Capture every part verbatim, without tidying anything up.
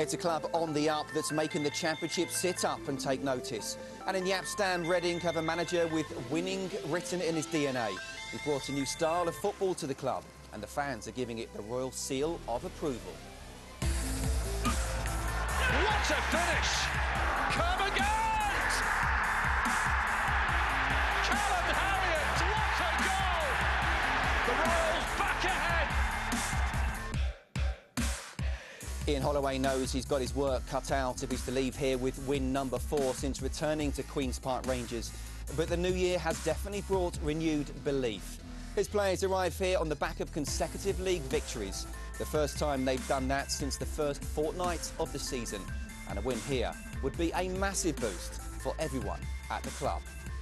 It's a club on the up that's making the Championship sit up and take notice. And in Yap Stand, Reading have a manager with winning written in his D N A. He's brought a new style of football to the club, and the fans are giving it the royal seal of approval. What a finish! Come again! Callum Harriott, what a goal! The Royals back ahead! Ian Holloway knows he's got his work cut out if he's to leave here with win number four since returning to Queen's Park Rangers. But the new year has definitely brought renewed belief. His players arrive here on the back of consecutive league victories. The first time they've done that since the first fortnight of the season. And a win here would be a massive boost for everyone at the club.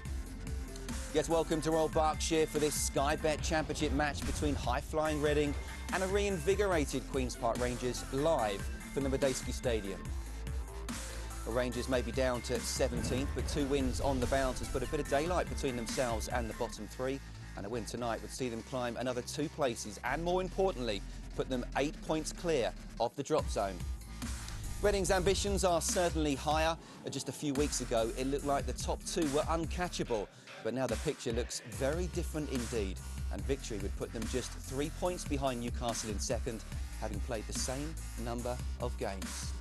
Yes, welcome to Royal Berkshire for this Sky Bet Championship match between high-flying Reading and a reinvigorated Queen's Park Rangers live from the Madejski Stadium. The Rangers may be down to seventeenth, but two wins on the bounce has put a bit of daylight between themselves and the bottom three. And a win tonight would see them climb another two places and, more importantly, put them eight points clear of the drop zone. Reading's ambitions are certainly higher. Just a few weeks ago, it looked like the top two were uncatchable. But now the picture looks very different indeed. And victory would put them just three points behind Newcastle in second, having played the same number of games.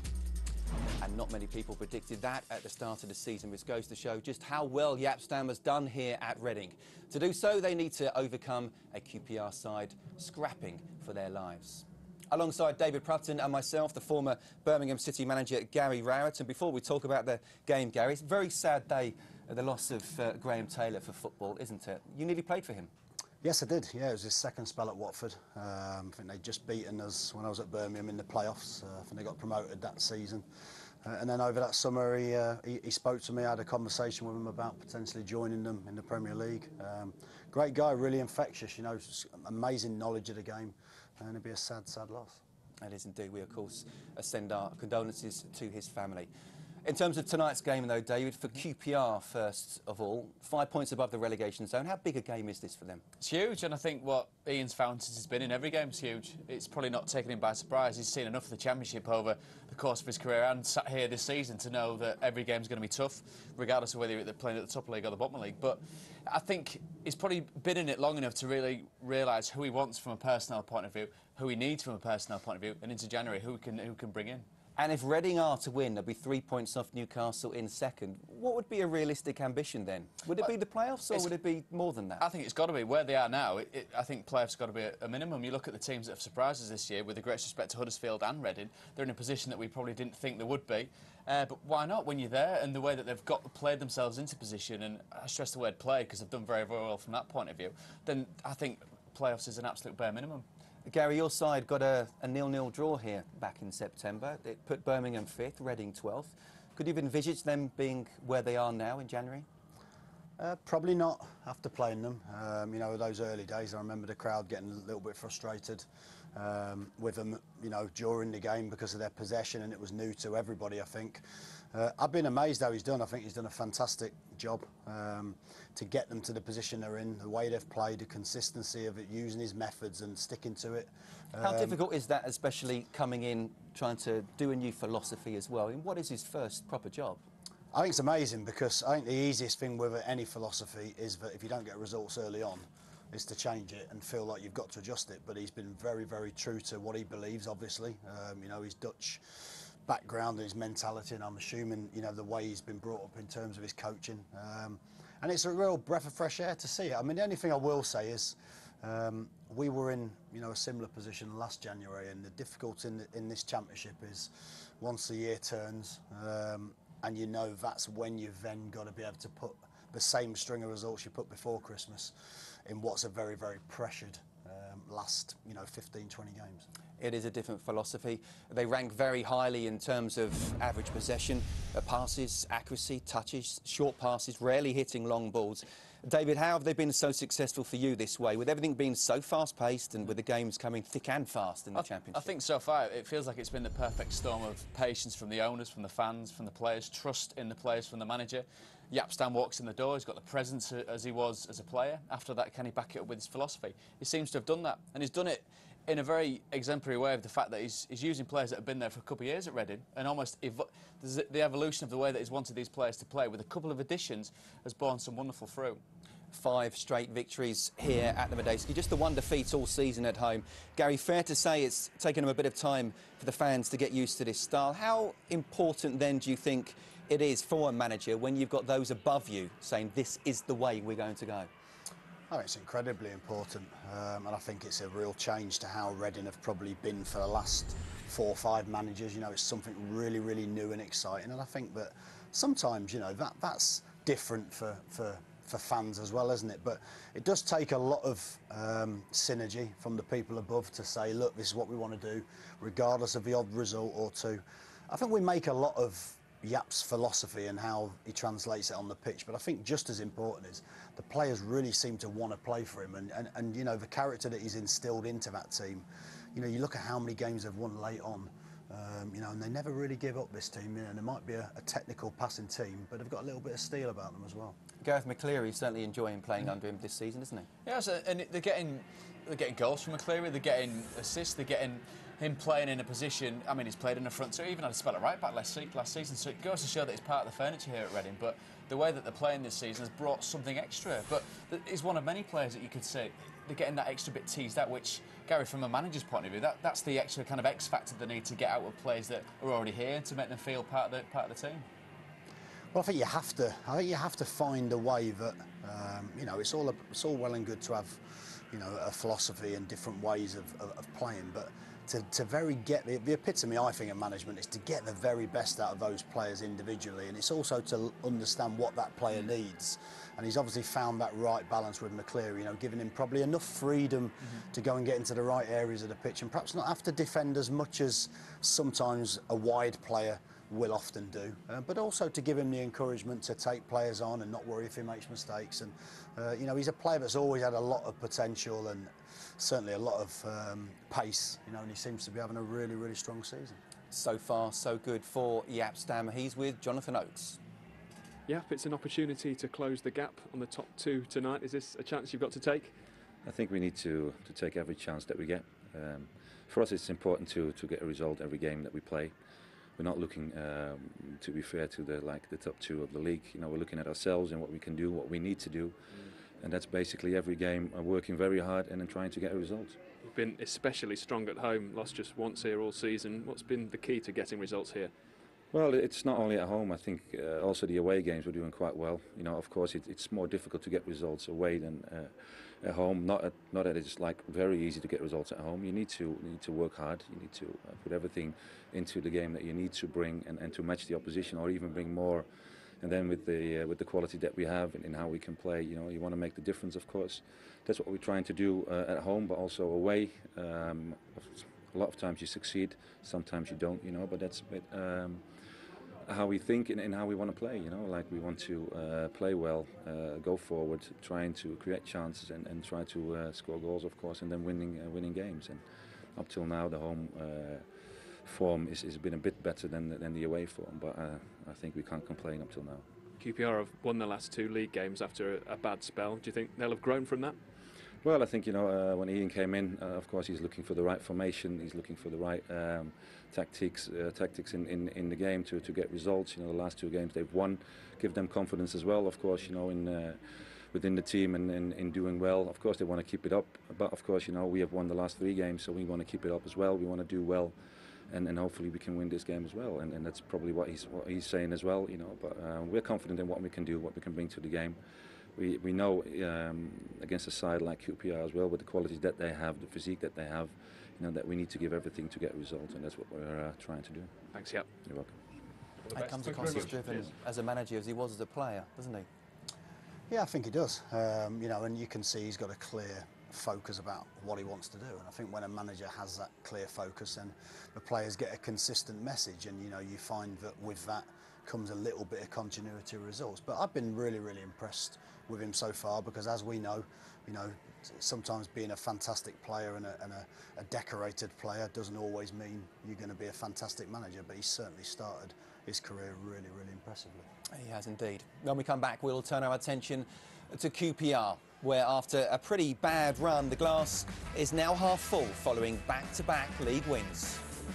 And not many people predicted that at the start of the season, which goes to show just how well Yap Stand has done here at Reading. To do so, they need to overcome a Q P R side scrapping for their lives. Alongside David Prutton and myself, the former Birmingham City manager Gary Rowett. And before we talk about the game, Gary, it's a very sad day, uh, the loss of uh, Graham Taylor for football, isn't it? You nearly played for him. Yes, I did. Yeah, it was his second spell at Watford. Um, I think they'd just beaten us when I was at Birmingham in the playoffs. Uh, I think they got promoted that season. Uh, and then over that summer, he, uh, he, he spoke to me. I had a conversation with him about potentially joining them in the Premier League. Um, great guy, really infectious, you know, amazing knowledge of the game. And it'd be a sad, sad loss. It is indeed. We, of course, send our condolences to his family. In terms of tonight's game, though, David, for Q P R, first of all, five points above the relegation zone. How big a game is this for them? It's huge, and I think what Ian's found since he's been in every game is huge. It's probably not taken him by surprise. He's seen enough of the Championship over the course of his career and sat here this season to know that every game's going to be tough, regardless of whether they're playing at the top league or the bottom league. But I think he's probably been in it long enough to really realise who he wants from a personnel point of view, who he needs from a personnel point of view, and into January, who can, who can bring in. And if Reading are to win, they'll be three points off Newcastle in second. What would be a realistic ambition then? Would it be the playoffs, or it's, would it be more than that? I think it's got to be. Where they are now, it, it, I think playoffs got to be a, a minimum. You look at the teams that have surprised us this year, with the greatest respect to Huddersfield and Reading, they're in a position that we probably didn't think they would be. Uh, but why not when you're there, and the way that they've got played themselves into position, and I stress the word play because they've done very, very well from that point of view, then I think playoffs is an absolute bare minimum. Gary, your side got a nil-nil draw here back in September. It put Birmingham fifth, Reading twelfth. Could you have envisaged them being where they are now in January? Uh, probably not after playing them. Um, you know, those early days, I remember the crowd getting a little bit frustrated um, with them, you know, during the game because of their possession, and it was new to everybody, I think. Uh, I've been amazed how he's done. I think he's done a fantastic job um, to get them to the position they're in, the way they've played, the consistency of it, using his methods and sticking to it. Um, How difficult is that, especially coming in, trying to do a new philosophy as well? I mean, what is his first proper job? I think it's amazing because I think the easiest thing with any philosophy is that if you don't get results early on, is to change it and feel like you've got to adjust it. But he's been very, very true to what he believes, obviously. Um, you know, his Dutch background and his mentality, and I'm assuming, you know, the way he's been brought up in terms of his coaching. Um, and it's a real breath of fresh air to see it. I mean, the only thing I will say is um, we were in, you know, a similar position last January, and the difficulty in, the, in this championship is once the year turns, um, and you know that's when you've then got to be able to put the same string of results you put before Christmas in what's a very, very pressured um, last, you know, fifteen, twenty games. It is a different philosophy. They rank very highly in terms of average possession, uh, passes, accuracy, touches, short passes, rarely hitting long balls. David, how have they been so successful for you this way, with everything being so fast-paced and with the games coming thick and fast in the I, Championship? I think so far it feels like it's been the perfect storm of patience from the owners, from the fans, from the players, trust in the players from the manager. Yap Stand walks in the door, he's got the presence as he was as a player. After that, can he back it up with his philosophy? He seems to have done that, and he's done it in a very exemplary way of the fact that he's, he's using players that have been there for a couple of years at Reading, and almost evo the evolution of the way that he's wanted these players to play with a couple of additions has borne some wonderful fruit. Five straight victories here at the Madejski, just the one defeat all season at home. Gary, fair to say it's taken him a bit of time for the fans to get used to this style. How important then do you think it is for a manager when you've got those above you saying this is the way we're going to go? Oh, it's incredibly important, um, and I think it's a real change to how Reading have probably been for the last four or five managers. You know, it's something really, really new and exciting, and I think that sometimes, you know, that that's different for for for fans as well, isn't it? But it does take a lot of um, synergy from the people above to say, look, this is what we want to do, regardless of the odd result or two. I think we make a lot of Jaap's philosophy and how he translates it on the pitch, but I think just as important is the players really seem to want to play for him, and, and, and you know, the character that he's instilled into that team. You know, you look at how many games they've won late on, um, you know, and they never really give up, this team. You know, there might be a, a technical passing team, but they've got a little bit of steel about them as well. Gareth McCleary's certainly enjoying playing under him this season, isn't he? Yeah, so, and they're getting they're getting goals from McCleary, they're getting assists, they're getting him playing in a position. I mean, he's played in the front, so he even had a spell at right back last, last season, so it goes to show that he's part of the furniture here at Reading. But the way that they're playing this season has brought something extra. But he's one of many players that you could say they're getting that extra bit teased out, which, Gary, from a manager's point of view, that, that's the extra kind of X factor they need to get out of players that are already here to make them feel part of the, part of the team. Well, I think you have to. I think you have to find a way that, um, you know, it's all a, it's all well and good to have, you know, a philosophy and different ways of, of, of playing, but to, to very get the, the epitome, I think, of management is to get the very best out of those players individually, and it's also to understand what that player needs. And he's obviously found that right balance with McCleary, you know, giving him probably enough freedom mm-hmm. to go and get into the right areas of the pitch, and perhaps not have to defend as much as sometimes a wide player will often do, uh, but also to give him the encouragement to take players on and not worry if he makes mistakes. And uh, you know, he's a player that's always had a lot of potential and certainly a lot of um, pace, you know, and he seems to be having a really, really strong season. So far, so good for Jaap Stam. He's with Jonathan Oates. Jaap, it's an opportunity to close the gap on the top two tonight. Is this a chance you've got to take? I think we need to, to take every chance that we get. Um, for us, it's important to, to get a result every game that we play. We're not looking, um, to be fair, to the like the top two of the league. You know, we're looking at ourselves and what we can do, what we need to do, mm. and that's basically every game. Uh, working very hard and then trying to get a result. You've been especially strong at home. Lost just once here all season. What's been the key to getting results here? Well, it's not only at home. I think uh, also the away games we're doing quite well. You know, of course, it, it's more difficult to get results away than uh, at home. Not at, not that it's like very easy to get results at home. You need to you need to work hard. You need to uh, put everything into the game that you need to bring and, and to match the opposition, or even bring more. And then with the uh, with the quality that we have and in how we can play, you know, you want to make the difference. Of course, that's what we're trying to do uh, at home, but also away. Um, a lot of times you succeed, sometimes you don't. You know, but that's a bit, um, how we think and, and how we want to play. You know, like we want to uh, play well, uh, go forward, trying to create chances and, and try to uh, score goals, of course, and then winning uh, winning games. And up till now, the home uh, form is has been a bit better than than the away form, but uh, I think we can't complain up till now. Q P R have won the last two league games after a, a bad spell. Do you think they'll have grown from that? Well, I think, you know, uh, when Ian came in, uh, of course he's looking for the right formation, he's looking for the right um, tactics uh, tactics in, in, in the game to, to get results. You know, the last two games they've won, give them confidence as well, of course, you know, in uh, within the team and in, in doing well. Of course they want to keep it up, but of course, you know, we have won the last three games, so we want to keep it up as well. We want to do well, and, and hopefully we can win this game as well. And, and that's probably what he's what he's saying as well, you know. But uh, we're confident in what we can do, what we can bring to the game. We, we know um, against a side like Q P R as well, with the qualities that they have, the physique that they have, you know, that we need to give everything to get results, and that's what we're uh, trying to do. Thanks, Jaap. You're welcome. He comes across as driven as a manager as he was as a player, doesn't he? Yeah, I think he does. Um, you know, and you can see he's got a clear focus about what he wants to do. And I think when a manager has that clear focus, then the players get a consistent message. And, you know, you find that with that comes a little bit of continuity of results. But I've been really, really impressed with him so far, because as we know, you know, sometimes being a fantastic player and a, and a, a decorated player doesn't always mean you're going to be a fantastic manager, but he's certainly started his career really, really impressively. He has indeed. When we come back, we'll turn our attention to Q P R. where after a pretty bad run, the glass is now half full following back-to-back league wins.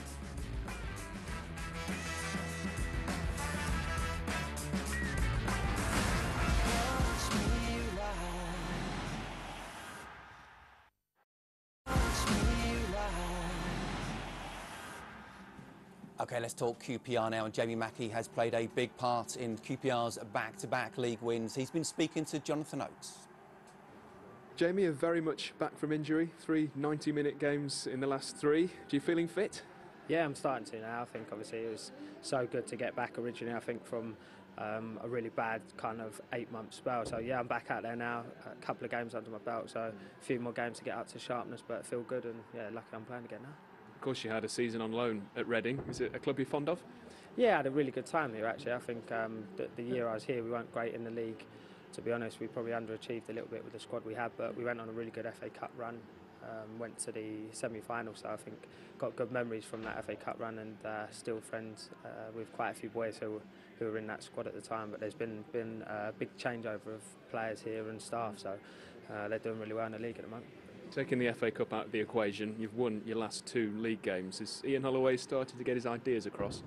OK, let's talk Q P R now. And Jamie Mackie has played a big part in Q P R's back-to-back league wins. He's been speaking to Jonathan Oates. Jamie, are very much back from injury. Three ninety-minute games in the last three. Do you feeling fit? Yeah, I'm starting to now. I think obviously it was so good to get back originally, I think, from um, a really bad kind of eight-month spell. So, yeah, I'm back out there now. A couple of games under my belt, so a few more games to get up to sharpness, but I feel good and, yeah, lucky I'm playing again now. Of course, you had a season on loan at Reading. Is it a club you're fond of? Yeah, I had a really good time here, actually. I think um, the, the year I was here, we weren't great in the league. To be honest, we probably underachieved a little bit with the squad we had, but we went on a really good F A Cup run, um, went to the semi-final, so I think got good memories from that F A Cup run, and uh, still friends uh, with quite a few boys who, who were in that squad at the time. But there's been, been a big changeover of players here and staff, so uh, they're doing really well in the league at the moment. Taking the F A Cup out of the equation, you've won your last two league games. Is Ian Holloway starting to get his ideas across?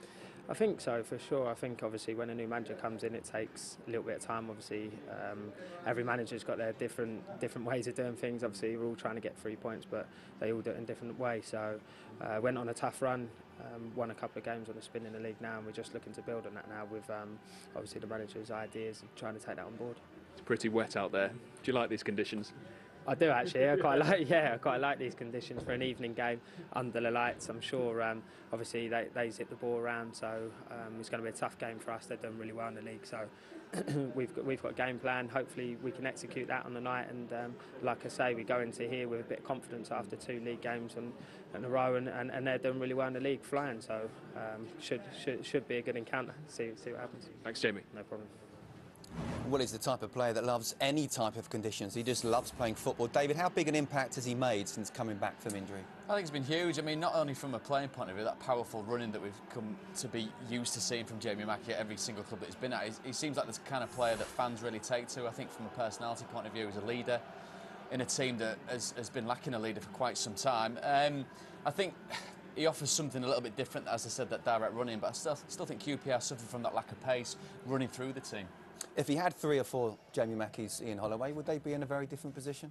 I think so, for sure. I think obviously when a new manager comes in, it takes a little bit of time. Obviously, um, every manager's got their different different ways of doing things. Obviously, we're all trying to get three points, but they all do it in different ways. So, uh, went on a tough run, um, won a couple of games on the spin in the league now, and we're just looking to build on that now with um, obviously the manager's ideas and trying to take that on board. It's pretty wet out there. Do you like these conditions? I do actually. I quite like. Yeah, I quite like these conditions for an evening game under the lights. I'm sure. Um, obviously, they they zip the ball around, so um, it's going to be a tough game for us. They're doing really well in the league, so we've got we've got a game plan. Hopefully, we can execute that on the night. And um, like I say, we go into here with a bit of confidence after two league games in, in a row, and, and, and they're doing really well in the league, flying. So um, should should should be a good encounter. See see what happens. Thanks, Jamie. No problem. Well, he's the type of player that loves any type of conditions. He just loves playing football. David, how big an impact has he made since coming back from injury? I think it's been huge. I mean, not only from a playing point of view, that powerful running that we've come to be used to seeing from Jamie Mackie at every single club that he's been at. He, he seems like the kind of player that fans really take to. I think from a personality point of view, he's a leader in a team that has, has been lacking a leader for quite some time. Um, I think he offers something a little bit different, as I said, that direct running, but I still, still think Q P R suffered from that lack of pace running through the team. If he had three or four Jamie Mackies, Ian Holloway, would they be in a very different position?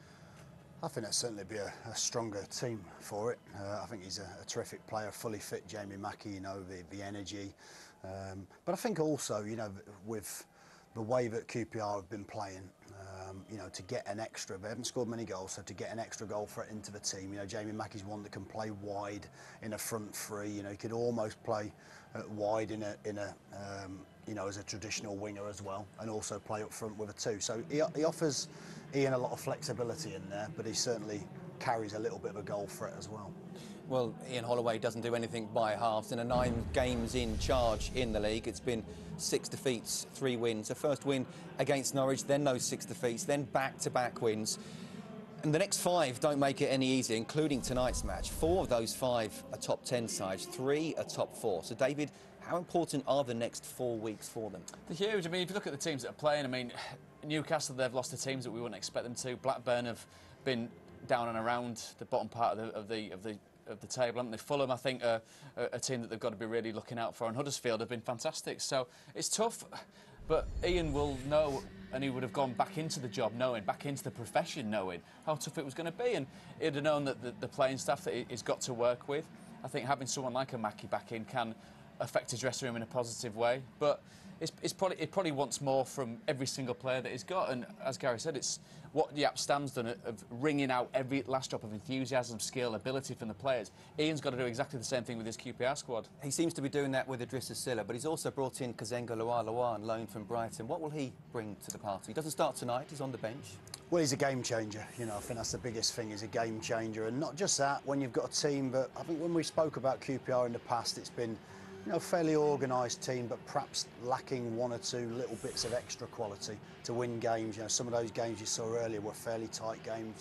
I think that'd certainly be a, a stronger team for it. Uh, I think he's a, a terrific player, fully fit Jamie Mackie, you know, the, the energy. Um, but I think also, you know, with the way that Q P R have been playing, um, you know, to get an extra, they haven't scored many goals, so to get an extra goal threat into the team, you know, Jamie Mackie's one that can play wide in a front three, you know, he could almost play uh, wide in a, in a um, you know, as a traditional winger as well, and also play up front with a two. So he, he offers Ian a lot of flexibility in there, but he certainly carries a little bit of a goal threat as well. Well, Ian Holloway doesn't do anything by halves. In a nine games in charge in the league, it's been six defeats, three wins. A first win against Norwich, then those six defeats, then back-to-back wins. And the next five don't make it any easier, including tonight's match. Four of those five are top ten sides, three are top four. So, David, how important are the next four weeks for them? They're huge. I mean, if you look at the teams that are playing, I mean, Newcastle, they've lost the teams that we wouldn't expect them to. Blackburn have been down and around the bottom part of the of the of the of the table, haven't they? Fulham, I think, are a, a team that they've got to be really looking out for, and Huddersfield have been fantastic. So it's tough, but Ian will know, and he would have gone back into the job knowing, back into the profession knowing how tough it was going to be, and he'd have known that the, the playing staff that he's got to work with. I think having someone like a Mackie back in can affect his dressing room in a positive way, but it's, it's probably, it probably wants more from every single player that he's got, and as Gary said, it's what the Jaap Stam's done of wringing out every last drop of enthusiasm, skill, ability from the players. Ian's got to do exactly the same thing with his Q P R squad. He seems to be doing that with Idrissa Silla, but he's also brought in Kazenga Loa on loan from Brighton. What will he bring to the party? He doesn't start tonight, he's on the bench. Well, he's a game changer, you know, I think that's the biggest thing, he's a game changer, and not just that, when you've got a team, but I think when we spoke about Q P R in the past, it's been, you know, fairly organised team, but perhaps lacking one or two little bits of extra quality to win games. You know, some of those games you saw earlier were fairly tight games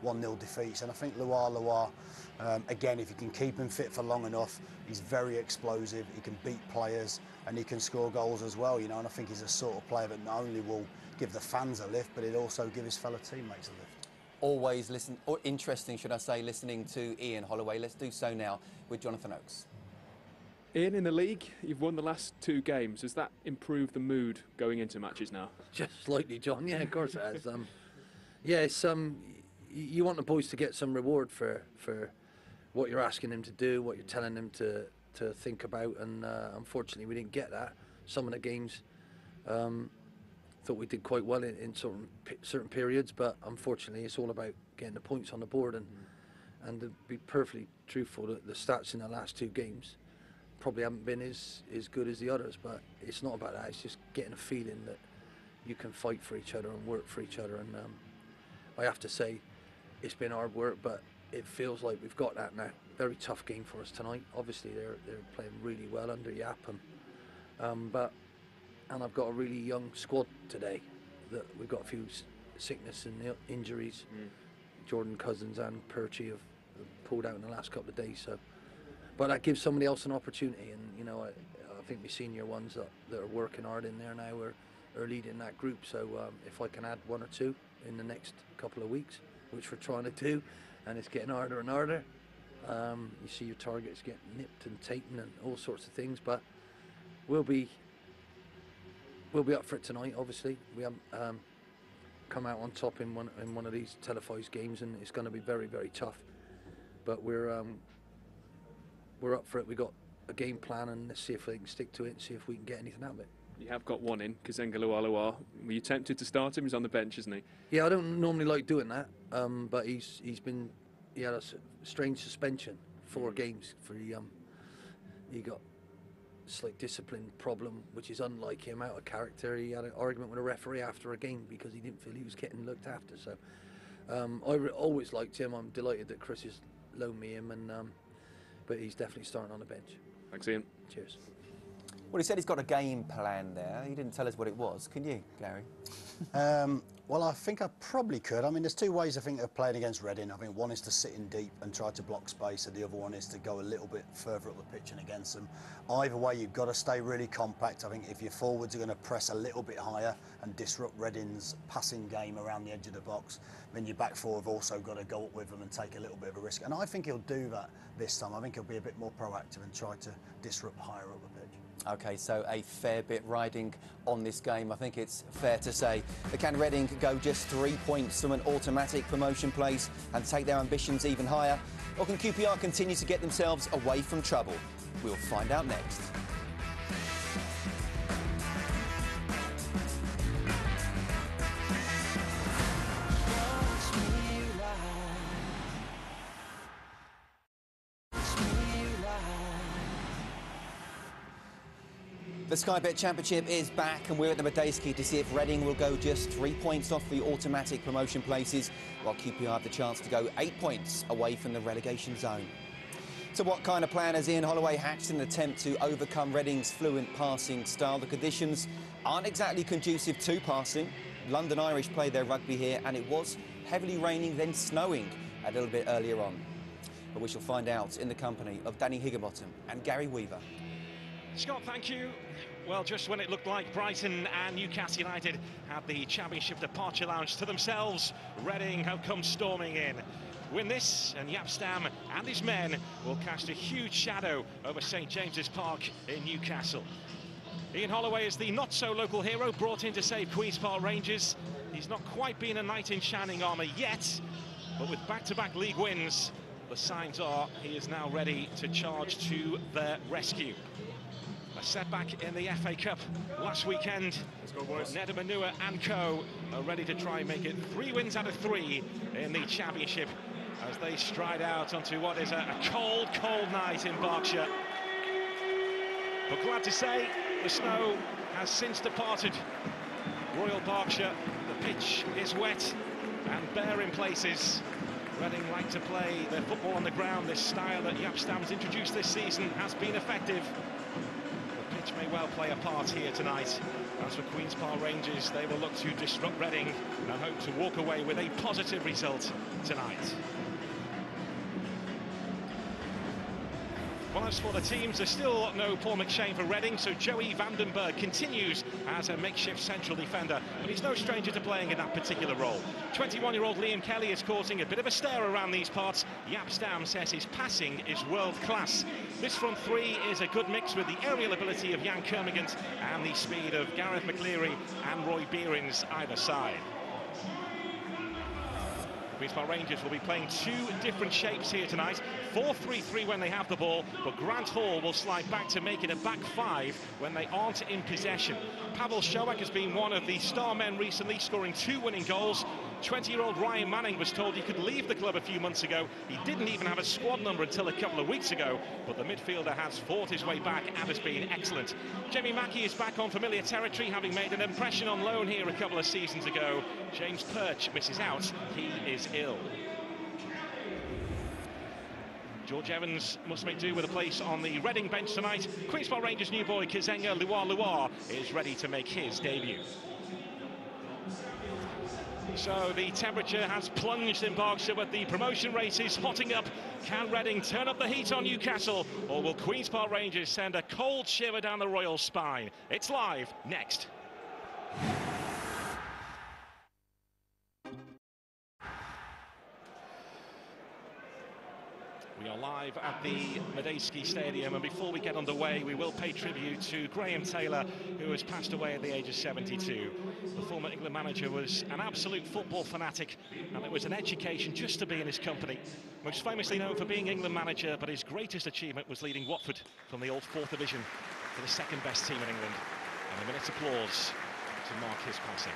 one nil defeats. And I think Loire Loire, um, again, if you can keep him fit for long enough, he's very explosive, he can beat players and he can score goals as well, you know, and I think he's a sort of player that not only will give the fans a lift, but he'll also give his fellow teammates a lift. Always listen, or interesting, should I say, listening to Ian Holloway. Let's do so now with Jonathan Oakes. Ian, in the league, you've won the last two games. Has that improved the mood going into matches now? Just slightly, John. Yeah, of course it has. Um, yeah, it's, um, you want the boys to get some reward for for what you're asking them to do, what you're telling them to to think about, and uh, unfortunately we didn't get that. Some of the games, um, thought we did quite well in, in certain certain periods, but unfortunately it's all about getting the points on the board. And mm. and to be perfectly truthful, the, the stats in the last two games probably haven't been as as good as the others, but it's not about that. It's just getting a feeling that you can fight for each other and work for each other. And um, I have to say, it's been hard work, but it feels like we've got that now. Very tough game for us tonight. Obviously, they're they're playing really well under Yap, and um, but and I've got a really young squad today. That we've got a few sickness and injuries. Mm. Jordan Cousins and Perchie have, have pulled out in the last couple of days. So, but that gives somebody else an opportunity, and you know, I, I think the senior ones that, that are working hard in there now are, are leading that group. So um, if I can add one or two in the next couple of weeks, which we're trying to do, and it's getting harder and harder. Um, you see your targets getting nipped and taken and all sorts of things, but we'll be we'll be up for it tonight. Obviously, we haven't um, come out on top in one in one of these televised games, and it's going to be very very tough. But we're um, we're up for it. We got a game plan, and let's see if we can stick to it and see if we can get anything out of it. You have got one in, Kazenga Lualua. Were you tempted to start him? He's on the bench, isn't he? Yeah, I don't normally like doing that, um, but he's he's been he had a strange suspension, four mm. games for he um he got a slight discipline problem, which is unlike him, out of character. He had an argument with a referee after a game because he didn't feel he was getting looked after. So um, I re always liked him. I'm delighted that Chris has loaned me him, and um, but he's definitely starting on the bench. Thanks, Ian. Cheers. Well, he said he's got a game plan there. He didn't tell us what it was. Can you, Gary? um, well, I think I probably could. I mean, there's two ways I think of playing against Reading. I think one is to sit in deep and try to block space, and the other one is to go a little bit further up the pitch and against them. Either way, you've got to stay really compact. I think if your forwards are going to press a little bit higher and disrupt Reading's passing game around the edge of the box, then your back four have also got to go up with them and take a little bit of a risk. And I think he'll do that this time. I think he'll be a bit more proactive and try to disrupt higher up the pitch. OK, so a fair bit riding on this game, I think it's fair to say. But can Reading go just three points from an automatic promotion place and take their ambitions even higher? Or can Q P R continue to get themselves away from trouble? We'll find out next. The Sky Bet Championship is back, and we're at the Madejski to see if Reading will go just three points off the automatic promotion places, while Q P R have the chance to go eight points away from the relegation zone. So what kind of plan has Ian Holloway hatched in an attempt to overcome Reading's fluent passing style? The conditions aren't exactly conducive to passing. London Irish played their rugby here, and it was heavily raining, then snowing a little bit earlier on. But we shall find out in the company of Danny Higginbottom and Gary Weaver. Scott, thank you. Well, just when it looked like Brighton and Newcastle United had the Championship departure lounge to themselves, Reading have come storming in. Win this, and Jaap Stam and his men will cast a huge shadow over St James's Park in Newcastle. Ian Holloway is the not-so-local hero brought in to save Queen's Park Rangers. He's not quite been a knight in shining armour yet, but with back-to-back league wins, the signs are he is now ready to charge to their rescue. A setback in the F A Cup last weekend. Let's go, boys. Nedum Onuoha and co are ready to try and make it three wins out of three in the Championship as they stride out onto what is a, a cold, cold night in Berkshire. But glad to say the snow has since departed Royal Berkshire. The pitch is wet and bare in places. Reading like to play their football on the ground. This style that Jaap Stam's introduced this season has been effective. which may well play a part here tonight. As for Queen's Park Rangers, they will look to disrupt Reading and hope to walk away with a positive result tonight. Well, as for the teams, there's still no Paul McShane for Reading, so Joey Vandenberg continues as a makeshift central defender, but he's no stranger to playing in that particular role. twenty-one-year-old Liam Kelly is causing a bit of a stir around these parts. Jaap Stam says his passing is world class. This front three is a good mix with the aerial ability of Jan Kermigant and the speed of Gareth McLeary and Roy Beerings either side. Queen's Park Rangers will be playing two different shapes here tonight. four three three when they have the ball, but Grant Hall will slide back to make it a back five when they aren't in possession. Pavel Shoak has been one of the star men recently, scoring two winning goals. twenty-year-old Ryan Manning was told he could leave the club a few months ago. He didn't even have a squad number until a couple of weeks ago, but the midfielder has fought his way back and has been excellent. Jamie Mackie is back on familiar territory, having made an impression on loan here a couple of seasons ago. James Perch misses out. He is ill. George Evans must make do with a place on the Reading bench tonight. Queen's Park Rangers new boy Kizenga Luar-Luar is ready to make his debut. So the temperature has plunged in Berkshire, but the promotion race is hotting up. Can Reading turn up the heat on Newcastle, or will Queen's Park Rangers send a cold shiver down the Royal spine? It's live next. We are live at the Madejski Stadium, and before we get underway, we will pay tribute to Graham Taylor, who has passed away at the age of seventy-two. The former England manager was an absolute football fanatic, and it was an education just to be in his company. Most famously known for being England manager, but his greatest achievement was leading Watford from the old fourth division to the second best team in England. And a minute's applause to mark his passing.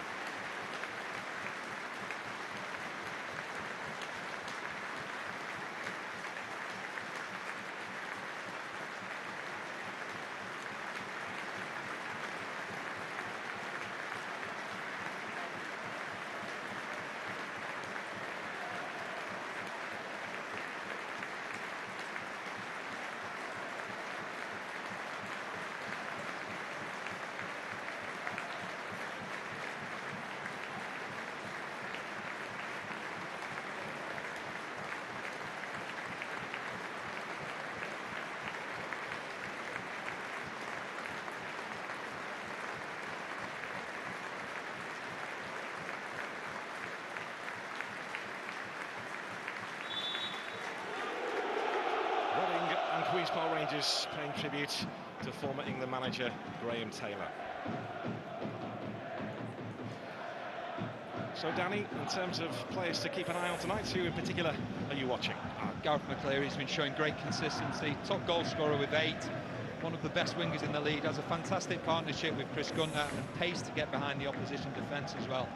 Queen's Park Rangers paying tribute to former England manager Graham Taylor. So, Danny, in terms of players to keep an eye on tonight, who in particular are you watching? Uh, Gareth McLeary's been showing great consistency, top goal scorer with eight, one of the best wingers in the league, has a fantastic partnership with Chris Gunter and pace to get behind the opposition defence as well.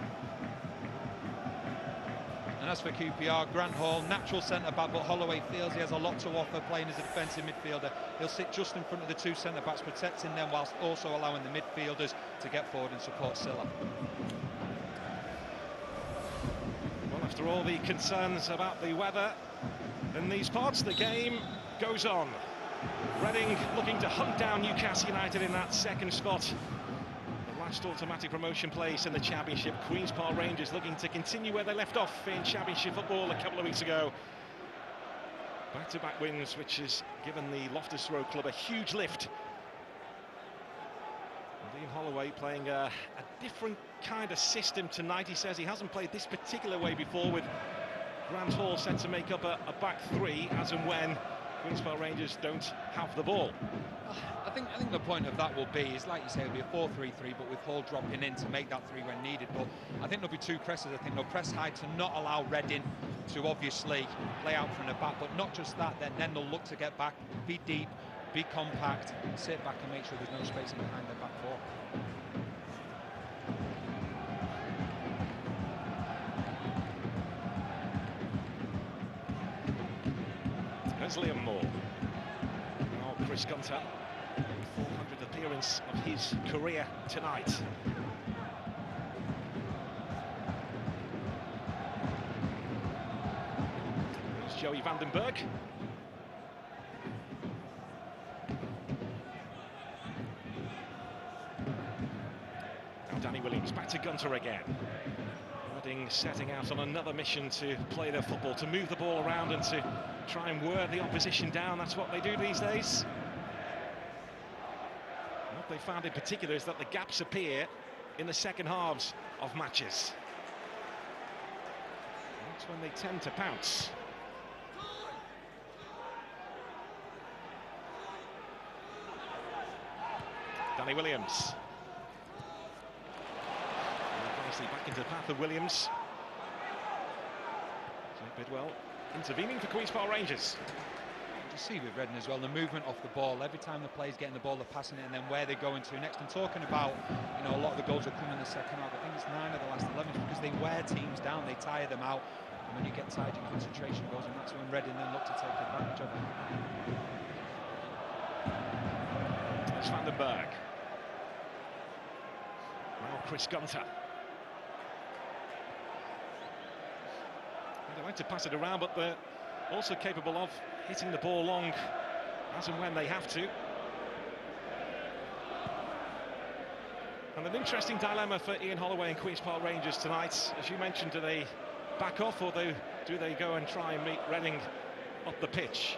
And as for Q P R, Grant Hall, natural centre-back, but Holloway feels he has a lot to offer playing as a defensive midfielder. He'll sit just in front of the two centre-backs, protecting them whilst also allowing the midfielders to get forward and support Silla. Well, after all the concerns about the weather in these parts, the game goes on. Reading looking to hunt down Newcastle United in that second spot. Last automatic promotion place in the Championship. Queen's Park Rangers looking to continue where they left off in Championship football a couple of weeks ago. Back-to-back wins, which has given the Loftus Road club a huge lift. Dean Holloway playing a, a different kind of system tonight. He says he hasn't played this particular way before, with Grant Hall set to make up a, a back three as and when Queen's Park Rangers don't have the ball. I think I think the point of that will be, is like you say, it'll be a four three three, but with Hall dropping in to make that three when needed. But I think there'll be two presses. I think they'll press high to not allow Reading to obviously play out from the back, but not just that, then, then they'll look to get back, be deep, be compact, sit back and make sure there's no space in behind their back four. There's Liam Moore. Now Chris Gunter, four hundredth appearance of his career tonight. There's Joey Vandenberg. Danny Williams back to Gunter again. Reading setting out on another mission to play their football, to move the ball around and to try and wear the opposition down. That's what they do these days. What they found in particular is that the gaps appear in the second halves of matches. That's when they tend to pounce. Danny Williams. Nicely back into the path of Williams. So Bidwell intervening for Queen's Park Rangers. You see with Reading as well, the movement off the ball. Every time the player's getting the ball, they're passing it, and then where they're going to next. And talking about, you know, a lot of the goals that come in the second half. I think it's nine of the last eleven because they wear teams down, they tire them out. And when you get tired, your concentration goes, and that's when Reading then look to take advantage of it. There's Vandenberg. Now Chris Gunter. They like to pass it around, but they're also capable of hitting the ball long as and when they have to. And an interesting dilemma for Ian Holloway and Queen's Park Rangers tonight. As you mentioned, do they back off or do, do they go and try and meet Reading up the pitch?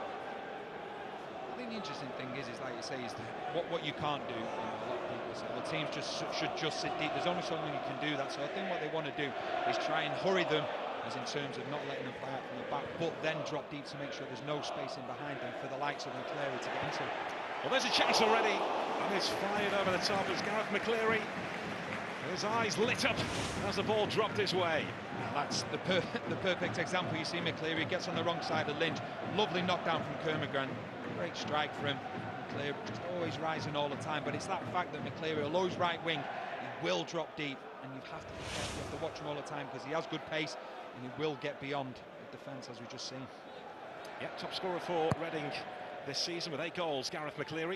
I think the interesting thing is, is like you say, is what, what you can't do. You know, a lot of people say, well, teams just should just sit deep. There's only something you can do that. So I think what they want to do is try and hurry them, as in terms of not letting them play out from the back, but then drop deep to make sure there's no space in behind them for the likes of McCleary to get into. Well, there's a chance already, and it's fired over the top as Gareth McCleary. His eyes lit up as the ball dropped his way. And that's the, per the perfect example. You see McCleary gets on the wrong side of Lynch. Lovely knockdown from Kermagran. Great strike for him. McCleary just always rising all the time, but it's that fact that McCleary, although he's right wing, he will drop deep, and you have to be careful. You have to watch him all the time because he has good pace, and he will get beyond the defence, as we've just seen. Yeah, top scorer for Reading this season with eight goals, Gareth McCleary.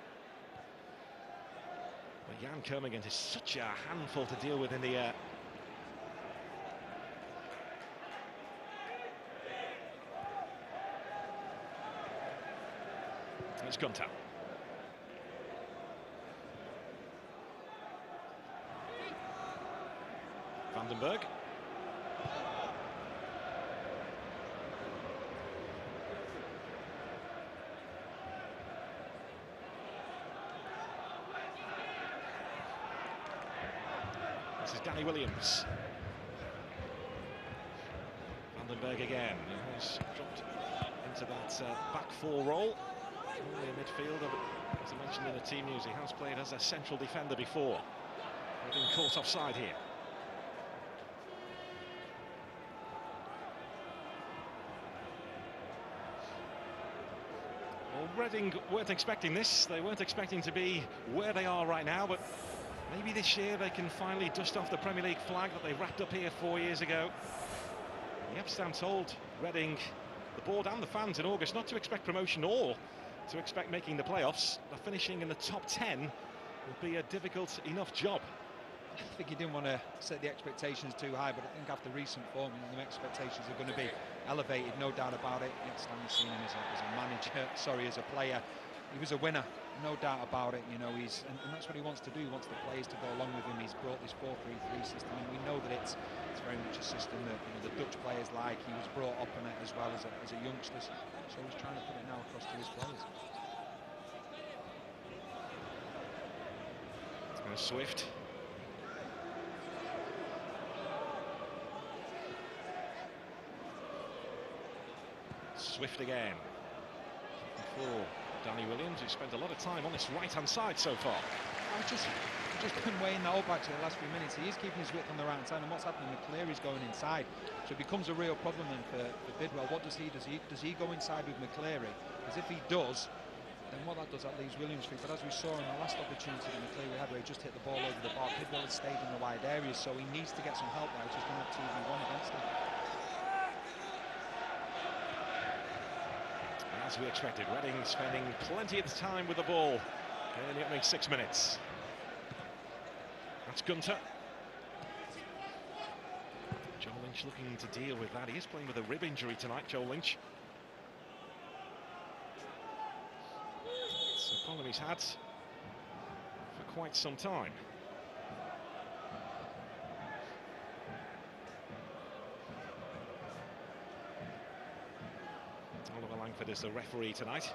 But Jan Kermagant is such a handful to deal with in the air. It's Gunter. Vandenberg. This is Danny Williams. Vandenberg again. He has dropped into that uh, back four role. Only a midfielder, but as I mentioned in the team news, he has played as a central defender before. Reading caught offside here. Well, Reading weren't expecting this. They weren't expecting to be where they are right now, but maybe this year they can finally dust off the Premier League flag that they wrapped up here four years ago. Yep, I'm told Reading, the board and the fans in August, not to expect promotion or to expect making the playoffs. The finishing in the top ten will be a difficult enough job. I think he didn't want to set the expectations too high, but I think after recent form, you know, the expectations are going to be elevated, no doubt about it. Next time you've seen him as a, as a manager, sorry, as a player, he was a winner, no doubt about it. You know, he's and, and that's what he wants to do. He wants the players to go along with him. He's brought this four three three system, and we know that it's it's very much a system that, you know, the Dutch players like. He was brought up in it as well as a, as a youngster, so he's trying to put it now across to his players. And Swift. Swift again. For Danny Williams, who spent a lot of time on this right-hand side so far. I just, just been weighing that up actually the last few minutes. He is keeping his width on the right hand side, and what's happening? McCleary's going inside, so it becomes a real problem then for, for Bidwell. What does he does he does he go inside with McCleary? Because if he does, then what that does, that leaves Williams free. But as we saw in the last opportunity that McCleary had, where he just hit the ball over the bar, Bidwell has stayed in the wide areas, so he needs to get some help there. He's just going to have two v one against him. As we expected, Reading spending plenty of time with the ball in the opening six minutes. That's Gunter. Joel Lynch looking to deal with that. He is playing with a rib injury tonight, Joel Lynch. It's a problem he's had for quite some time. Langford is the referee tonight.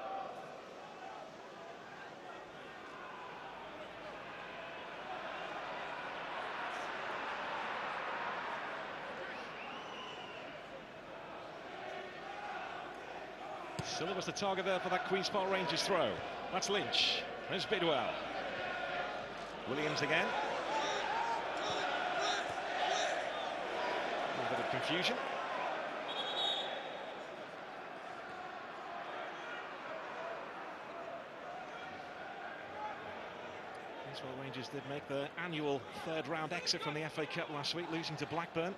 Still was the target there for that Queen's Park Rangers throw. That's Lynch. There's Bidwell. Williams again. A little bit of confusion. Queen's Park Rangers did make the annual third round exit from the F A Cup last week, losing to Blackburn.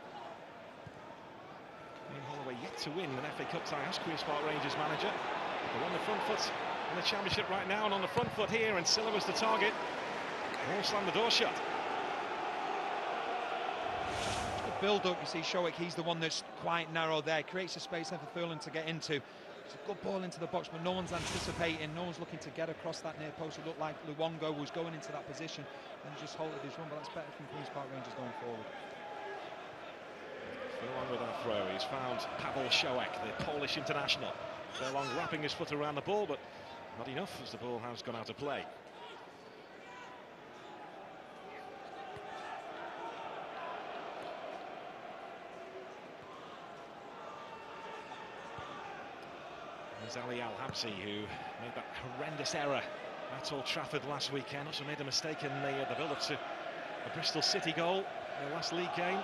Ian Holloway yet to win an F A Cup tie as Queen's Park Rangers manager. They're on the front foot in the Championship right now, and on the front foot here, and Silla was the target. All slammed the door shut. Good build-up, you see Showick, he's the one that's quite narrow there, creates a space there for Thurland to get into. It's a good ball into the box, but no one's anticipating, no one's looking to get across that near post. It looked like Luongo was going into that position and just halted his run, but that's better from Queen's Park Rangers going forward. Furlong with that throw. He's found Pavel Showick, the Polish international. Furlong wrapping his foot around the ball, but not enough as the ball has gone out of play. There's Ali Al-Habsi, who made that horrendous error at Old Trafford last weekend. Also made a mistake in the, uh, the build-up to the Bristol City goal, their last league game.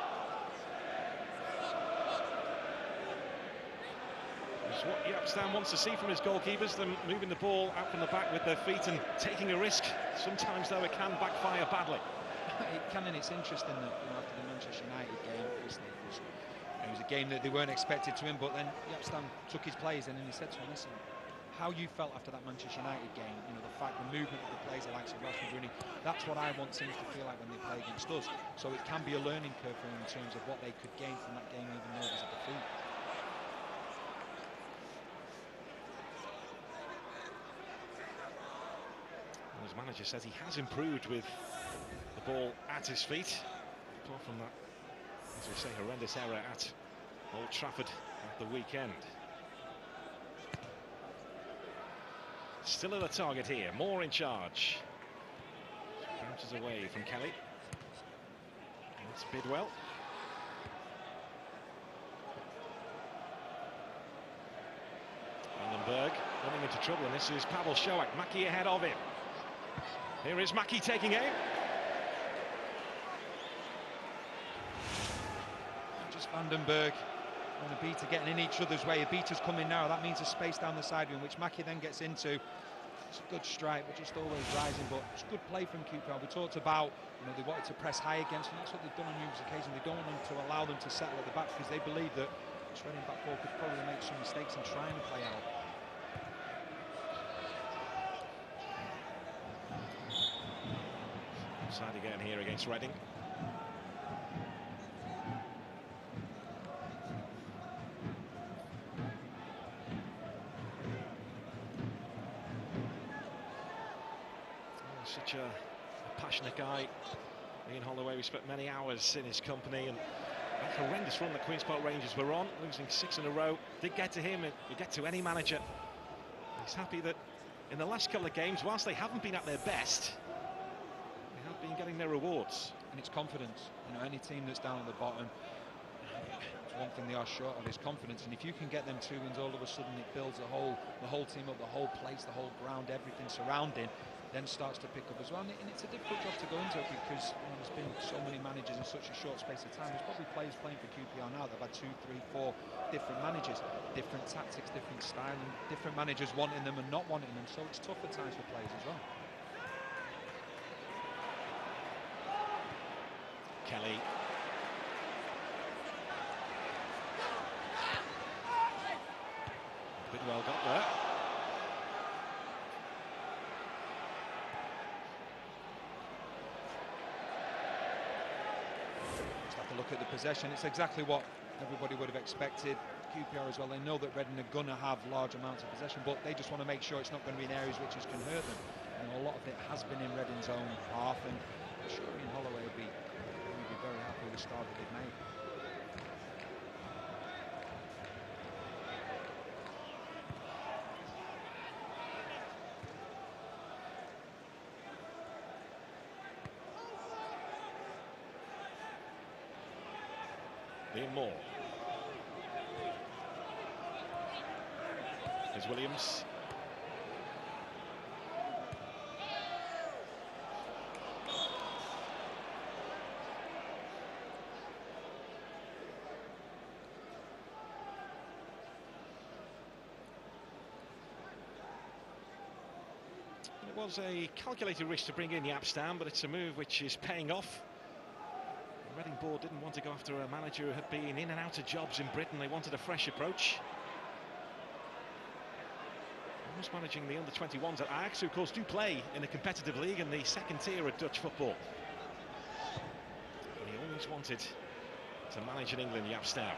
It's what Yapstam wants to see from his goalkeepers, them moving the ball out from the back with their feet and taking a risk. Sometimes, though, it can backfire badly. It can, and it's interesting that, you know, after the Manchester United game, obviously it was, it was a game that they weren't expected to win, but then Yapstam took his players in and he said to him, listen, how you felt after that Manchester United game, you know, the fact, the movement of the players, the likes of Rashford, Rooney, that's what I want teams to feel like when they play against us. So it can be a learning curve for them in terms of what they could gain from that game, even though it was a defeat. His manager says he has improved with the ball at his feet. Apart from that, as we say, horrendous error at Old Trafford at the weekend. Still at the target here, Moore in charge. Bounces away from Kelly. That's Bidwell. Vandenberg running into trouble, and this is Pavel Showick. Mackie ahead of him. Here is Mackie taking aim. Just Vandenberg and Abita getting in each other's way. Abita's coming now. That means a space down the side room, which Mackie then gets into. It's a good strike, but just always rising. But it's good play from Q P R. We talked about, you know, they wanted to press high against them. That's what they've done on numerous occasions. They don't want them to allow them to settle at the back because they believe that Reading back four could probably make some mistakes in trying to play out. Side again here against Reading. Oh, such a, a passionate guy, Ian Holloway. We spent many hours in his company, and that horrendous run that Queen's Park Rangers were on, losing six in a row, did get to him. It would get to any manager. He's happy that in the last couple of games, whilst they haven't been at their best, been getting their rewards. And it's confidence. You know, any team that's down at the bottom, it's one thing they are short of is confidence. And if you can get them two wins, all of a sudden it builds the whole the whole team up, the whole place, the whole ground, everything surrounding, then starts to pick up as well. And it's a difficult job to go into because, you know, there's been so many managers in such a short space of time. There's probably players playing for Q P R now. They've had two, three, four different managers, different tactics, different style, and different managers wanting them and not wanting them. So it's tough at times for players as well. Kelly. Bidwell got there. Just have to look at the possession. It's exactly what everybody would have expected. Q P R as well, they know that Reading are going to have large amounts of possession, but they just want to make sure it's not going to be in areas which can hurt them. You know, a lot of it has been in Reading's own half, and I'm sure Ian Holloway will be very happy with the start that they've made. Ian Moore. Here's Williams. It was a calculated risk to bring in Yapstam, but it's a move which is paying off. The Reading board didn't want to go after a manager who had been in and out of jobs in Britain. They wanted a fresh approach. He was managing the under twenty-ones at Ajax, who of course do play in a competitive league in the second tier of Dutch football. And he always wanted to manage in England, Yapstam.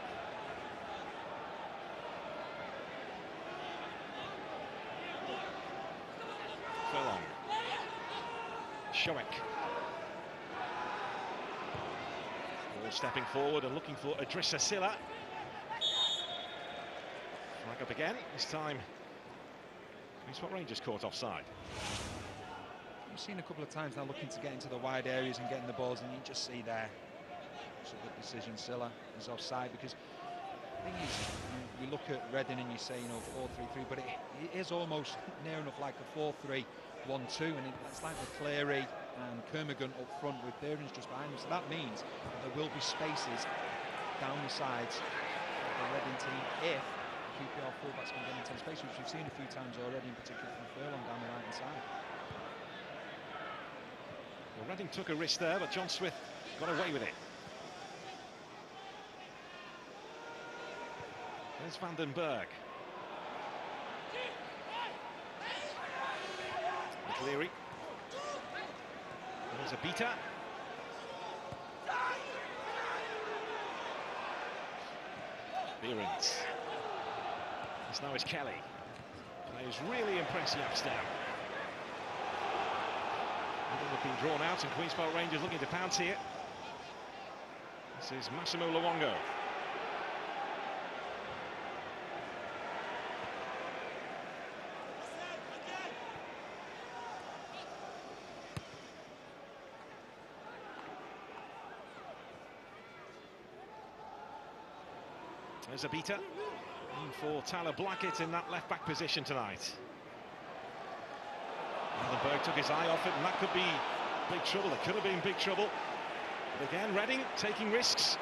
Furlong. Shoek. All stepping forward and looking for Idrissa Silla. Flag up again. This time, Queen's Park Rangers caught offside. We've seen a couple of times now looking to get into the wide areas and getting the balls, and you just see there. It's a good decision. Silla is offside because the thing is, you, you look at Reading and you say, you know, four three three, but it, it is almost near enough like a four three one two, and it, it's like McCleary and Kermigan up front with Behrens just behind them. So that means that there will be spaces down the sides of the Reading team if Q P R fullbacks can get into space, which we've seen a few times already, in particular from Furlong down the right hand side. Well, Reading took a risk there, but John Smith got away with it. There's Van den Berg. McCleary. There's a beater. Behrens. This now is Kelly. Players really impressive Yapstam. Have been drawn out, and Queen's Park Rangers looking to pounce here. This is Massimo Luongo. There's a beater for Tyler Blackett in that left-back position tonight. Van den Berg took his eye off it, and that could be big trouble. It could have been big trouble. But again, Reading taking risks.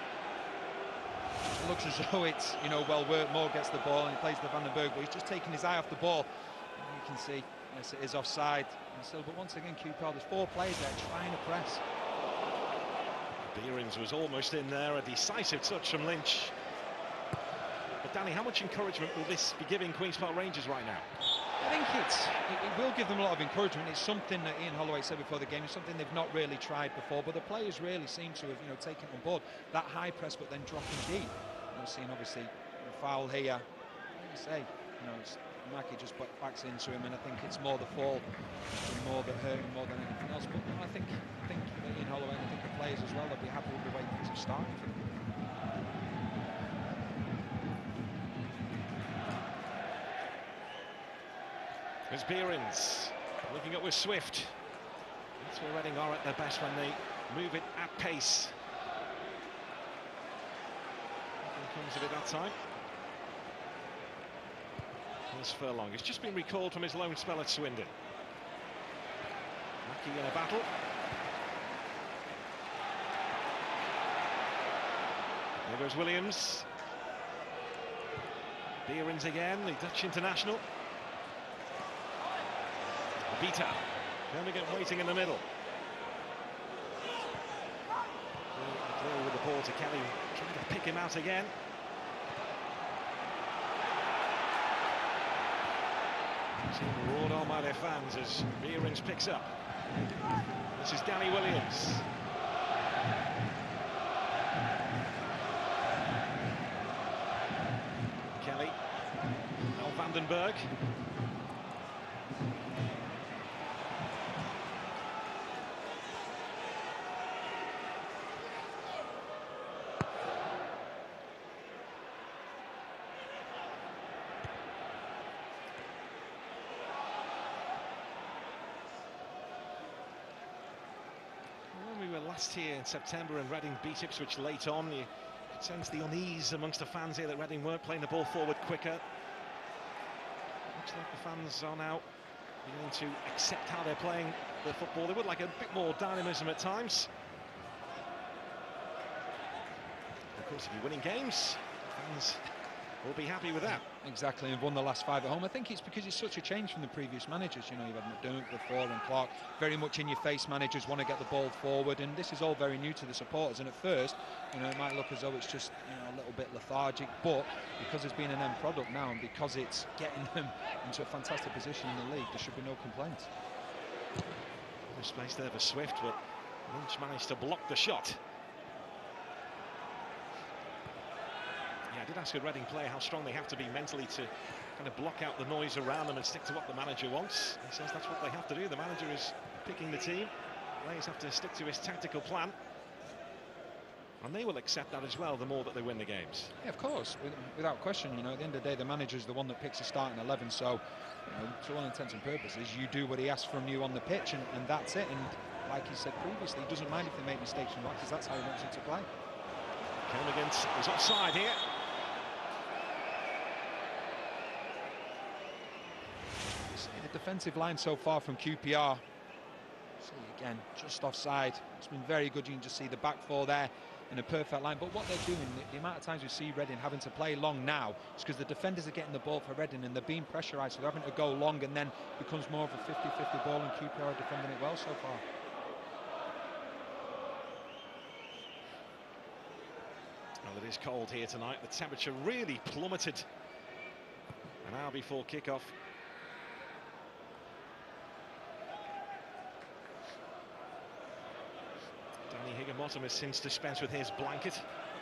It looks as though it's, you know, well worked. Moore gets the ball and he plays to Van den Berg, but he's just taking his eye off the ball. And you can see, yes, it is offside. And still, but once again, Q P R, there's four players there trying to press. Behrens was almost in there, a decisive touch from Lynch. But Danny, how much encouragement will this be giving Queen's Park Rangers right now? I think it's, it, it will give them a lot of encouragement. It's something that Ian Holloway said before the game. It's something they've not really tried before, but the players really seem to have, you know, taken on board that high press, but then dropping deep. We've seen obviously a foul here. Like you say, you know, it's, Mackie just backs into him, and I think it's more the fall, more that hurt him more than anything else. But no, I think, I think Ian Holloway, and I think the players as well, they'll be happy with the way things have started for them. There's Behrens looking up with Swift. That's where Reading are at their best, when they move it at pace. Nothing comes of it that time. There's Furlong. He's just been recalled from his loan spell at Swindon. Mackie in a battle. There goes Williams. Behrens again, the Dutch international. Vita, Kermigan waiting in the middle. Throw with the ball to Kelly, trying to pick him out again. Being roared on by their fans as Behrens picks up. This is Danny Williams. Kelly, now Van den Berg. Last year in September, and Reading beat Ipswich late on, you could sense the unease amongst the fans here that Reading weren't playing the ball forward quicker. Looks like the fans are now beginning to accept how they're playing the football. They would like a bit more dynamism at times. Of course, if you're winning games, fans will be happy with that. Exactly, and won the last five at home. I think it's because it's such a change from the previous managers. You know, you've had McDermott before and Clark, very much in your face managers, want to get the ball forward, and this is all very new to the supporters. And at first, you know, it might look as though it's just, you know, a little bit lethargic, but because it's been an end product now and because it's getting them into a fantastic position in the league, there should be no complaints. There's space there for Swift, but Lynch managed to block the shot. Yeah, I did ask a Reading player how strong they have to be mentally to kind of block out the noise around them and stick to what the manager wants. He says that's what they have to do. The manager is picking the team. Players have to stick to his tactical plan. And they will accept that as well the more that they win the games. Yeah, of course, without question. You know, at the end of the day, the manager is the one that picks a starting eleven. So, you know, to all intents and purposes, you do what he asks from you on the pitch, and, and that's it. And like he said previously, he doesn't mind if they make mistakes from that because that's how he wants it to play. Kernigan is offside here. The defensive line so far from Q P R. See again, just offside. It's been very good. You can just see the back four there in a perfect line. But what they're doing, the, the amount of times we see Reading having to play long now, is because the defenders are getting the ball for Reading and they're being pressurised, so they're having to go long, and then becomes more of a fifty fifty ball, and Q P R are defending it well so far. Well, it is cold here tonight. The temperature really plummeted an hour before kickoff. Danny Higginbottom has since dispensed with his blanket.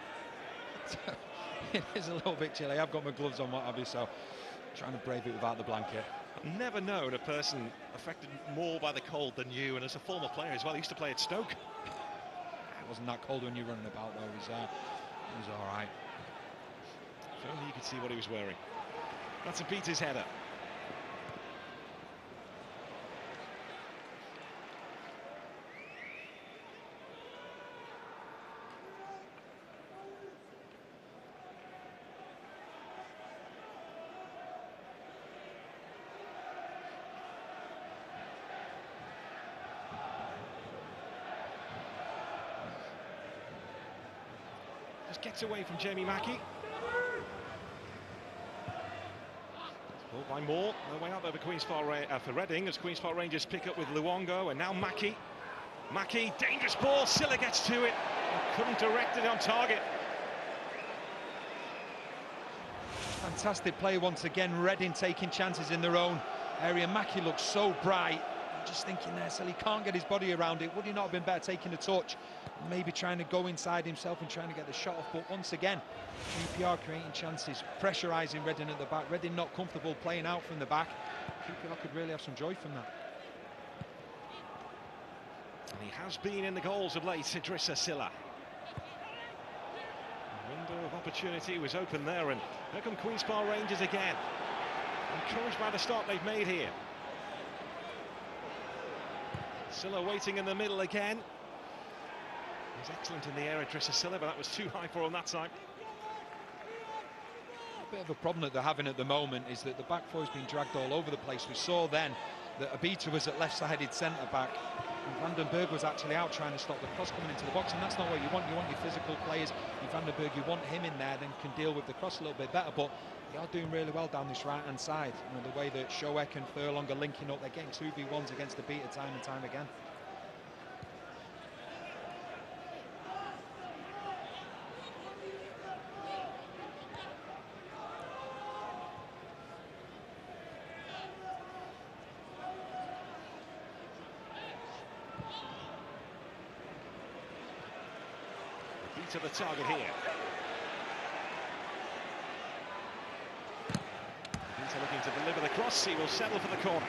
It is a little bit chilly. I've got my gloves on, what have you, so trying to brave it without the blanket. I've never known a person affected more by the cold than you, and as a former player as well. I used to play at Stoke. It wasn't that cold when you were running about, though. It was, uh, it was all right. If only you could see what he was wearing. That's a Peters header. Gets away from Jamie Mackie. Ball by Moore. No way out there for Queen's Park uh, for Reading as Queen's Park Rangers pick up with Luongo, and now Mackie. Mackie, dangerous ball. Silla gets to it. Couldn't direct it on target. Fantastic play once again. Reading taking chances in their own area. Mackie looks so bright. I'm just thinking there, so he can't get his body around it. Would he not have been better taking a touch? Maybe trying to go inside himself and trying to get the shot off, but once again Q P R creating chances, pressurising Reading at the back. Reading not comfortable playing out from the back. Q P R could really have some joy from that. And he has been in the goals of late, Idrissa Silla. The window of opportunity was open there, and here come Queen's Park Rangers again. Encouraged by the start they've made here. Silla waiting in the middle again. He's excellent in the air, Idrissa Silla, but that was too high for him that time. A bit of a problem that they're having at the moment is that the back four has been dragged all over the place. We saw then that Abita was at left-sided centre-back, and Vandenberg was actually out trying to stop the cross coming into the box, and that's not what you want. You want your physical players. Your Vandenberg, you want him in there, then can deal with the cross a little bit better, but they are doing really well down this right-hand side. You know, the way that Shoek and Furlong are linking up, they're getting two v ones against the Abita time and time again. To the target here. Peter looking to deliver the cross. He will settle for the corner.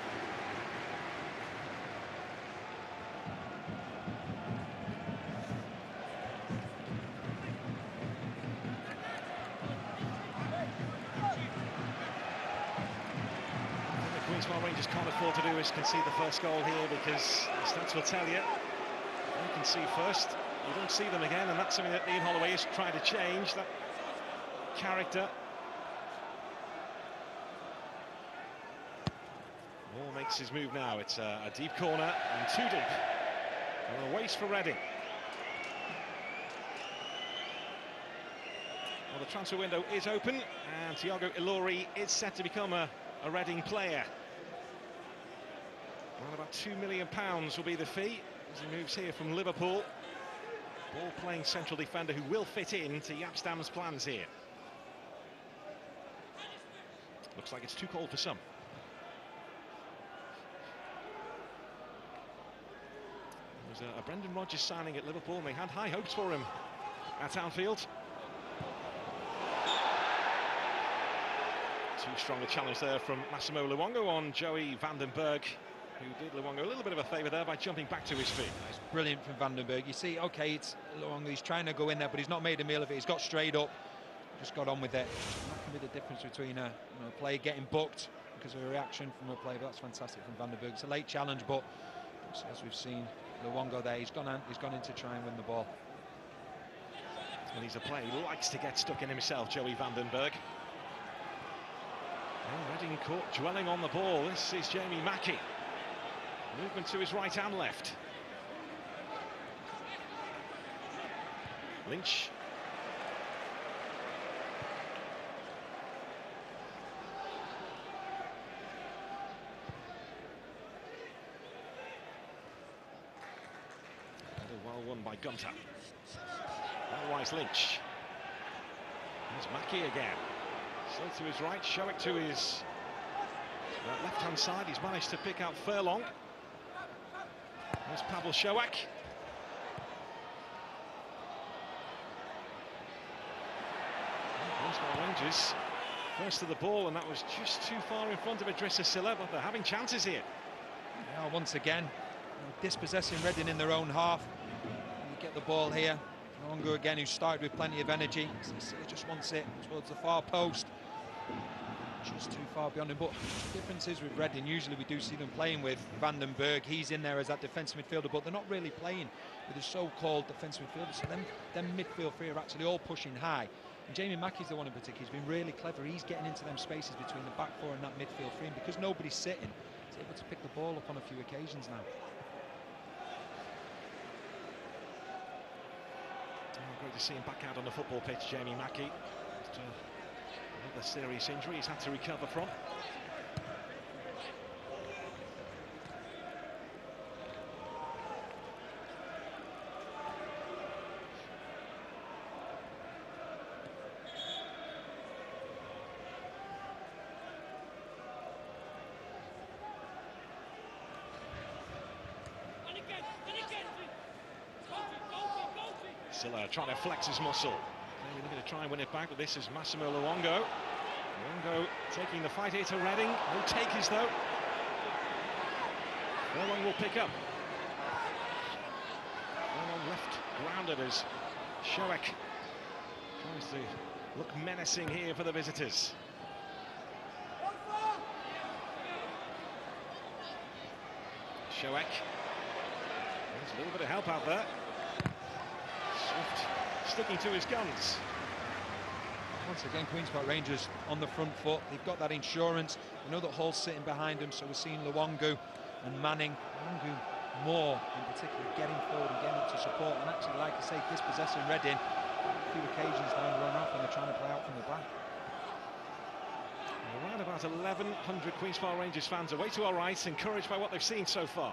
What the Queen's Park Rangers can't afford to do is concede the first goal here, because the stats will tell you they concede first. you don't see them again, and that's something that Ian Holloway is trying to change, that character. Moore makes his move now. It's a, a deep corner and too deep. And a waste for Reading. Well, the transfer window is open, and Thiago Ilori is set to become a, a Reading player. Around about two million pounds will be the fee as he moves here from Liverpool. Ball-playing central defender who will fit in to Jaap Stam's plans here. Looks like it's too cold for some. There was a, a Brendan Rodgers signing at Liverpool, and they had high hopes for him at Anfield. Too strong a challenge there from Massimo Luongo on Joey van den Berg, who did Luongo a little bit of a favour there by jumping back to his feet. It's brilliant from van den Berg. You see, OK, it's Luongo, he's trying to go in there, but he's not made a meal of it. He's got straight up, just got on with it. And that can be the difference between a, you know, a player getting booked because of a reaction from a player. But that's fantastic from van den Berg. It's a late challenge, but as we've seen, Luongo there, he's gone, he's gone in to try and win the ball. And he's a player who likes to get stuck in himself, Joey van den Berg. And Reading caught dwelling on the ball. This is Jamie Mackie. Movement to his right and left. Lynch. Well won by Gunter. Otherwise Lynch. There's Mackie again. Slow to his right, Showick to his uh, left-hand side. He's managed to pick out Furlong. There's Pavel Showick. Rangers first to the ball, and that was just too far in front of Idrissa Silla, but they're having chances here. Yeah, once again, you know, dispossessing Reading in their own half. You get the ball here. Luongo again, who started with plenty of energy. Silla just wants it towards the far post. Just too far beyond him. But the difference is with Reading, usually we do see them playing with Van den Berg. He's in there as that defensive midfielder, but they're not really playing with the so-called defensive midfielder. So them, them midfield three are actually all pushing high. And Jamie Mackie's the one in particular. He's been really clever. He's getting into them spaces between the back four and that midfield three. And because nobody's sitting, he's able to pick the ball up on a few occasions now. Oh, great to see him back out on the football pitch, Jamie Mackie. Just, uh, another serious injury he's had to recover from. Silla trying to flex his muscle. They're looking to try and win it back, but this is Massimo Luongo. Luongo taking the fight here to Reading. No takers though. Furlong will pick up. Furlong left grounded as Showick tries to look menacing here for the visitors. Showick. There's a little bit of help out there. Swift sticking to his guns. Once again, Queen's Park Rangers on the front foot. They've got that insurance. We know that Hall's sitting behind them, so we're seeing Luongo and Manning. Luongo more in particular getting forward and getting up to support. And actually, like I say, dispossessing Reading. A few occasions now run off and they're trying to play out from the back. Around about eleven hundred Queen's Park Rangers fans away to our right, encouraged by what they've seen so far.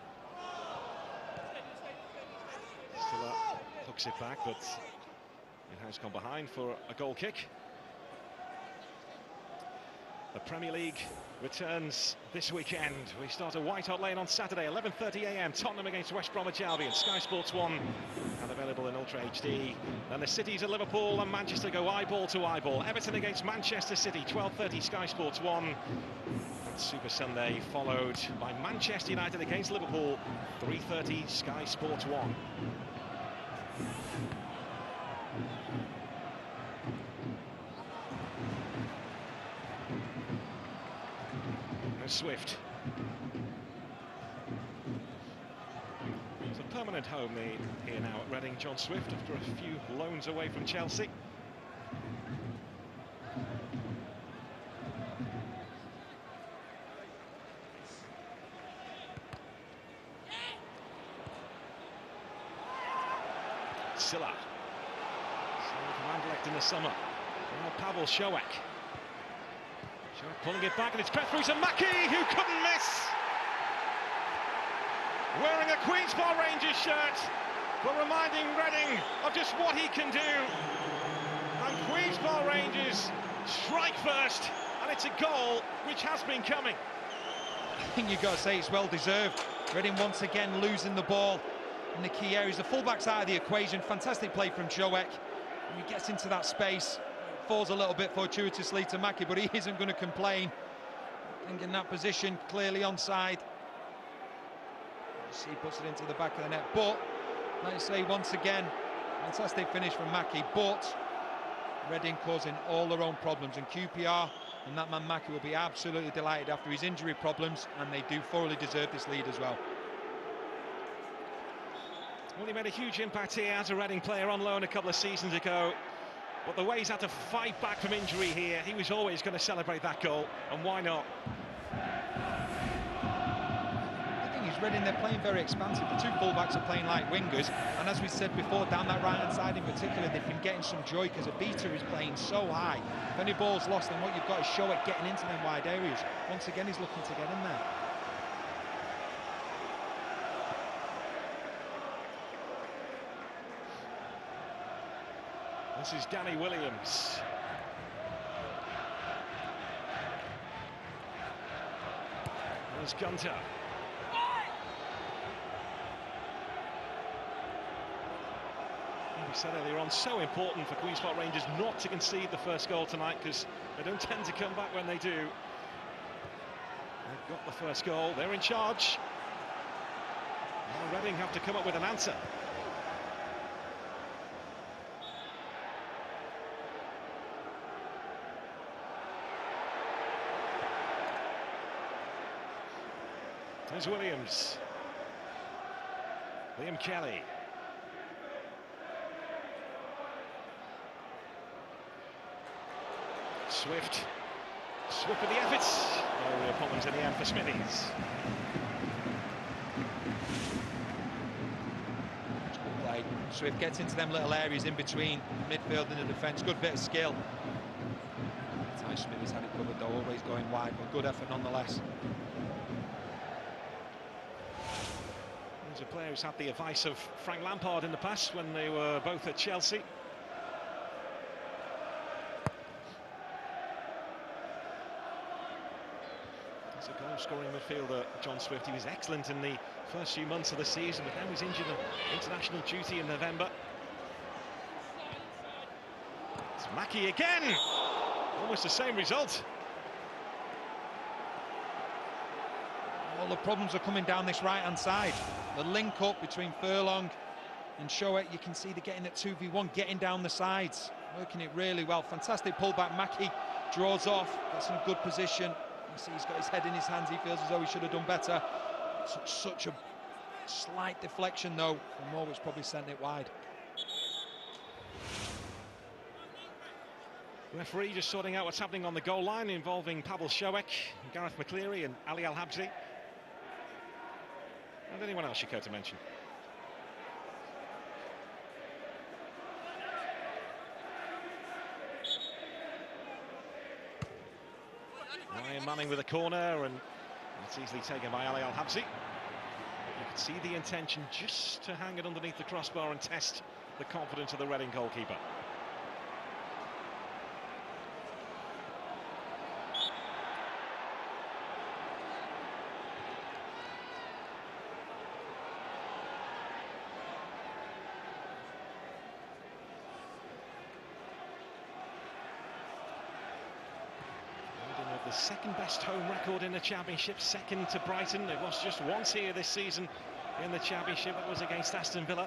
Still up, hooks it back, but it has gone behind for a goal kick. The Premier League returns this weekend. We start at White Hart Lane on Saturday, eleven thirty a m Tottenham against West Bromwich Albion. Sky Sports one and available in Ultra H D. Then the cities of Liverpool and Manchester go eyeball to eyeball. Everton against Manchester City, twelve thirty Sky Sports one. And Super Sunday followed by Manchester United against Liverpool, three thirty Sky Sports one. Swift. It's a permanent home here now at Reading, John Swift, after a few loans away from Chelsea. Silla. Signed from Anderlecht in the summer. Now Pavel Shoek. Shoek pulling it back, and it's crept through to Mackie, who couldn't miss. Wearing a Queen's Park Rangers shirt, but reminding Reading of just what he can do. And Queen's Park Rangers strike first, and it's a goal which has been coming. I think you've got to say it's well deserved. Reading once again losing the ball in the key areas. The fullback's out of the equation. Fantastic play from Shoek. When he gets into that space, falls a little bit fortuitously to Mackie, but he isn't going to complain. I think in that position, clearly onside. He puts it into the back of the net, but like I say, once again, fantastic finish from Mackie, but Reading causing all their own problems, and Q P R and that man Mackie will be absolutely delighted after his injury problems, and they do thoroughly deserve this lead as well. Well, he made a huge impact here as a Reading player on loan a couple of seasons ago, but the way he's had to fight back from injury here, he was always going to celebrate that goal, and why not? Reading, they're playing very expansive. The two fullbacks are playing like wingers, and as we said before, down that right-hand side in particular, they've been getting some joy because Abita is playing so high. If any ball's lost, then what you've got is Shoek getting into them wide areas. Once again, he's looking to get in there. This is Danny Williams. There's Gunter. We said earlier on, so important for Queen's Park Rangers not to concede the first goal tonight, because they don't tend to come back when they do. They've got the first goal, they're in charge. Now Reading have to come up with an answer. There's Williams. Liam Kelly. Swift. Swift with the efforts. No real problems in the end for Smithies. Good play. Swift gets into them little areas in between midfield and the defence. Good bit of skill. Ty Smithies had it covered though, always going wide, but good effort nonetheless. There's a player who's had the advice of Frank Lampard in the past when they were both at Chelsea. He's a goal-scoring midfielder, John Swift. He was excellent in the first few months of the season, but then was injured on international duty in November. It's Mackie again! Almost the same result. All the problems are coming down this right-hand side. The link-up between Furlong and Shoek, you can see they're getting at two v one, getting down the sides, working it really well. Fantastic pullback. Mackie draws off, gets in a good position. You see he's got his head in his hands, he feels as though he should have done better. Such, such a slight deflection though from Moore, which probably sent it wide. Referee just sorting out what's happening on the goal line involving Pavel Shoek, Gareth McCleary and Ali Al-Habsi. And anyone else you care to mention? Ryan Manning with a corner, and it's easily taken by Ali Al-Habsi. You can see the intention just to hang it underneath the crossbar and test the confidence of the Reading goalkeeper. The second best home record in the Championship, second to Brighton. They've lost just once here this season in the Championship. That was against Aston Villa.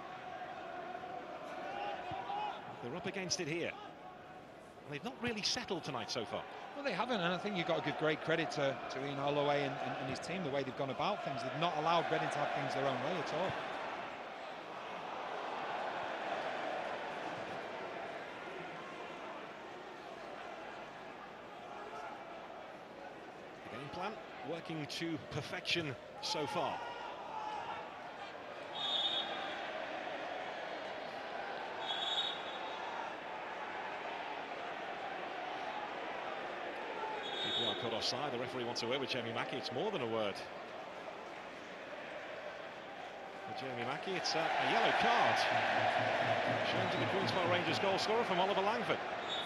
They're up against it here. They've not really settled tonight so far. Well, they haven't, and I think you've got to give great credit to, to Ian Holloway and, and, and his team, the way they've gone about things. They've not allowed Reading to have things their own way at all. working to perfection so far. People are caught offside. The referee wants a word with Jamie Mackie. It's more than a word. For Jamie Mackie, it's a, a yellow card shown to the Queen's Park Rangers goal scorer from Oliver Langford.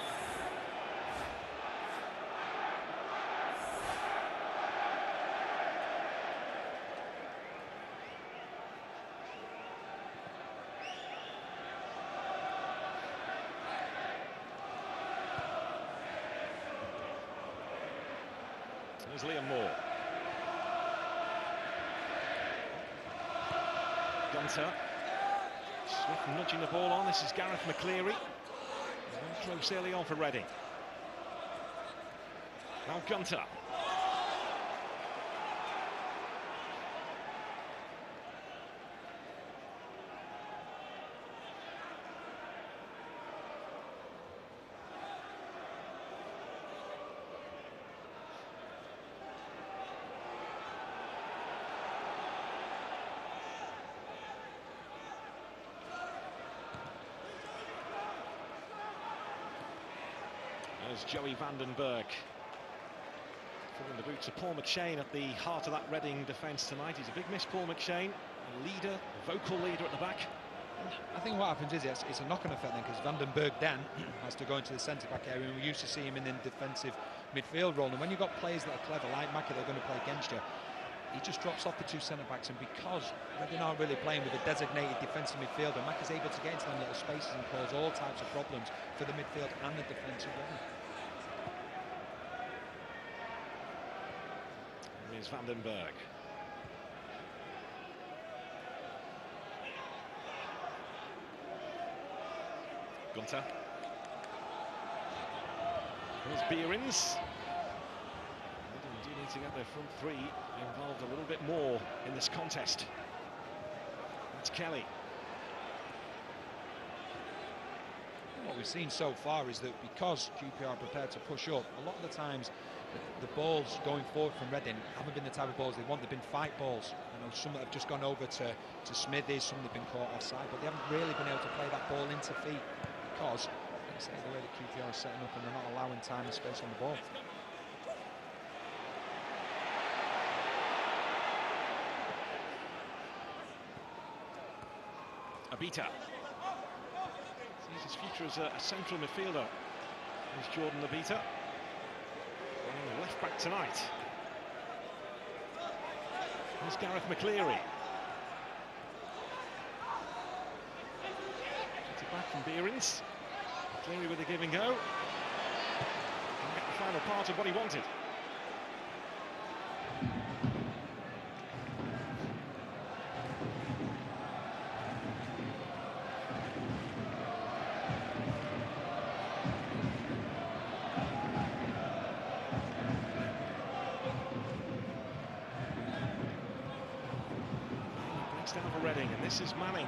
There's Liam Moore. Gunter. Swift nudging the ball on. This is Gareth McCleary. Close early on for Reading. Now Gunter. There's Joey Vandenberg. Filling the boots of Paul McShane at the heart of that Reading defence tonight. He's a big miss, Paul McShane. A leader, a vocal leader at the back. I think what happens is it's, it's a knock-on effect then, because Vandenberg then has to go into the centre-back area, and we used to see him in the defensive midfield role. And when you've got players that are clever, like Mackie, they're going to play against you, he just drops off the two centre-backs, and because Reading aren't really playing with a designated defensive midfielder, Mackie's able to get into them little spaces and cause all types of problems for the midfield and the defence of Reading. Here's Vandenberg. Gunter. Here's Behrens. Reading do need to get their front three involved a little bit more in this contest. That's Kelly. What we've seen so far is that because Q P R are prepared to push up, a lot of the times the, the balls going forward from Reading haven't been the type of balls they want. They've been fight balls. You know, some that have just gone over to, to Smithies, some that have been caught offside, but they haven't really been able to play that ball into feet because, like I say, the way that Q P R is setting up and they're not allowing time and space on the ball. Abita. Sees his future as a, a central midfielder. There's Jordan Abita. Oh, left back tonight. There's Gareth McCleary. Gets it back from Behrens. McCleary with a give and go. And get the final part of what he wanted. Down for Reading, and this is Manning.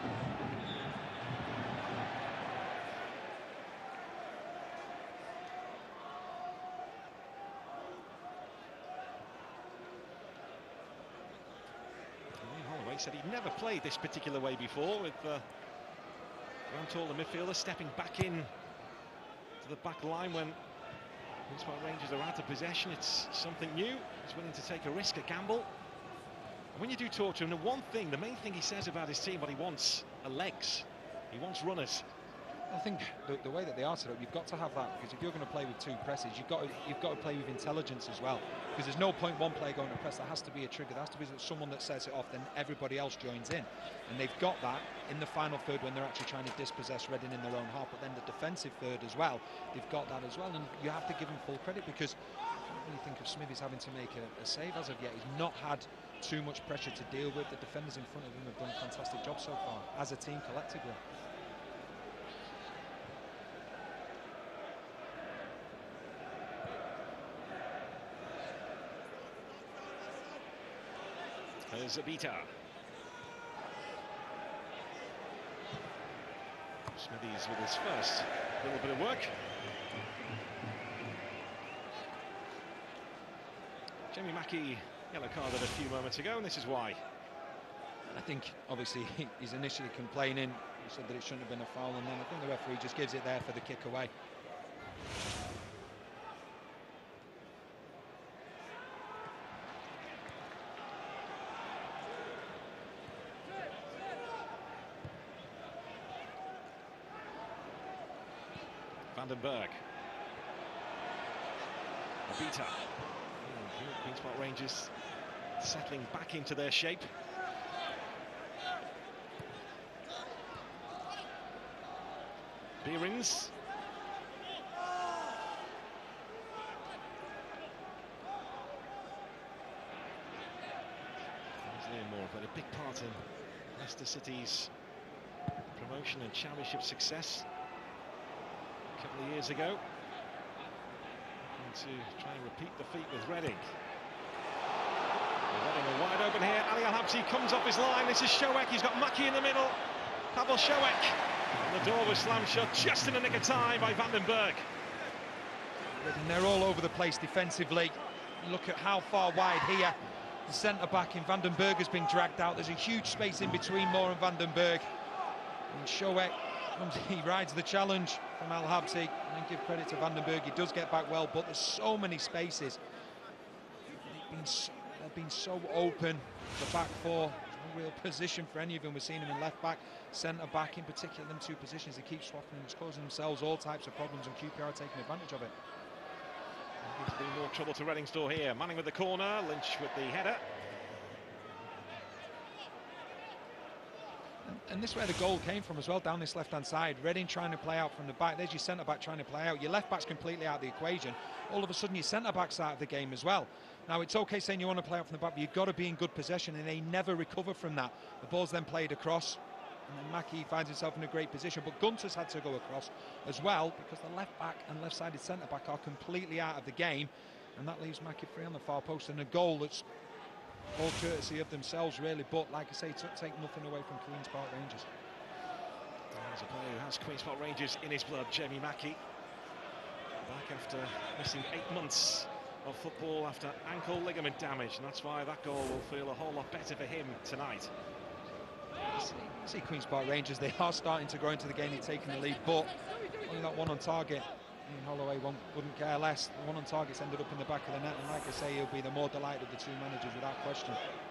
Holloway said he'd never played this particular way before, with uh, Grant Hall, the midfielder, stepping back in to the back line when Queen's Park Rangers are out of possession. It's something new. He's willing to take a risk, a gamble. When you do talk to him, the one thing, the main thing he says about his team, what he wants are legs. He wants runners. I think the, the way that they are set up, you've got to have that, because if you're going to play with two presses, you've got to, you've got to play with intelligence as well. Because there's no point one player going to press. There has to be a trigger. There has to be someone that sets it off, then everybody else joins in. And they've got that in the final third when they're actually trying to dispossess Reading in their own half. But then the defensive third as well, they've got that as well. And you have to give them full credit, because when you think of Smithies having to make a, a save as of yet, he's not had too much pressure to deal with. The defenders in front of him have done a fantastic job so far, as a team collectively. There's Abita. Smithies with his first little bit of work. Jamie Mackey yellow carded a few moments ago, and this is why. I think, obviously, he's initially complaining. He said that it shouldn't have been a foul, and then I think the referee just gives it there for the kick away. Vandenberg. Abita. Queen's Park Rangers settling back into their shape. Behrens. More played a big part in Leicester City's promotion and championship success a couple of years ago. Looking to try and repeat the feat with Reading. Reading are wide open here. Ali Al-Habsi comes off his line. This is Shoek. He's got Mackey in the middle. Pavel Shoek. And the door was slammed shut just in the nick of time by Vandenberg. And they're all over the place defensively. Look at how far wide here. The centre-back in Vandenberg has been dragged out. There's a huge space in between Moore and Vandenberg. And Shoek, he rides the challenge from Al-Habsi. And give credit to Vandenberg, he does get back well, but there's so many spaces. They've been so, they've been so open, the back four. No real position for any of them. We're seeing them in left-back, centre-back in particular, them two positions. They keep swapping and it's causing themselves all types of problems, and Q P R are taking advantage of it. Going to be more trouble to Reading's door here. Manning with the corner, Lynch with the header. And, and this is where the goal came from as well, down this left-hand side. Reading trying to play out from the back. There's your centre-back trying to play out. Your left-back's completely out of the equation. All of a sudden, your centre-back's out of the game as well. Now, it's okay saying you want to play out from the back, but you've got to be in good possession, and they never recover from that. The ball's then played across. And then Mackey finds himself in a great position, but Gunter's had to go across as well because the left back and left-sided centre-back are completely out of the game, and that leaves Mackey free on the far post, and a goal that's all courtesy of themselves, really, but like I say, to take nothing away from Queen's Park Rangers. There's a player who has Queen's Park Rangers in his blood, Jamie Mackey. Back after missing eight months of football after ankle ligament damage, and that's why that goal will feel a whole lot better for him tonight. See, see Queen's Park Rangers, they are starting to grow into the game, they're taking the lead, but only that one on target. Ian Holloway won't, wouldn't care less. The one on target's ended up in the back of the net, and like I say, he'll be the more delighted of the two managers without question.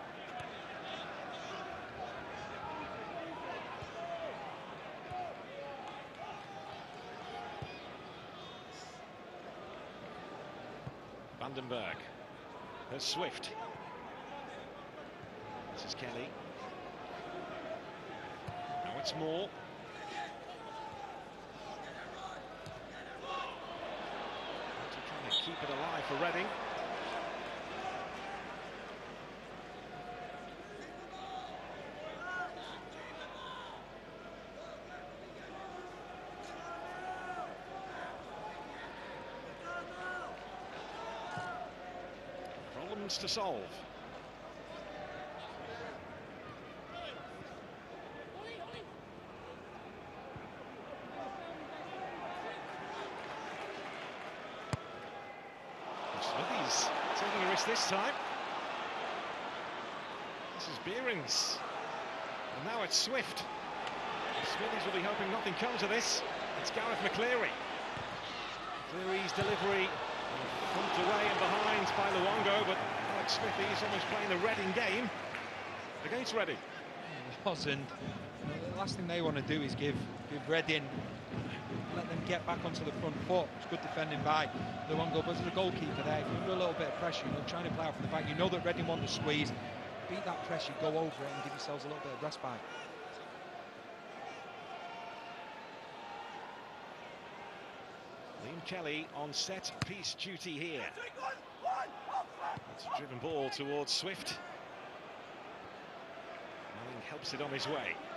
Vandenberg. There's Swift. This is Kelly. Now it's Moore. Trying to keep it alive for Reading. Problems to solve. Smithy's taking a risk this time. This is Behrens. And now it's Swift. Smithies will be hoping nothing comes of this. It's Gareth McCleary. McCleary's delivery pumped away and behind by Luongo, but Alex Smithy is almost playing the Reading game against Reading. It was, and the last thing they want to do is give, give Reading, let them get back onto the front foot. It's good defending by Luongo, but as a goalkeeper there, if you do a little bit of pressure, you know, trying to play out from the back, you know that Reading want to squeeze, beat that pressure, go over it and give yourselves a little bit of respite. Liam Kelly on set piece duty here. It's a driven ball towards Swift. Manning helps it on his way.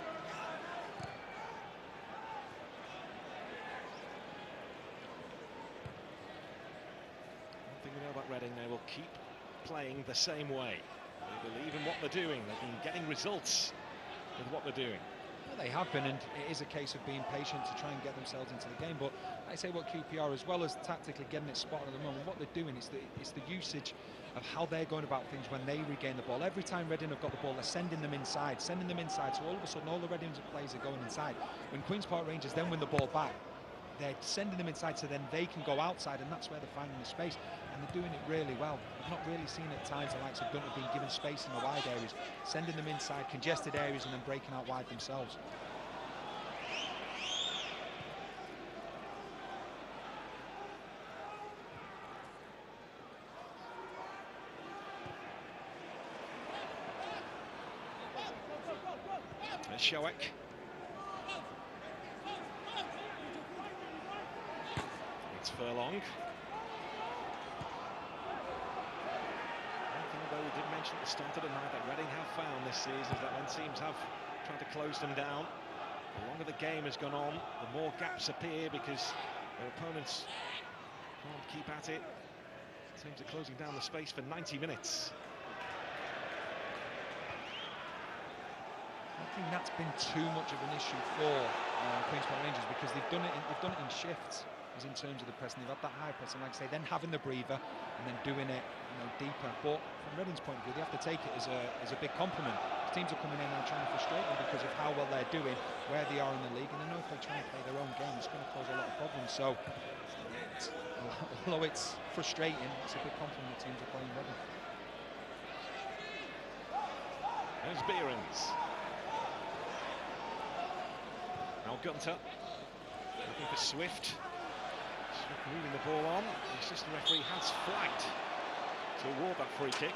One thing we know about Reading, they will keep playing the same way. They believe in what they're doing. They've been getting results with what they're doing. Well, they have been, and it is a case of being patient to try and get themselves into the game. But I say what Q P R, as well as tactically getting it spotted at the moment, what they're doing is the, it's the usage of how they're going about things when they regain the ball. Every time Reading have got the ball, they're sending them inside, sending them inside, so all of a sudden all the Reading players are going inside. When Queen's Park Rangers then win the ball back, they're sending them inside so then they can go outside, and that's where they're finding the space, and they're doing it really well. I've not really seen at times the likes of Gunter being given space in the wide areas, sending them inside congested areas and then breaking out wide themselves. Shoek. It's Furlong. One thing, though, we did mention at the start of the night that Reading have found this season is that when teams have tried to close them down, the longer the game has gone on, the more gaps appear because their opponents can't keep at it in terms of closing down the space for ninety minutes. I think that's been too much of an issue for uh, Queen's Park Rangers, because they've done it. In, they've done it in shifts, as in terms of the pressing. They've had that high press, and like I say, then having the breather and then doing it, you know, deeper. But from Reading's point of view, they have to take it as a as a big compliment. Teams are coming in now trying to frustrate them because of how well they're doing, where they are in the league, and they know if they try and play their own game, it's going to cause a lot of problems. So, although it's frustrating, it's a big compliment that teams are playing Reading. There's Behrens. Now Gunter looking for Swift. Swift moving the ball on. The assistant referee has flagged to award that free kick.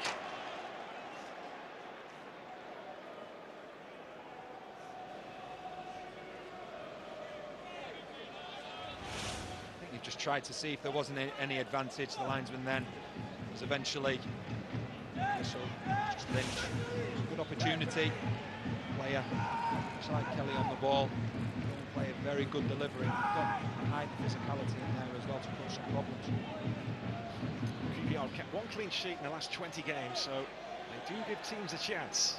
I think he just tried to see if there wasn't any advantage. The linesman then was eventually so just Lynch. It was a good opportunity. Player, just like Kelly on the ball. Player, very good delivery. Got high physicality in there as well to cause some problems. Q P R kept one clean sheet in the last twenty games, so they do give teams a chance.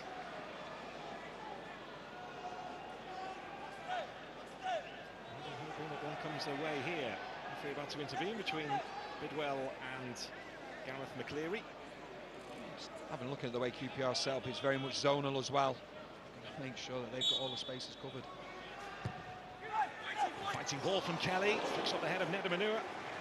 One comes their way here. Referee about to intervene between Bidwell and Gareth McCleary. Just having a look at the way Q P R set up, it's very much zonal as well. Make sure that they've got all the spaces covered. Fighting ball from Kelly, flicks off the head of Nedemanua.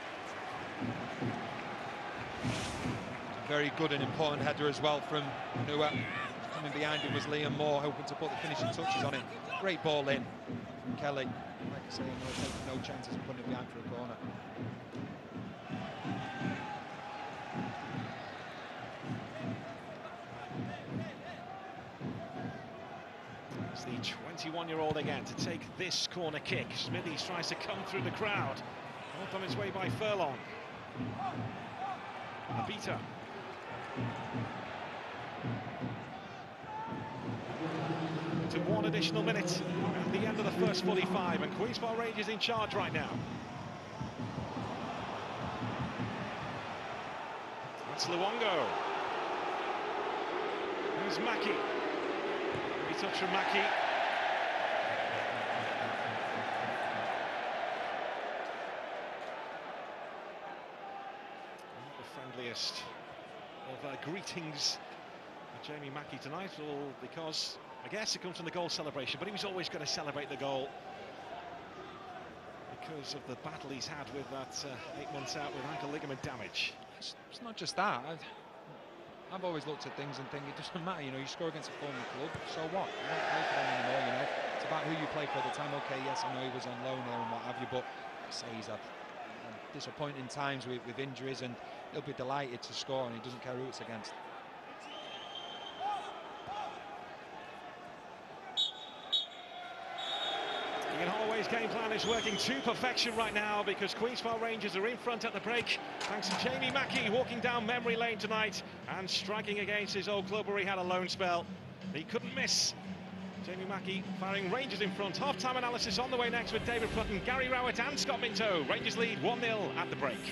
Very good and important header as well from Manua. Coming behind him was Liam Moore, hoping to put the finishing touches on it. Great ball in from Kelly. Like I say, no, taking no chances of putting it behind for a corner. It's the twenty-one-year-old again to take this corner kick. Smithies tries to come through the crowd. Helped on his way by Furlong. Abita. To one additional minute at the end of the first forty-five, and Queen's Park Rangers in charge right now. That's Luongo. Here's Mackie. Good touch from Mackie. Not the friendliest of uh, greetings for Jamie Mackie tonight, all because I guess it comes from the goal celebration, but he was always going to celebrate the goal because of the battle he's had with that uh, eight months out with ankle ligament damage. It's, it's not just that. I've, I've always looked at things and think it doesn't matter, you know, you score against a former club, so what? You don't play for them anymore, you know. It's about who you play for at the time. Okay, yes, I know he was on loan there and what have you, but I say he's had um, disappointing times with, with injuries, and he'll be delighted to score, and he doesn't care who it's against. Ian Holloway's game plan is working to perfection right now because Queen's Park Rangers are in front at the break thanks to Jamie Mackie walking down memory lane tonight and striking against his old club where he had a loan spell. He couldn't miss. Jamie Mackie firing Rangers in front. Half-time analysis on the way next with David Plutton, Gary Rowett and Scott Minto. Rangers lead one nil at the break.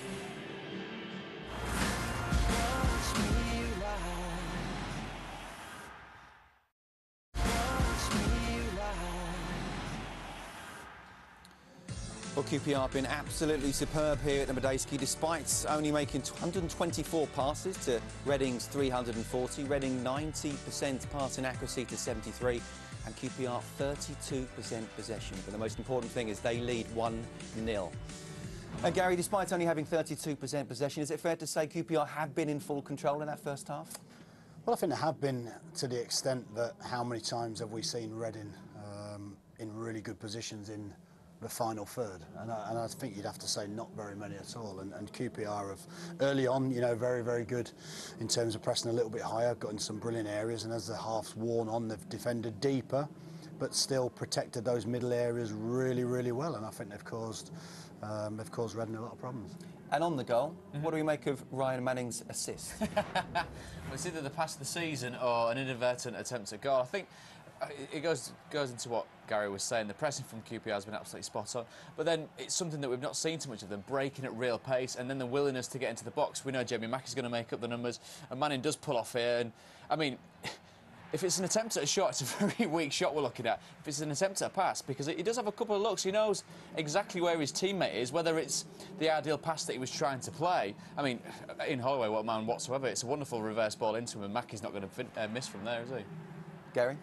Well, Q P R have been absolutely superb here at the Madejski, despite only making one hundred twenty-four passes to Reading's three hundred forty. Reading ninety percent passing accuracy to seventy-three, and Q P R thirty-two percent possession. But the most important thing is they lead one nil. And Gary, despite only having thirty-two percent possession, is it fair to say Q P R have been in full control in that first half? Well, I think they have been, to the extent that how many times have we seen Reading um, in really good positions in the final third, and I, and I think you'd have to say not very many at all. And, and Q P R have early on, you know, very very good in terms of pressing a little bit higher, got in some brilliant areas, and as the half's worn on, they've defended deeper, but still protected those middle areas really really well. And I think they've caused um, they've caused Reading a lot of problems. And on the goal, mm-hmm. what do we make of Ryan Manning's assist? Well, it's either the pass of the season or an inadvertent attempt at goal. I think it goes goes into what Gary was saying. The pressing from Q P R has been absolutely spot on, but then it's something that we've not seen too much of them, breaking at real pace, and then the willingness to get into the box. We know Jamie Mackie's going to make up the numbers, and Manning does pull off here. And I mean, if it's an attempt at a shot, it's a very weak shot we're looking at. If it's an attempt at a pass, because he does have a couple of looks, he knows exactly where his teammate is, whether it's the ideal pass that he was trying to play. I mean, in Holloway, what man whatsoever, it's a wonderful reverse ball into him, and Mackie's not going to uh, miss from there, is he? Gary?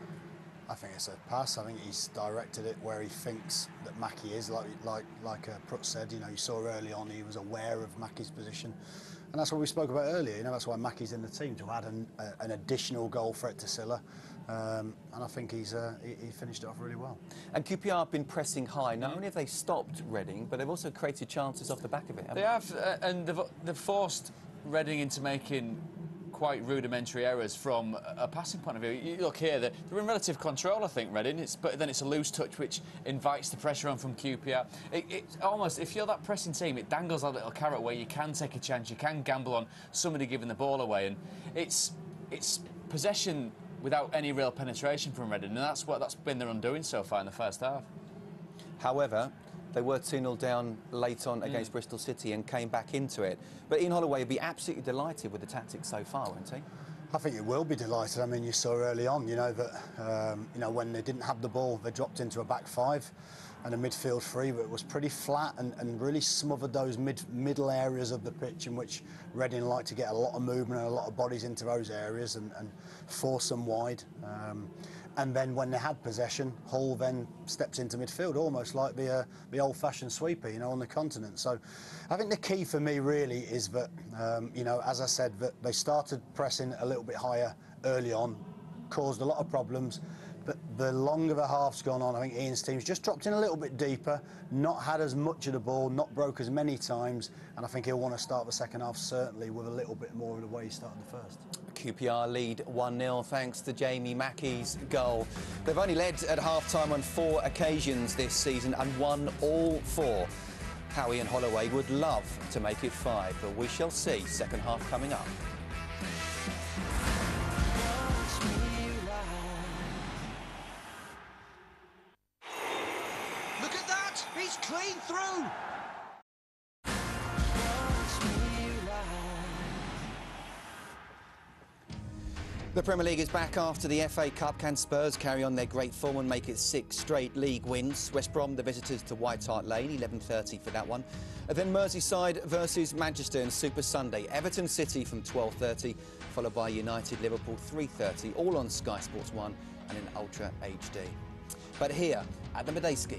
I think it's a pass. I think he's directed it where he thinks that Mackie is, like like like uh, Prut said. You know, you saw early on he was aware of Mackie's position, and that's what we spoke about earlier. You know, that's why Mackie's in the team, to add an, uh, an additional goal threat to Silla, um, and I think he's uh, he, he finished it off really well. And Q P R have been pressing high. Not only have they stopped Reading, but they've also created chances off the back of it. They have, uh, and they've, they've forced Reading into making quite rudimentary errors from a passing point of view. You look here, they're, they're in relative control, I think, Reading, it's, but then it's a loose touch which invites the pressure on from Q P R. It, it almost, if you're that pressing team, it dangles a little carrot where you can take a chance, you can gamble on somebody giving the ball away, and it's it's possession without any real penetration from Reading, and that's what that's been their undoing so far in the first half. However, they were two nil down late on against mm. Bristol City and came back into it. But Ian Holloway would be absolutely delighted with the tactics so far, wouldn't he? I think he will be delighted. I mean, you saw early on, you know, that um, you know, when they didn't have the ball, they dropped into a back five and a midfield three, but it was pretty flat and, and really smothered those mid middle areas of the pitch, in which Reading like to get a lot of movement and a lot of bodies into those areas and, and force them wide. Um, And then when they had possession, Hull then stepped into midfield, almost like the uh, the old-fashioned sweeper, you know, on the continent. So I think the key for me really is that, um, you know, as I said, that they started pressing a little bit higher early on, caused a lot of problems. But the longer the half's gone on, I think Ian's team's just dropped in a little bit deeper, not had as much of the ball, not broke as many times, and I think he'll want to start the second half certainly with a little bit more of the way he started the first. Q P R lead one nil thanks to Jamie Mackie's goal. They've only led at half-time on four occasions this season and won all four. Howie and Holloway would love to make it five, but we shall see. Second half coming up. Look at that! He's clean through! The Premier League is back after the F A Cup. Can Spurs carry on their great form and make it six straight league wins? West Brom, the visitors to White Hart Lane, eleven thirty for that one. And then Merseyside versus Manchester in Super Sunday. Everton City from twelve thirty, followed by United Liverpool three thirty, all on Sky Sports one and in Ultra H D. But here at the Madejski.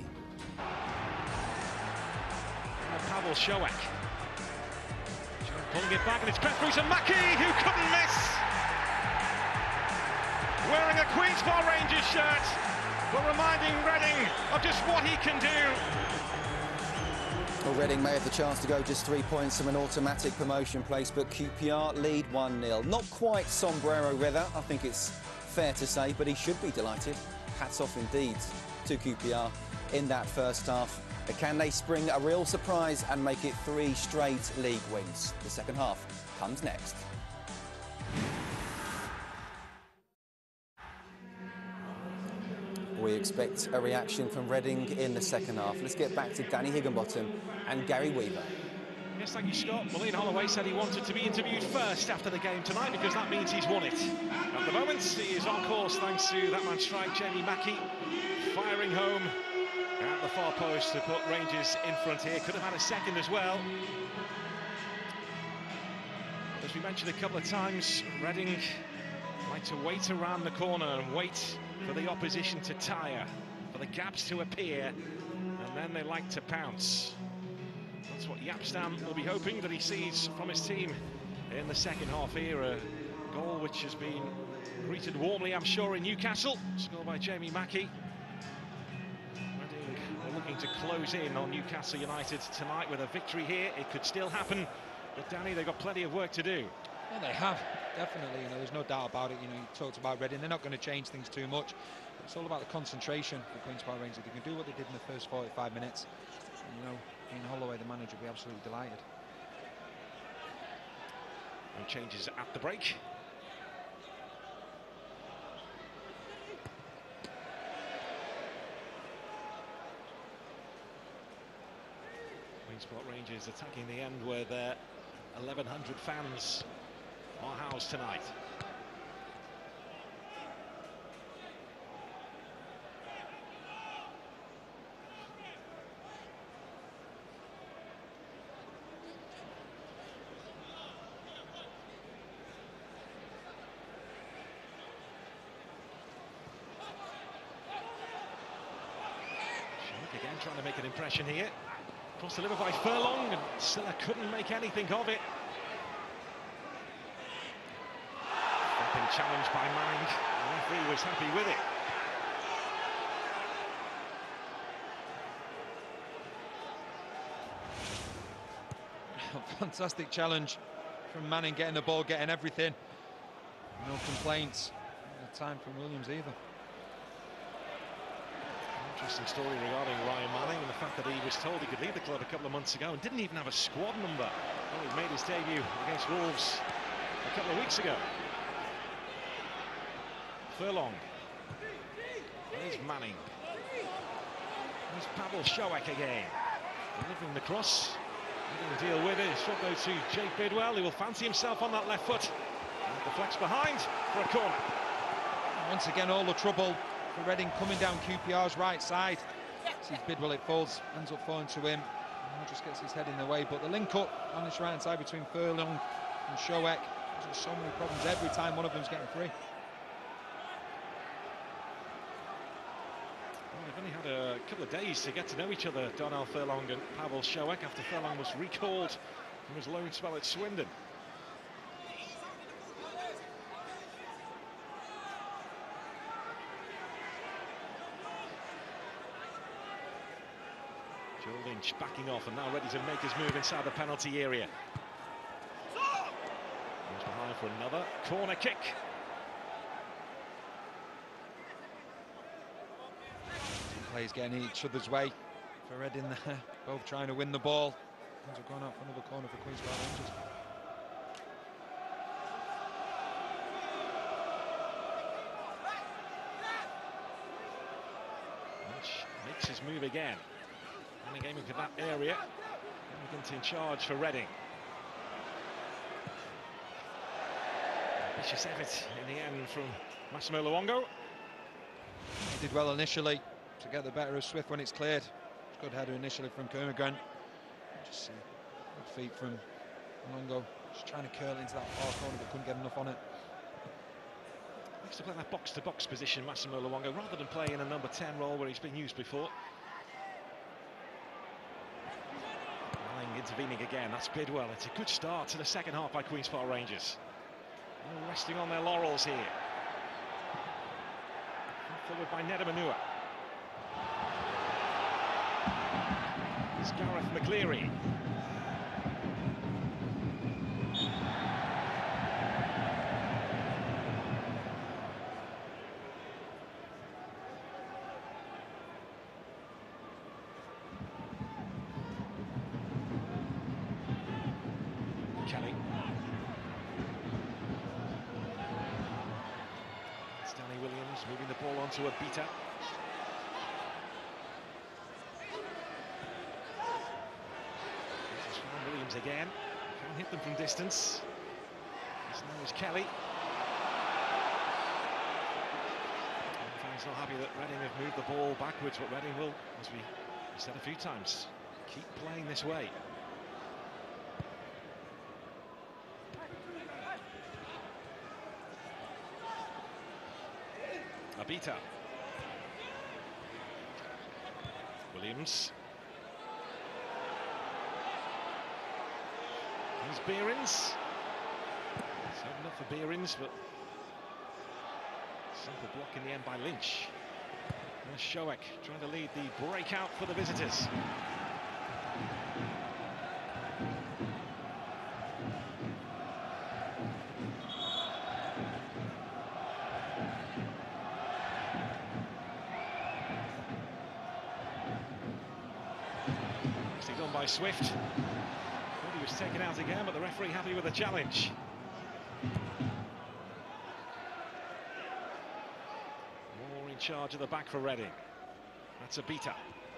Pavel Shoek. Pulling it back, and it's crept through to Mackie, who couldn't miss. Wearing a Queen's Park Rangers shirt, but reminding Reading of just what he can do. Well, Reading may have the chance to go just three points from an automatic promotion place, but Q P R lead one nil. Not quite sombrero weather, I think it's fair to say, but he should be delighted. Hats off indeed to Q P R in that first half. But can they spring a real surprise and make it three straight league wins? The second half comes next. We expect a reaction from Reading in the second half. Let's get back to Danny Higginbottom and Gary Weaver. Yes, thank you, Scott. Well, Ian Holloway said he wanted to be interviewed first after the game tonight because that means he's won it. At the moment, he is on course thanks to that man strike, Jamie Mackie, firing home At the far post to put Rangers in front here. Could have had a second as well. As we mentioned a couple of times, Reading like to wait around the corner and wait for the opposition to tire, for the gaps to appear, and then they like to pounce. That's what Yapstam will be hoping that he sees from his team in the second half here. A goal which has been greeted warmly, I'm sure, in Newcastle. Scored by Jamie Mackie. Reading are looking to close in on Newcastle United tonight with a victory here. It could still happen, but Danny, they've got plenty of work to do. Yeah, they have, definitely. You know, there's no doubt about it. You know, you talked about Reading. They're not going to change things too much. It's all about the concentration for Queen's Park Rangers. They can do what they did in the first forty-five minutes. And, you know, Ian Holloway, the manager, will be absolutely delighted. No changes at the break. Queen's Park Rangers attacking the end where their eleven hundred fans are housed tonight. Shark again trying to make an impression here. Cross delivered by Furlong, and Silla couldn't make anything of it. Stepping challenge by Manning. The referee was happy with it. Fantastic challenge from Manning, getting the ball, getting everything. No complaints. No time from Williams either. Interesting story regarding Ryan Manning and the fact that he was told he could leave the club a couple of months ago and didn't even have a squad number. Well, he made his debut against Wolves a couple of weeks ago. Furlong. There's Manning. There's Pavel Shoek again. Delivering the cross. He didn't deal with it. Shot goes to Jake Bidwell. He will fancy himself on that left foot. And deflects behind for a corner. Once again, all the trouble for Reading coming down Q P R's right side. Sees Bidwell, it falls, ends up falling to him. And just gets his head in the way. But the link up on this right hand side between Furlong and Shoek. There's so many problems every time one of them's getting free. Well, they've only had a couple of days to get to know each other, Donnell Furlong and Pavel Shoek, after Furlong was recalled from his loan spell at Swindon. Joe Lynch backing off and now ready to make his move inside the penalty area. Goes behind for another corner kick. Players getting each other's way for Reading there, both trying to win the ball. Ends up going out for another corner for Queen's Park Rangers. Lynch makes his move again. And again into that area. Elegant in charge for Reading. Vicious effort in the end from Massimo Luongo. He did well initially to get the better of Swift when it's cleared. Good header initially from Kermagren. Just uh, good feet from Luongo. Just trying to curl into that far corner but couldn't get enough on it. Likes to play that box-to-box position, Massimo Luongo, rather than play in a number ten role where he's been used before. Intervening again, that's Bidwell. It's a good start to the second half by Queen's Park Rangers. No resting on their laurels here. Forward by Nedamanua. It's Gareth McCleary. Kelly. Stanley Williams moving the ball onto a beater. This is from Williams again. Can't hit them from distance. This now is Kelly. He's not happy that Reading have moved the ball backwards, but Reading will, as we said a few times, keep playing this way. Abita. Williams. Here's Behrens. It's opened up for Behrens, but simple block in the end by Lynch. There's Shoek trying to lead the breakout for the visitors. Nicely done by Swift. Thought he was taken out again, but the referee happy with the challenge. More in charge of the back for Reading. That's Abita.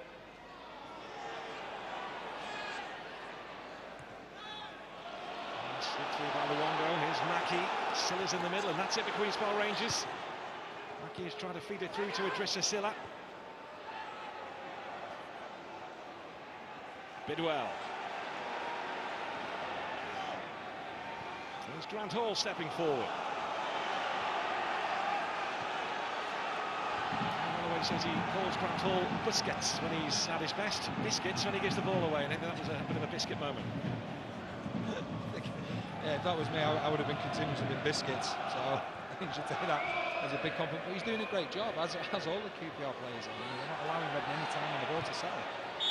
Slipped through by Luongo. Here's Mackie. Still is in the middle, and that's it for Queen's Park Rangers. Mackie is trying to feed it through to Idrissa Silla. Bidwell. There's Grant Hall stepping forward. Holloway says he calls Grant Hall biscuits when he's at his best, biscuits when he gives the ball away, and I think that was a bit of a biscuit moment. Yeah, if that was me, I, I would have been continuing to be biscuits. So I think you should take that as a big compliment. But he's doing a great job, as, as all the Q P R players are. I mean, they're not allowing Reading any time on the ball to settle.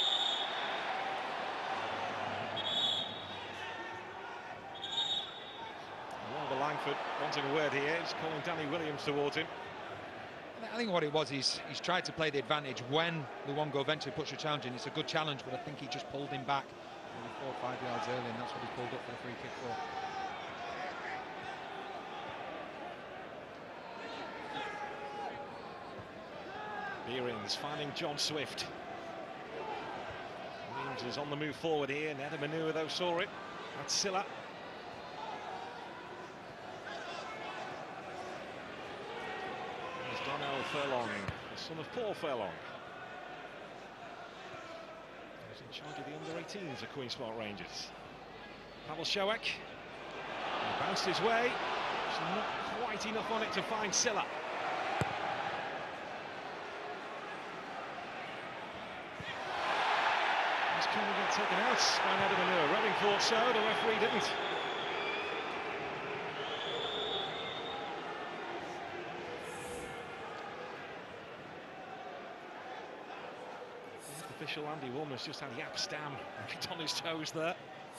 Langford wanting a word here. He's calling Danny Williams towards him. I think what it was, he's he's tried to play the advantage when Luongo eventually puts a challenge in. It's a good challenge, but I think he just pulled him back maybe four or five yards early, and that's what he pulled up for the free kick for. Behrens finding John Swift. Williams is on the move forward here. Neda Manua, though, saw it. That's Silla. Donnell Furlong, the son of Paul Furlong. He's in charge of the under eighteens of Queen's Park Rangers. Pavel Shoek. He bounced his way. There's not quite enough on it to find Silla. He's going to get taken out by Neda Manua. Reading thought so, the referee didn't. Official Andy Woolman's just had Yap Stam right on his toes there.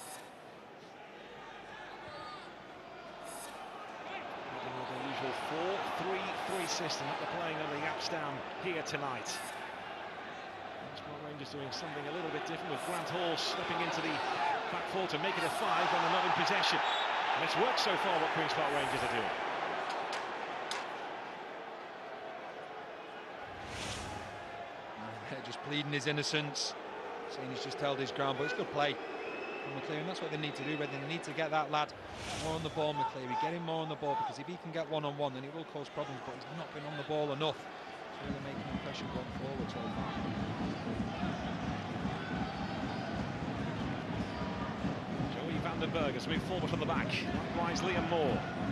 With their usual four three three system that they're playing under Yap Stam here tonight. Queen's Rangers doing something a little bit different, with Grant Hall stepping into the back four to make it a five when they're not in possession. And it's worked so far what Queen's Park Rangers are doing. Just pleading his innocence, saying he's just held his ground, but it's good play from McCleary, and that's what they need to do. They need to get that lad more on the ball, McCleary, get him more on the ball, because if he can get one-on-one, then it will cause problems, but he's not been on the ball enough to really make an impression going forward so far. Joey Vandenberg has moved forward from the back, likewise Liam Moore.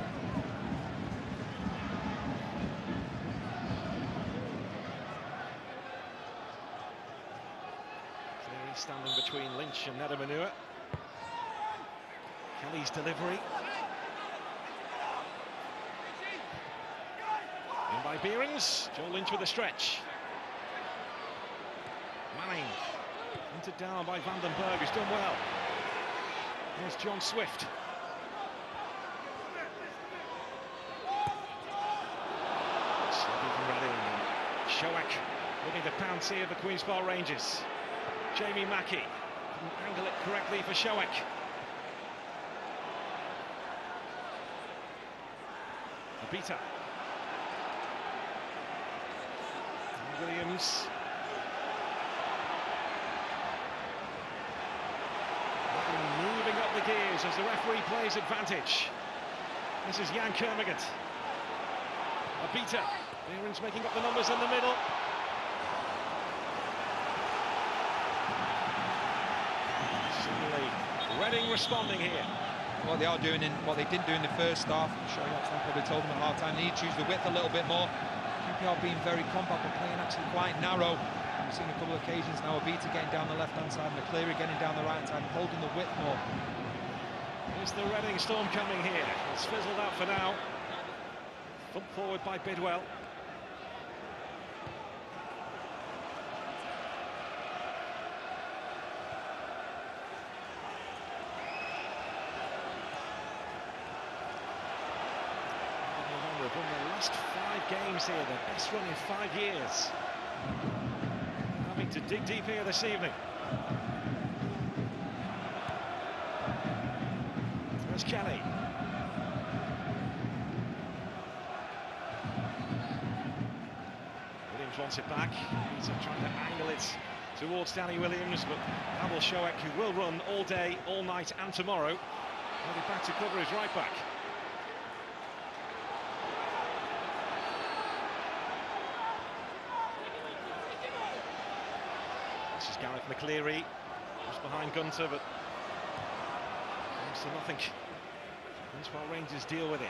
Standing between Lynch and Neda Manua. Kelly's delivery. In by Behrens. Joe Lynch with a stretch. Manning. Hunted down by Vandenberg, who's done well. Here's John Swift. Sloppy from Reading. Shoek looking to pounce here for Queen's Park Rangers. Jamie Mackie can angle it correctly for Shoek. Abita. Williams. Moving up the gears as the referee plays advantage. This is Jan Kermigert. beater. Behrens making up the numbers in the middle. Suddenly, Reading responding here. What they are doing in what they didn't do in the first half, I'm sure that's probably told them at half time. They need to choose the width a little bit more. Q P R being very compact but playing actually quite narrow. We've seen a couple of occasions now, a beater getting down the left-hand side, McCleary getting down the right-hand side, and holding the width more. Here's the Reading storm coming here. It's fizzled out for now. Thumped forward by Bidwell. November have won the last five games here, their best run in five years. Having to dig deep here this evening. There's Kelly. Williams wants it back. He's trying to angle it towards Danny Williams, but Pavel Shoek, who will run all day, all night and tomorrow, will be back to cover his right back. This is Gareth McCleary, just behind Gunter, but comes to nothing. Queen's Park Rangers deal with it.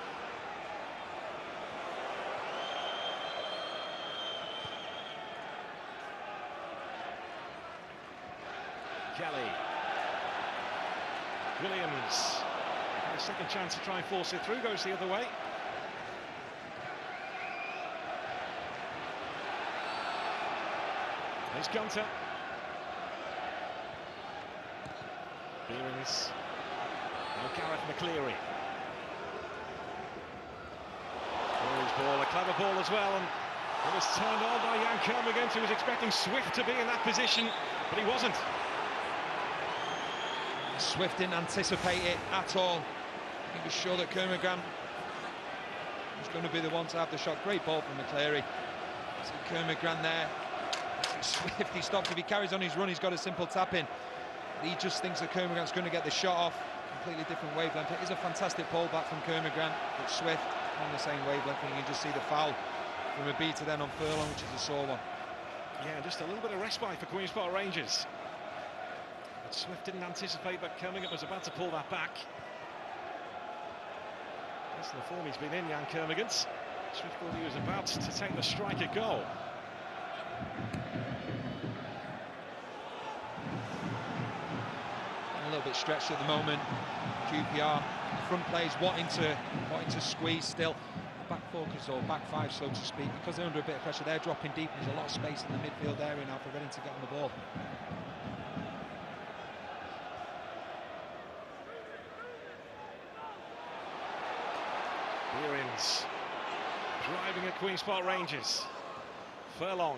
Kelly. Williams. A second chance to try and force it through, goes the other way. There's Gunter. Behrens. Now Gareth McCleary. His ball, a clever ball as well, and it was turned on by Jan Kermorgant, who was expecting Swift to be in that position, but he wasn't. Swift didn't anticipate it at all. He was sure that Kermorgant was going to be the one to have the shot. Great ball from McCleary. See Kermorgant there. Swift, he stopped. If he carries on his run, he's got a simple tap in. He just thinks that Kermorgant's going to get the shot off. Completely different wavelength. It is a fantastic pull back from Kermorgant, but Swift on the same wavelength, and you can just see the foul from a beater then on Furlong, which is a sore one. Yeah, just a little bit of respite for Queen's Park Rangers. But Swift didn't anticipate that Kermorgant was about to pull that back. That's the form he's been in, Jan Kermorgant. Swift thought he was about to take the striker goal. A little bit stretched at the moment. Q P R front players wanting to wanting to squeeze still. Back focus or back five, so to speak, because they're under a bit of pressure. They're dropping deep. There's a lot of space in the midfield area now for Reading to get on the ball. Behrens driving at Queen's Park Rangers. Furlong.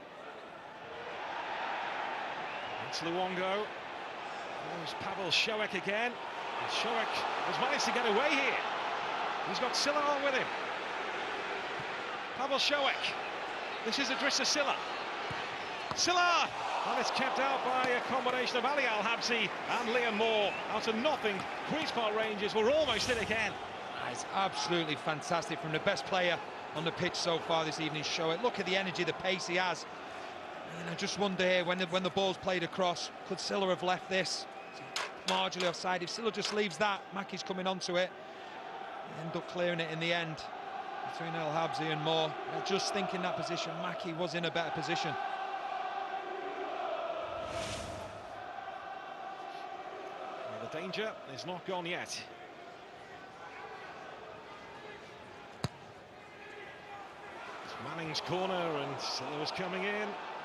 It's Luongo. There's Pavel Shoek again. And Shoek has managed to get away here. He's got Silla on with him. Pavel Shoek. This is Idrissa Silla. Silla! And it's kept out by a combination of Ali Al-Habsi and Liam Moore. Out of nothing, Queen's Park Rangers were almost in again. It's absolutely fantastic from the best player on the pitch so far this evening, Shoek. Look at the energy, the pace he has. And I just wonder here, when the, when the ball's played across, could Silla have left this marginally offside? If Silla just leaves that, Mackey's coming onto it. End up clearing it in the end between El Habsi and Moore. I just think in that position, Mackey was in a better position. Well, the danger is not gone yet. It's Manning's corner, and Silla was coming in.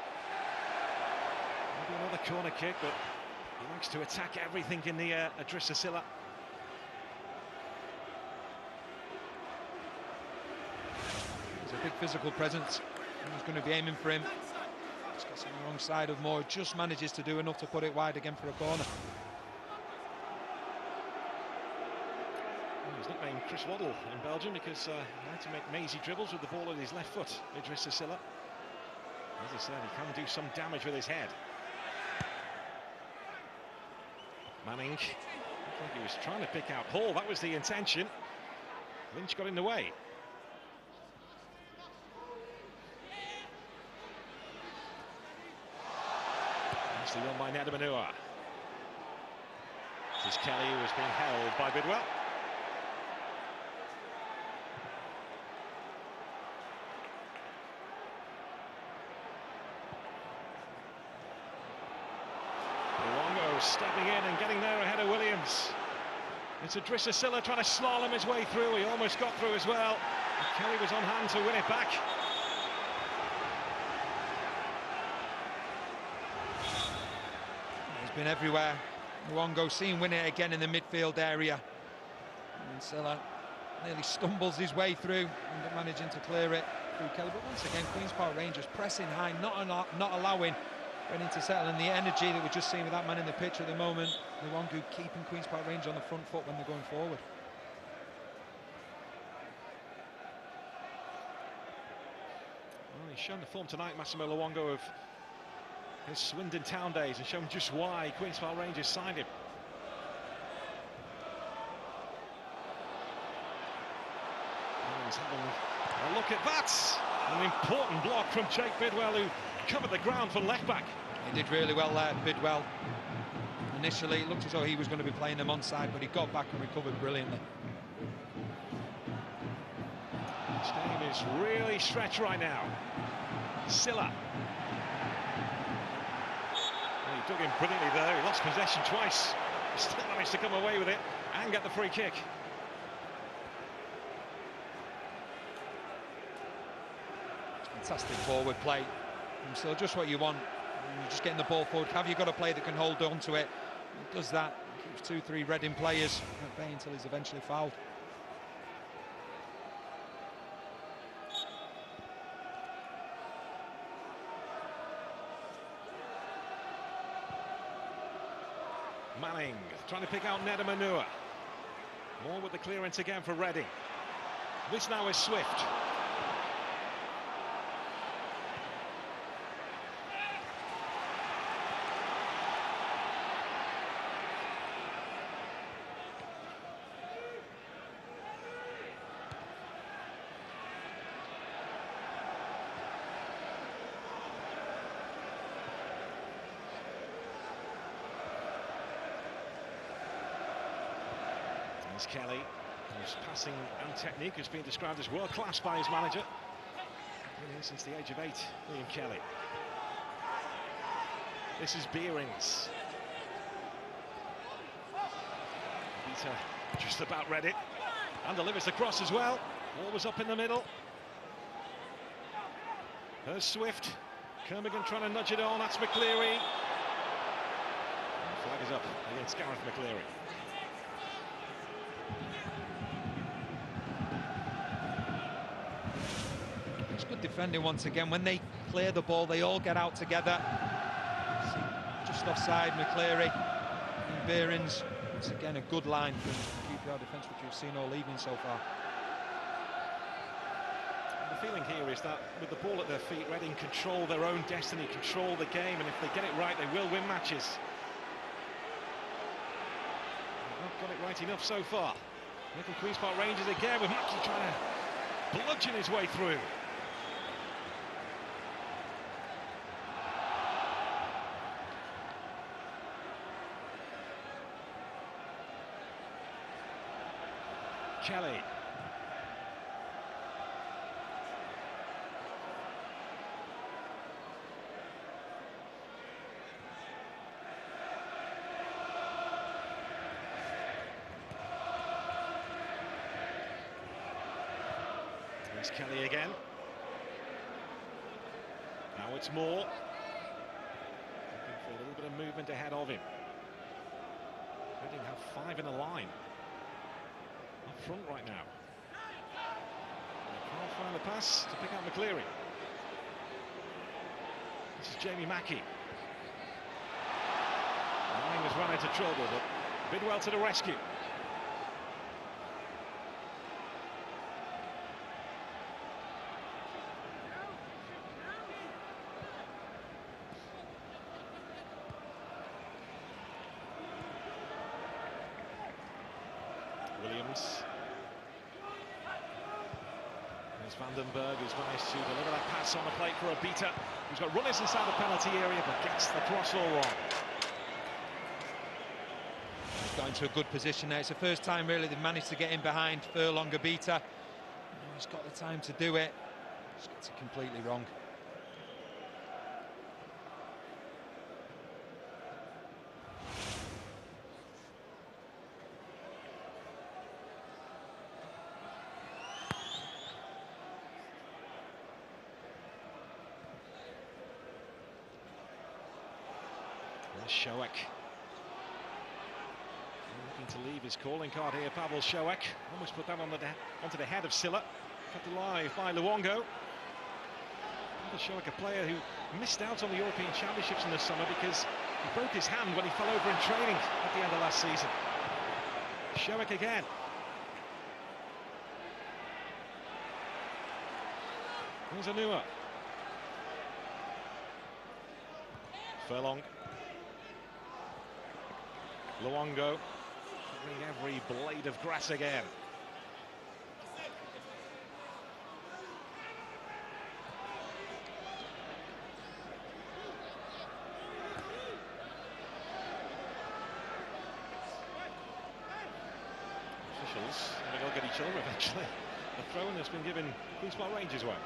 Maybe another corner kick, but he likes to attack everything in the air. Idrissa Silla. He's a big physical presence. He's going to be aiming for him. He's got some wrong side of Moore. Just manages to do enough to put it wide again for a corner. Well, he's nicknamed Chris Waddle in Belgium because uh, he had to make mazy dribbles with the ball at his left foot. Idrissa Silla. As I said, he can do some damage with his head. Manning. I think he was trying to pick out Paul. That was the intention. Lynch got in the way. Nicely done by Nedamanua. This is Kelly, who is being held by Bidwell. Luongo stepping in and getting there ahead of Williams. It's Idrissa Silla trying to slalom his way through. He almost got through as well. And Kelly was on hand to win it back. He's been everywhere. Luongo seen win it again in the midfield area. And Silla nearly stumbles his way through and managing to clear it through Kelly. But once again, Queen's Park Rangers pressing high, not, not allowing Reading to settle, and the energy that we're just seeing with that man in the pitch at the moment. Luongo keeping Queen's Park Rangers on the front foot when they're going forward. Well, he's shown the form tonight, Massimo Luongo, of his Swindon Town days, and shown just why Queen's Park Rangers signed him. And he's having a look at that. An important block from Jake Bidwell, who covered the ground for left back. He did really well there, Bidwell. Initially, it looked as though he was going to be playing them onside, but he got back and recovered brilliantly. This game is really stretched right now. Silla. Well, he dug in brilliantly there. He lost possession twice. He still managed to come away with it and get the free kick. Fantastic forward play. And so just what you want. You're just getting the ball forward. Have you got a player that can hold on to it? He does that. Keeps two, three Reading players at bay until he's eventually fouled. Manning trying to pick out Nedamanua. More with the clearance again for Reading. This now is Swift. There's Kelly, whose passing and technique has been described as world-class by his manager. Been here since the age of eight, William Kelly. This is Beerings. Peter just about read it, and delivers the cross as well. Ball was up in the middle. There's Swift. Kermigan trying to nudge it on, that's McCleary. And the flag is up against Gareth McCleary. It's good defending once again. When they clear the ball, they all get out together. Just offside, McCleary and Beerings. Once again, a good line from Q P R defence, which we've seen all evening so far. And the feeling here is that with the ball at their feet, Reading control their own destiny, control the game, and if they get it right, they will win matches. They've not got it right enough so far. Little Queen's Park Rangers again with Mackie trying to bludgeon his way through. Kelly. There's Kelly again. Now it's Moore. Looking for a little bit of movement ahead of him. Reading have five in a line. Up front right now. They can't find the pass to pick out McCleary. This is Jamie Mackie. Line has run into trouble, but Bidwell to the rescue. Williams. There's Vandenberg, who's managed to deliver that pass on the plate for a beater, who's got runners inside the penalty area, but gets the cross all wrong. He's got into a good position there. It's the first time really they've managed to get in behind Furlong a beater. He's got the time to do it. Just gets it completely wrong. Shoek looking to leave his calling card here. Pavel Shoek almost put that on the onto the head of Silla. Kept alive by Luongo. Pavel Shoek, a player who missed out on the European Championships in the summer because he broke his hand when he fell over in training at the end of last season. Shoek again. Here's Anua. Furlong. Luongo covering every blade of grass again. Officials having a look at each other eventually. The throw-in has been given Queen's Park Rangers way.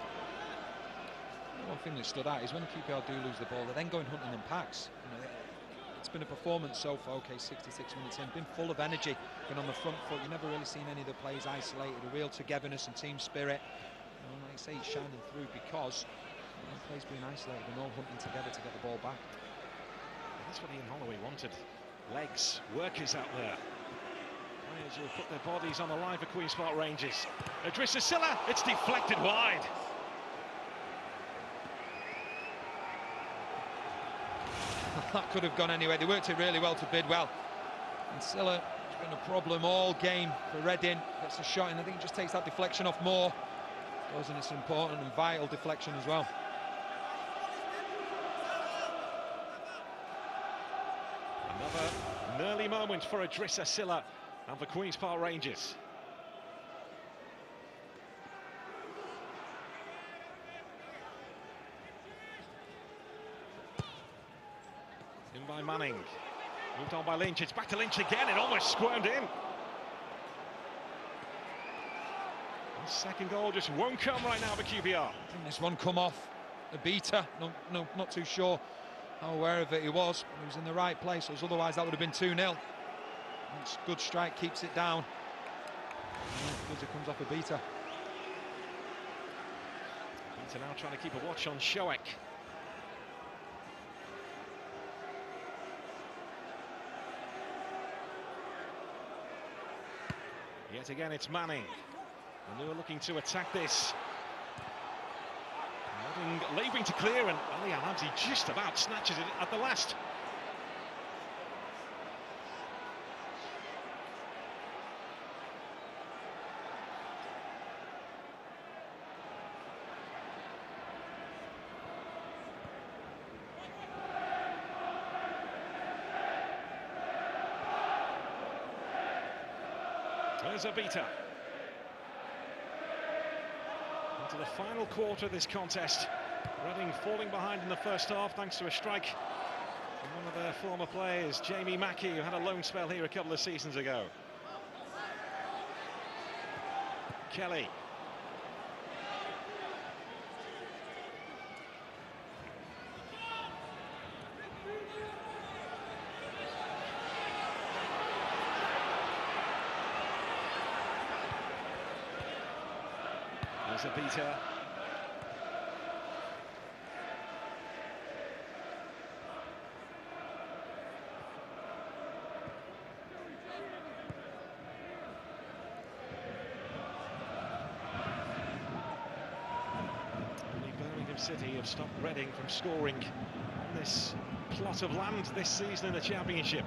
One thing that stood out is when Q P R do lose the ball, they're then going hunting in packs. You know, it's been a performance so far, okay, sixty-six minutes in, been full of energy, been on the front foot. You've never really seen any of the players isolated, a real togetherness and team spirit. You know, like I say, it's shining through because you know, players being isolated and all hunting together to get the ball back. That's what Ian Holloway wanted. Legs, workers out there. Players who have put their bodies on the line for Queen's Park Rangers. Idrissa Silla, it's deflected wide. That could have gone anyway. They worked it really well to Bidwell. And Silla has been a problem all game for Reading. Gets a shot and I think he just takes that deflection off more. Goes and it's an important and vital deflection as well. Another early moment for Idrissa Silla and the Queen's Park Rangers. In by Manning. Moved on by Lynch. It's back to Lynch again. It almost squirmed in. The second goal just won't come right now for Q P R. I think this one come off the beater. No, no, not too sure how aware of it he was. He was in the right place, as otherwise that would have been two nil. It's a good strike, keeps it down. Because it comes off a beater. Beater now trying to keep a watch on Shoek. Yet again, it's Manning. And they were looking to attack this. Labouring to clear, and Ali Al-Hamzi just about snatches it at the last. There's a beater. Into the final quarter of this contest. Reading falling behind in the first half thanks to a strike from one of their former players, Jamie Mackie, who had a loan spell here a couple of seasons ago. Kelly. There's a beater. City have stopped Reading from scoring on this plot of land this season in the Championship.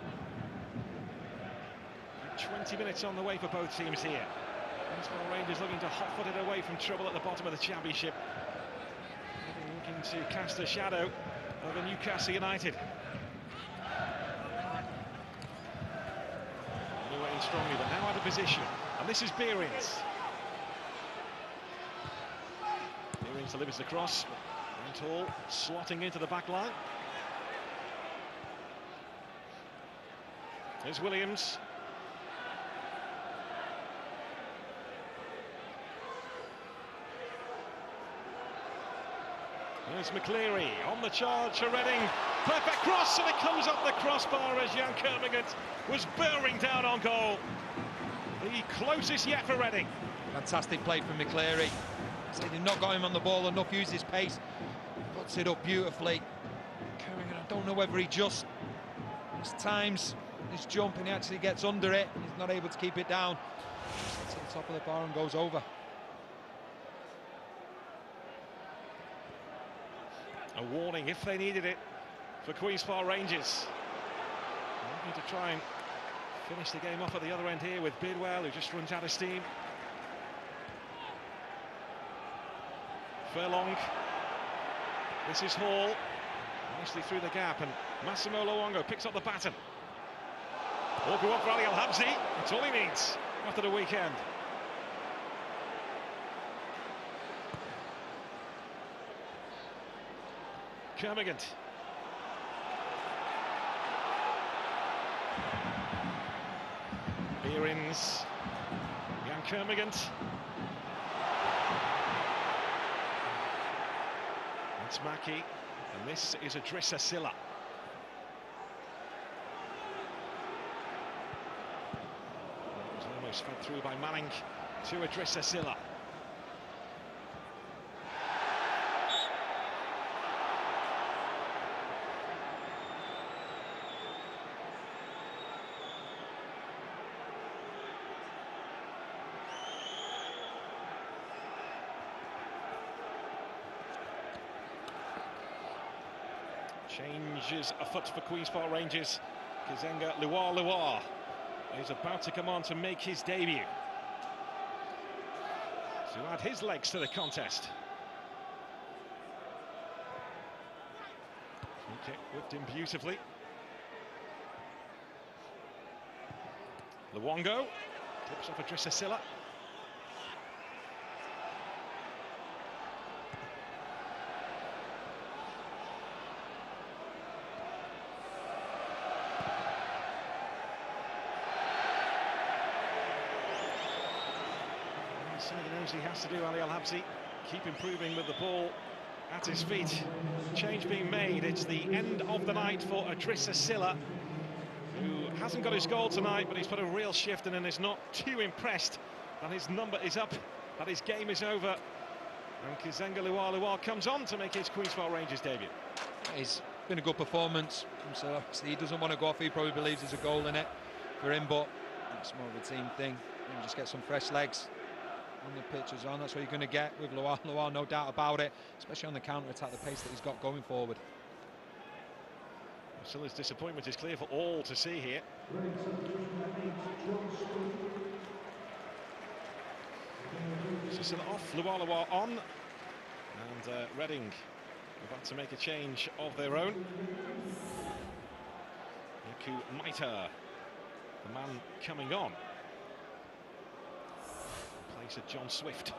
twenty minutes on the way for both teams here. Queen's Park Rangers looking to hot-foot it away from trouble at the bottom of the Championship. Reading looking to cast a shadow over Newcastle United. They were in strongly, but now out of position. And this is Behrens. Williams delivers the cross. Hall slotting into the back line. Here's Williams. There's McCleary on the charge for Reading. Perfect cross, and it comes up the crossbar as Jan Kermigant was bearing down on goal. The closest yet for Reading. Fantastic play from McCleary. So they've not got him on the ball enough, used his pace. Puts it up beautifully. Kermigant, I don't know whether he just... There's times he's jumping, he actually gets under it, and he's not able to keep it down. Just to the top of the bar and goes over. A warning, if they needed it, for Queen's Park Rangers. Looking to try and finish the game off at the other end here with Bidwell, who just runs out of steam. Furlong. This is Hall. Nicely through the gap, and Massimo Luongo picks up the baton. All go up for Ali Al-Habsi. That's all he needs after the weekend. Kermigant. Behrens. Jan Kermigant. It's Mackie, and this is Idrissa Silla. It was almost fed through by Manning to Idrissa Silla. Changes afoot for Queen's Park Rangers. Kizenga Luar is about to come on to make his debut, to add his legs to the contest. Free kick whipped in beautifully. Luongo clips off Idrissa Silla. Something he knows he has to do, Ali Al-Habsi. Keep improving with the ball at his feet. Change being made. It's the end of the night for Idrissa Silla, who hasn't got his goal tonight, but he's put a real shift in and is not too impressed that his number is up, that his game is over. And Kizenga Luar comes on to make his Queen's Park Rangers debut. It's been a good performance. So he doesn't want to go off. He probably believes there's a goal in it for him, but it's more of a team thing. You just get some fresh legs on the pitch as well. That's what you're going to get with Luar, Luar, no doubt about it, especially on the counter-attack, the pace that he's got going forward. Silla's disappointment is clear for all to see here. So Silla off, Luar Luar on, and uh, Reading about to make a change of their own. Yaku Maita, the man coming on. Place of John Swift.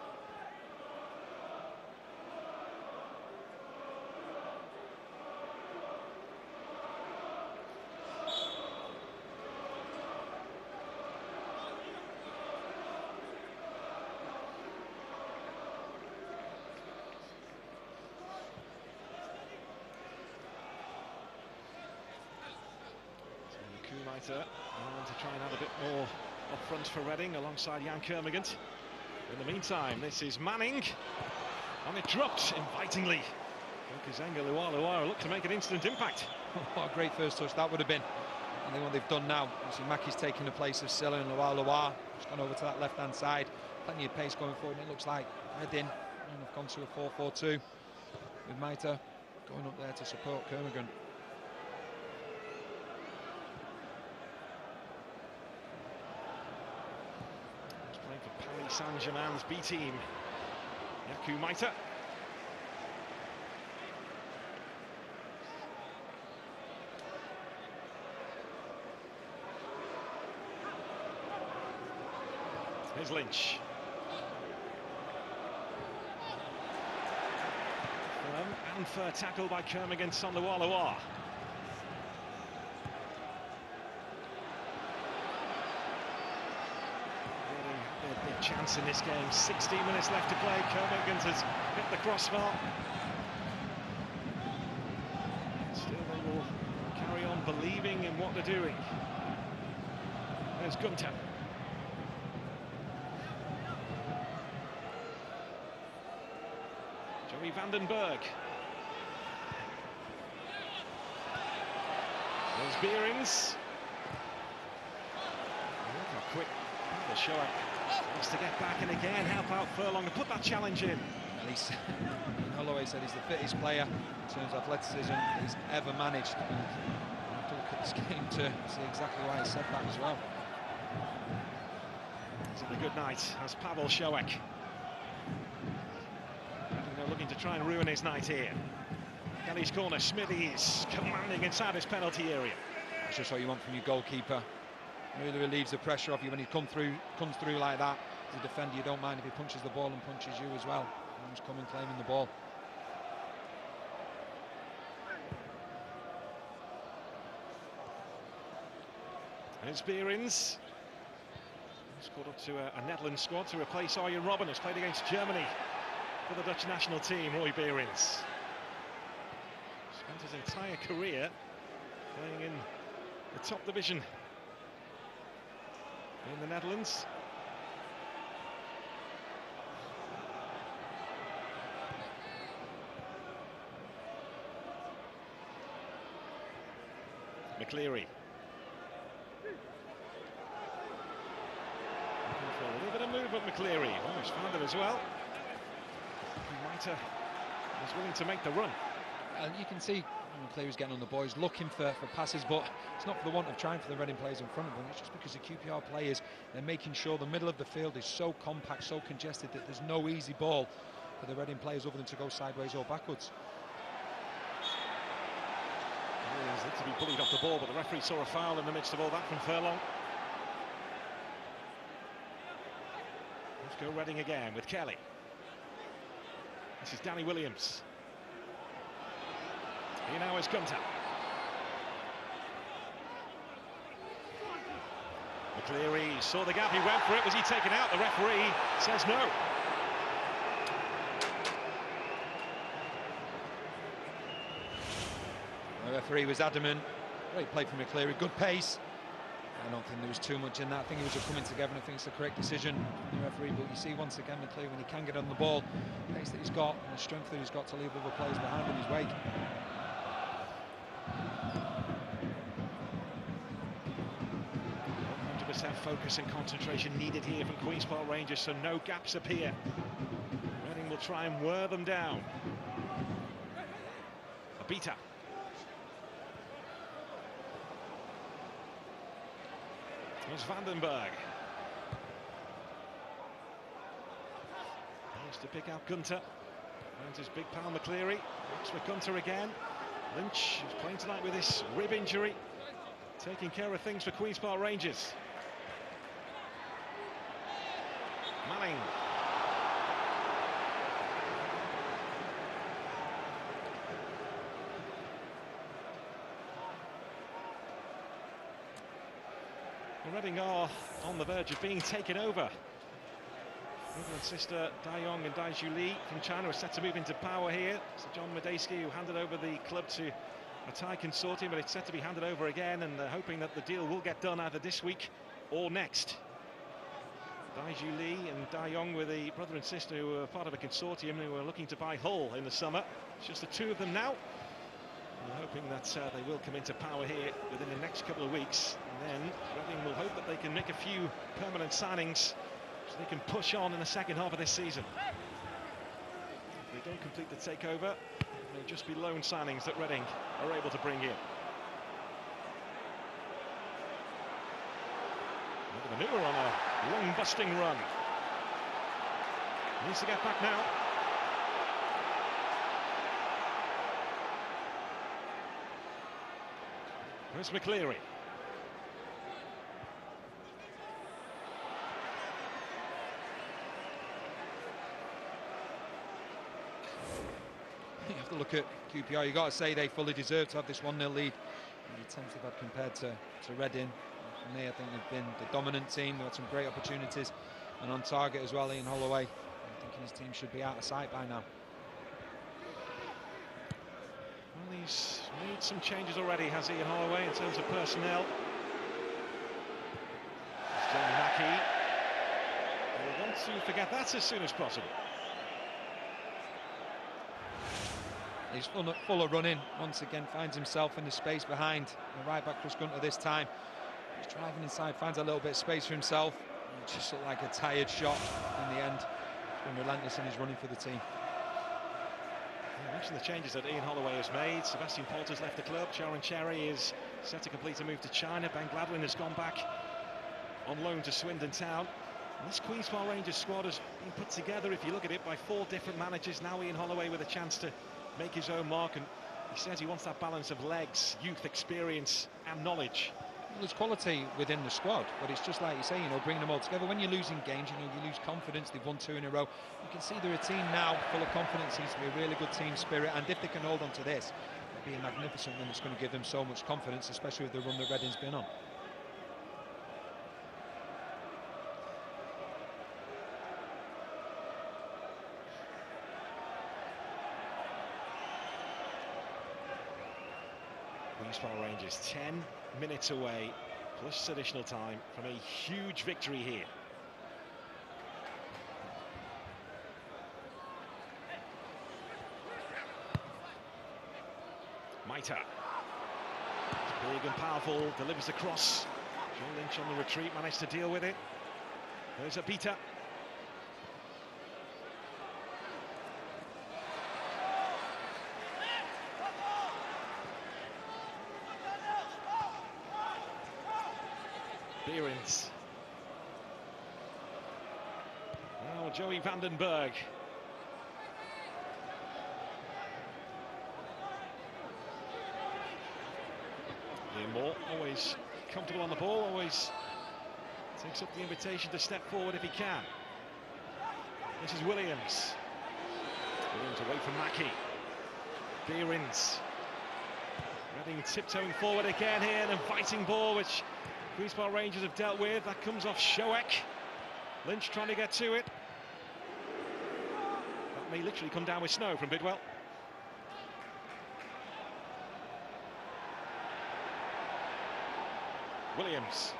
So Kumaita on to try and add a bit more up front for Reading alongside Jan Kermigant. In the meantime, this is Manning, and it dropped invitingly. Kizenga Luar look to make an instant impact. What a great first touch that would have been. I think what they've done now, obviously Mackie's taking the place of Silla, and Luar just gone over to that left-hand side. Plenty of pace going forward, and it looks like Reading and have gone to a four four two with Maita going up there to support Kermigant. Paris Saint-Germain's B team, Yaku Maita. Here's Lynch. unfair tackle by Kermigan Sonlewalawa. A big chance in this game. sixteen minutes left to play. Kermigan has hit the crossbar. Still, they will carry on believing in what they're doing. There's Gunter. Joey Vandenberg. There's Behrens. Look how quick Pavel Shoak wants to get back and again help out Furlong and put that challenge in. At least Holloway said he's the fittest player in terms of athleticism he's ever managed. And you have to look at this game to see exactly why he said that as well. It's a good night as Pavel Shoak. They're looking to try and ruin his night here. Kelly's corner, Smithy is commanding inside his penalty area. That's just what you want from your goalkeeper. Really relieves the pressure off you when he come through, comes through like that. As a defender, you don't mind if he punches the ball and punches you as well. He's coming claiming the ball. There's Behrens. He's caught up to a, a Netherlands squad to replace Arjen Robben, who's played against Germany for the Dutch national team. Roy Behrens spent his entire career playing in the top division in the Netherlands. McCleary. Looking for a little bit of movement, McCleary. Almost found it as well. Mitre was willing to make the run. And you can see McCleary's getting on the boys, looking for, for passes, but it's not for the want of trying for the Reading players in front of them. It's just because the Q P R players, they're making sure the middle of the field is so compact, so congested that there's no easy ball for the Reading players other than to go sideways or backwards. He's to be bullied off the ball, but the referee saw a foul in the midst of all that from Furlong. Let's go Reading again with Kelly. This is Danny Williams. Here now is Gunter. McCleary saw the gap, he went for it. Was he taken out? The referee says no. The referee was adamant. Great play from McCleary, good pace. I don't think there was too much in that. I think it was just coming together, and I think it's the correct decision from the referee. But you see once again McCleary, when he can get on the ball, the pace that he's got and the strength that he's got to leave other players behind in his wake. one hundred percent focus and concentration needed here from Queen's Park Rangers, so no gaps appear. Reading will try and wear them down. Abita. There's Vandenberg. Tries to pick out Gunter. And his big pal McCleary. Looks for Gunter again. Lynch is playing tonight with this rib injury. Taking care of things for Queen's Park Rangers. Manning. Reading are on the verge of being taken over. Brother and sister Dai Yong and Dai Ju Li from China are set to move into power here. So John Madejski, who handed over the club to a Thai consortium, but it's set to be handed over again, and they're hoping that the deal will get done either this week or next. Dai Ju Li and Dai Yong were the brother and sister who were part of a consortium who were looking to buy Hull in the summer. It's just the two of them now. We're hoping that uh, they will come into power here within the next couple of weeks, and then Reading will hope that they can make a few permanent signings so they can push on in the second half of this season. If they don't complete the takeover, it may just be loan signings that Reading are able to bring in. Another manoeuvre on a long busting run. Needs to get back now. There's McCleary. have to look at Q P R. You've got to say they fully deserve to have this one nil lead. The attempts they've had compared to, to Reading, for me, I think they've been the dominant team. They've had some great opportunities, and on target as well, Ian Holloway. I'm thinking his team should be out of sight by now. Well, he's made some changes already, has Ian Holloway, in terms of personnel. It's Jamie Mackie. They want to forget that as soon as possible. He's full of, full of running. Once again, finds himself in the space behind the right back Chris Gunter this time. He's driving inside, finds a little bit of space for himself. It just looked like a tired shot in the end. He's been relentless in his running for the team. Yeah, mention the changes that Ian Holloway has made. Sebastian Poulter's left the club. Sharon Cherry is set to complete a move to China. Ben Gladwin has gone back on loan to Swindon Town. And this Queen's Park Rangers squad has been put together, if you look at it, by four different managers. Now Ian Holloway with a chance to make his own mark, and he says he wants that balance of legs, youth, experience and knowledge. Well, there's quality within the squad, but it's just like you say, you know, bringing them all together. When you're losing games, you know, you lose confidence. They've won two in a row. You can see they're a team now full of confidence. Seems to be a really good team spirit, and if they can hold on to this, it'll be a magnificent one. It's going to give them so much confidence, especially with the run that Reading's been on. Queen's Park Rangers ten minutes away, plus additional time, from a huge victory here. Maita. Big and powerful, delivers the cross. Joe Lynch on the retreat, managed to deal with it. There's a beater. Behrens. Now Joey Vandenberg. Liam Moore, always comfortable on the ball, always takes up the invitation to step forward if he can. This is Williams. Williams away from Mackie. Behrens. Reading tiptoeing forward again here, an inviting ball which Queen's Park Rangers have dealt with. That comes off Shoek. Lynch trying to get to it. That may literally come down with snow from Bidwell. Williams.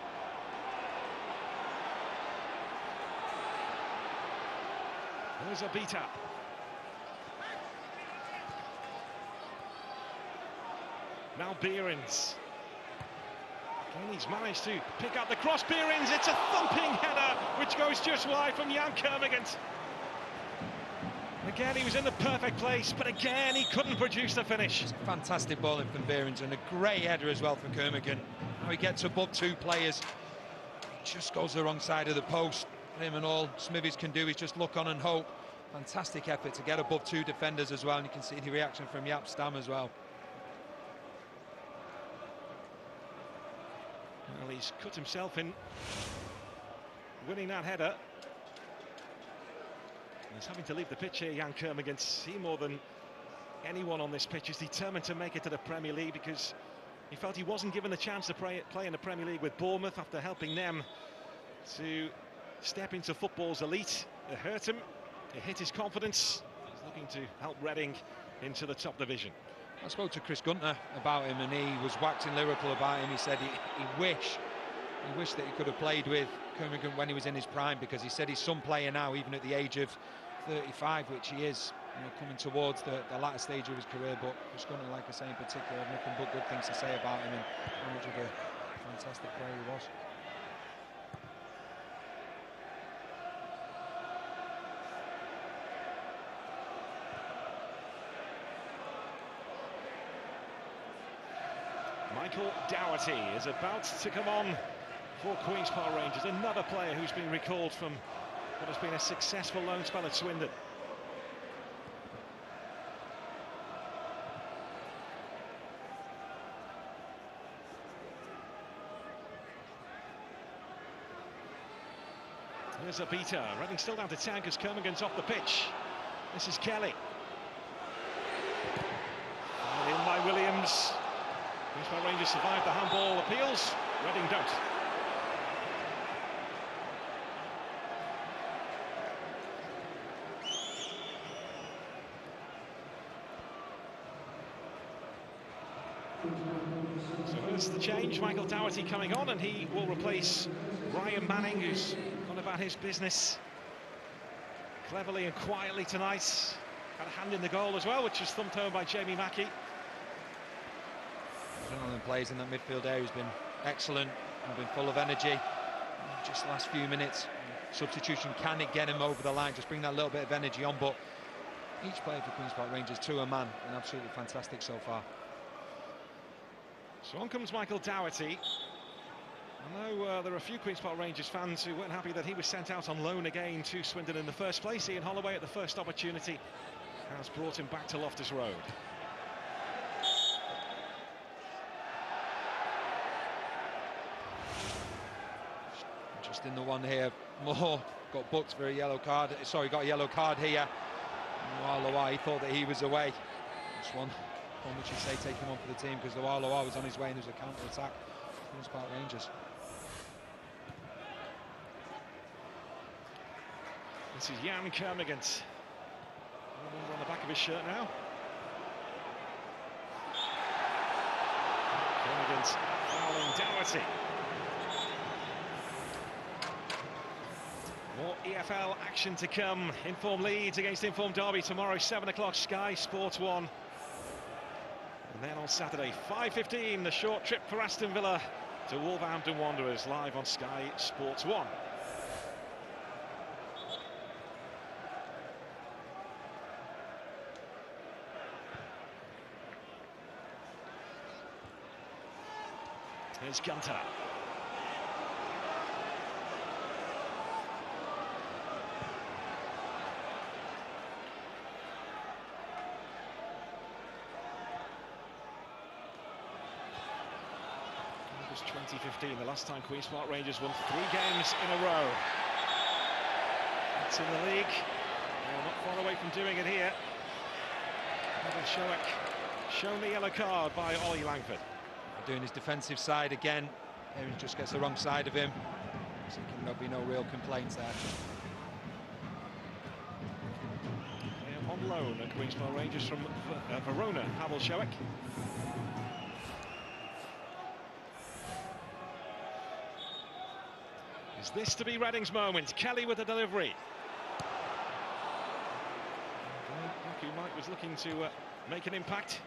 There's a beat up. Now Behrens. And he's managed to pick up the cross. Behrens, it's a thumping header which goes just wide from Jan Kermigant. Again, he was in the perfect place, but again he couldn't produce the finish. It's a fantastic ball in from Behrens, and a great header as well from Kermigant. Now he gets above two players, he just goes the wrong side of the post. Him and all Smithies can do is just look on and hope. Fantastic effort to get above two defenders as well, and you can see the reaction from Jaap Stam as well. Well, he's cut himself in winning that header. He's having to leave the pitch here, Jan Kermigant. He, more than anyone on this pitch, is determined to make it to the Premier League, because he felt he wasn't given the chance to play, play in the Premier League with Bournemouth after helping them to step into football's elite. It hurt him, it hit his confidence. He's looking to help Reading into the top division. I spoke to Chris Gunter about him, and he was waxing lyrical about him. He said he, he wish he wished that he could have played with Kermigant when he was in his prime, because he said he's some player now, even at the age of thirty-five, which he is, you know, coming towards the, the latter stage of his career. But Chris Gunter, like I say, in particular, had nothing but good things to say about him and how much of a fantastic player he was. Michael Dougherty is about to come on for Queen's Park Rangers, another player who's been recalled from what has been a successful loan spell at Swindon. There's a beater. Reading still down to ten because Kermigant's off the pitch. This is Kelly. Williams. Queen's Park Rangers survived the handball appeals. Reading don't. So here's the change. Michael Dougherty coming on, and he will replace Ryan Manning, who's gone about his business cleverly and quietly tonight. Had a hand in the goal as well, which was thumped home by Jamie Mackie. Adrenaline plays in that midfield area has been excellent and been full of energy. Just the last few minutes, substitution, can it get him over the line? Just bring that little bit of energy on, but each player for Queen's Park Rangers, to a man, been absolutely fantastic so far. So on comes Michael Dougherty. I know uh, there are a few Queen's Park Rangers fans who weren't happy that he was sent out on loan again to Swindon in the first place. Ian Holloway, at the first opportunity, has brought him back to Loftus Road. Just in the one here, Moore got booked for a yellow card. Sorry, got a yellow card here. Loa, he thought that he was away. This one, one which you say take him on for the team, because Loa was on his way and there was a counter-attack. Queen's Park Rangers. This is Jan Kermigant. On the back of his shirt now. Kermigant fouling Dougherty. More E F L action to come. Inform Leeds against Inform Derby tomorrow, seven o'clock, Sky Sports one. And then on Saturday, five fifteen, the short trip for Aston Villa to Wolverhampton Wanderers, live on Sky Sports one. Here's Gunter. August twenty fifteen, the last time Queen's Park Rangers won three games in a row. It's in the league. They're not far away from doing it here. Showick shown the yellow card by Ollie Langford. Doing his defensive side again. He just gets the wrong side of him. So there'll be no real complaints there. They're on loan at Queen's Park Rangers from uh, Verona, Pavel Showick. Is this to be Reading's moment? Kelly with the delivery. Lucky Mike was looking to uh, make an impact.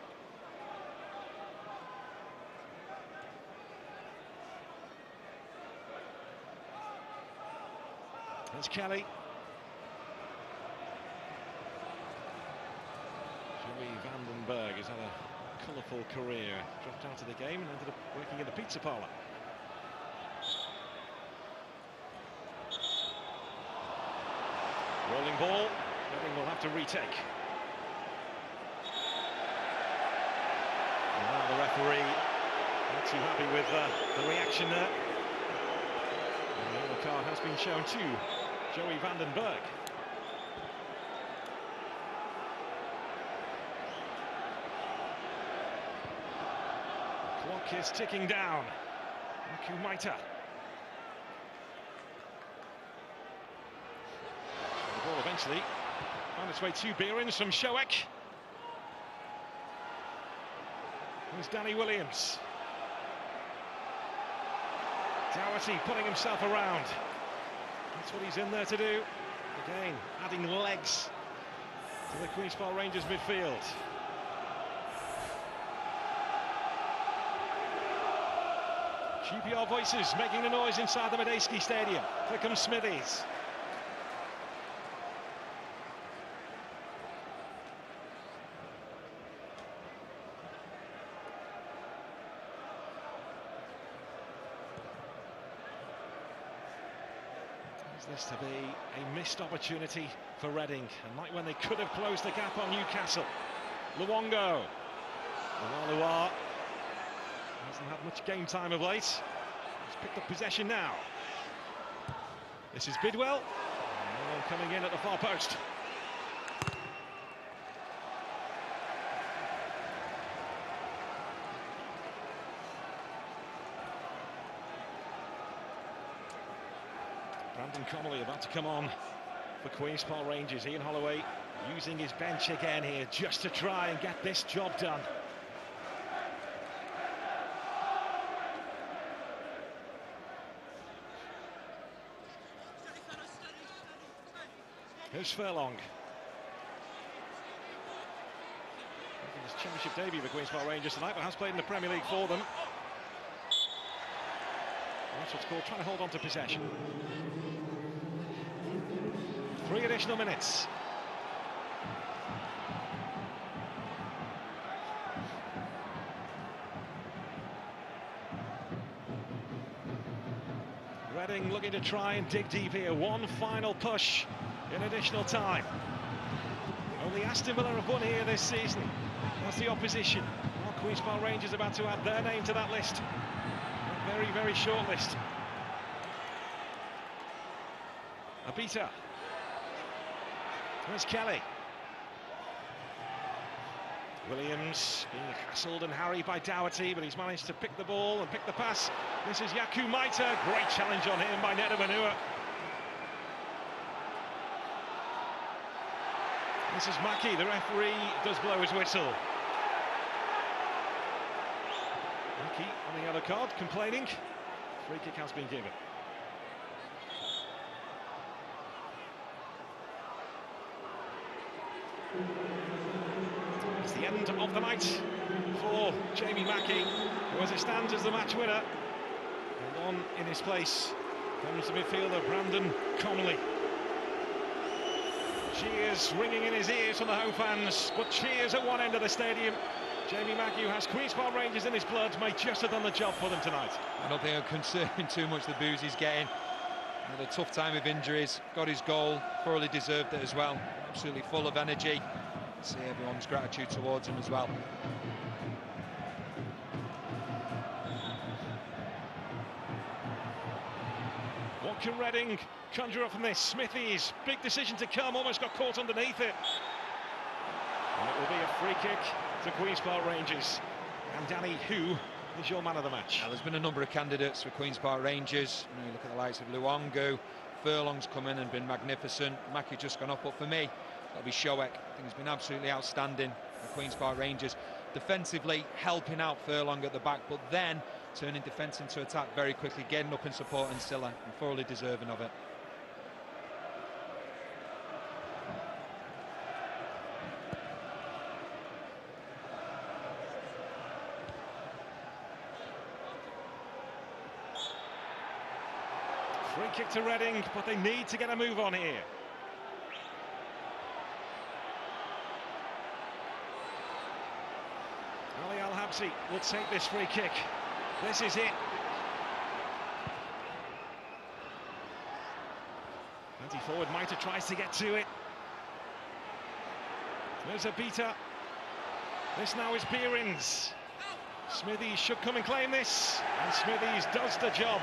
There's Kelly. Joey Vandenberg has had a colourful career. Dropped out of the game and ended up working in the pizza parlour. Rolling ball. Reading will have to retake. And now the referee not too happy with uh, the reaction there. And the yellow card has been shown to Joey Vandenberg. The clock is ticking down. Aku Maita. The ball eventually found its way to Behrens from Showick. There's Danny Williams. Dougherty putting himself around. That's what he's in there to do. Again, adding legs to the Queen's Park Rangers midfield. Q P R voices making the noise inside the Madejski Stadium. Here comes Smithies. This to be a missed opportunity for Reading, and like when they could have closed the gap on Newcastle. Luongo. Lua hasn't had much game time of late. He's picked up possession now. This is Bidwell. No one coming in at the far post. Brandon Connolly about to come on for Queen's Park Rangers. Ian Holloway using his bench again here just to try and get this job done. Here's Furlong. His championship debut for Queen's Park Rangers tonight, but has played in the Premier League for them. That's what's called trying to hold on to possession. Three additional minutes. Reading looking to try and dig deep here. One final push in additional time. Only Aston Villa have won here this season. That's the opposition. Well, Queen's Park Rangers about to add their name to that list. A very, very short list. Abita. There's Kelly. Williams being hassled and harried by Doherty, but he's managed to pick the ball and pick the pass. This is Yaku Maita. Great challenge on him by Neda Manua. This is Mackie. The referee does blow his whistle. Mackie on the other card, complaining. Free kick has been given. It's the end of the night for Jamie Mackie, who as it stands as the match winner. And on in his place comes the midfielder Brandon Connolly. Cheers ringing in his ears from the home fans, but cheers at one end of the stadium. Jamie Mackie, who has Queen's Park Rangers in his blood, may just have done the job for them tonight. I don't think I'm concerned too much the boos he's getting. Had a tough time of injuries, got his goal, thoroughly deserved it as well. Absolutely full of energy. See everyone's gratitude towards him as well. What can Reading conjure up from this? Smithies, big decision to come, almost got caught underneath it. And it will be a free kick to Queen's Park Rangers. And Danny, who is your man of the match? Now, there's been a number of candidates for Queen's Park Rangers. You know, you look at the likes of Luongo, Furlong's come in and been magnificent. Mackie just gone off, but for me, that'll be Shoek. I think he's been absolutely outstanding for Queen's Park Rangers. Defensively, helping out Furlong at the back, but then turning defence into attack very quickly, getting up and supporting Silla, and thoroughly deserving of it. Free kick to Reading, but they need to get a move on here. Ali Al-Habsi will take this free kick. This is it. Anti-forward, Maita tries to get to it. There's Abita. This now is Behrens. Smithies should come and claim this, and Smithies does the job.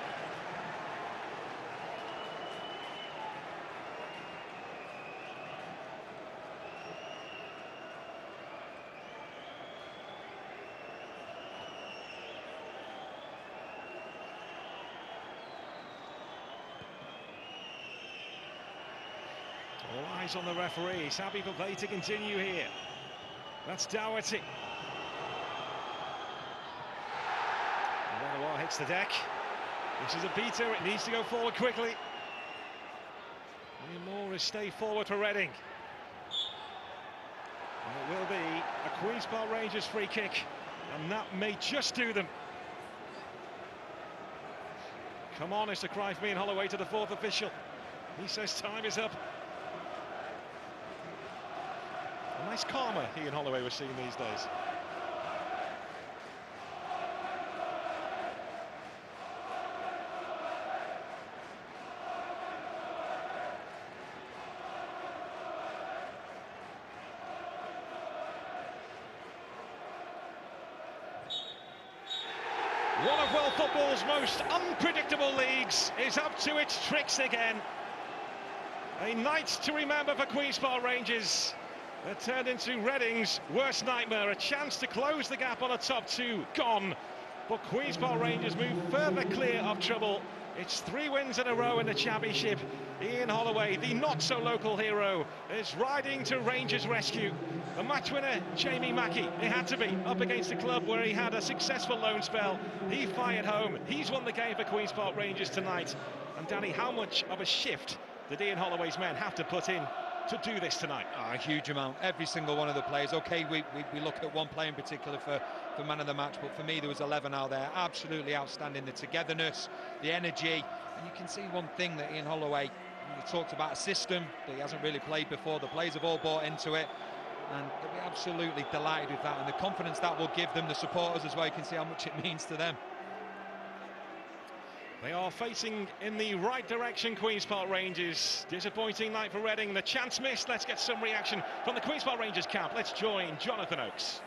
All eyes on the referee. He's happy for play to continue here. That's Doherty. Benoit hits the deck. This is a beater. It needs to go forward quickly. Ian Moore is stay forward for Reading. And it will be a Queen's Park Rangers free kick, and that may just do them. Come on, it's a cry from Ian Holloway to the fourth official. He says time is up. A nice calmer Ian Holloway we're seeing these days. One of world football's most unpredictable leagues is up to its tricks again. A night to remember for Queen's Park Rangers. That turned into Reading's worst nightmare. A chance to close the gap on a top two, gone. But Queen's Park Rangers move further clear of trouble. It's three wins in a row in the championship. Ian Holloway, the not-so-local hero, is riding to Rangers' rescue. The match winner, Jamie Mackie, it had to be, up against a club where he had a successful loan spell. He fired home. He's won the game for Queen's Park Rangers tonight. And Danny, how much of a shift did Ian Holloway's men have to put in to do this tonight? Oh, a huge amount. Every single one of the players. Okay, we, we, we look at one player in particular for, for man of the match, but for me there was eleven out there. Absolutely outstanding. The togetherness, the energy. And you can see one thing that Ian Holloway, he talked about a system that he hasn't really played before. The players have all bought into it. And they'll be absolutely delighted with that. And the confidence that will give them, the supporters as well, you can see how much it means to them. They are facing in the right direction, Queen's Park Rangers. Disappointing night for Reading. The chance missed. Let's get some reaction from the Queen's Park Rangers camp. Let's join Jonathan Oakes.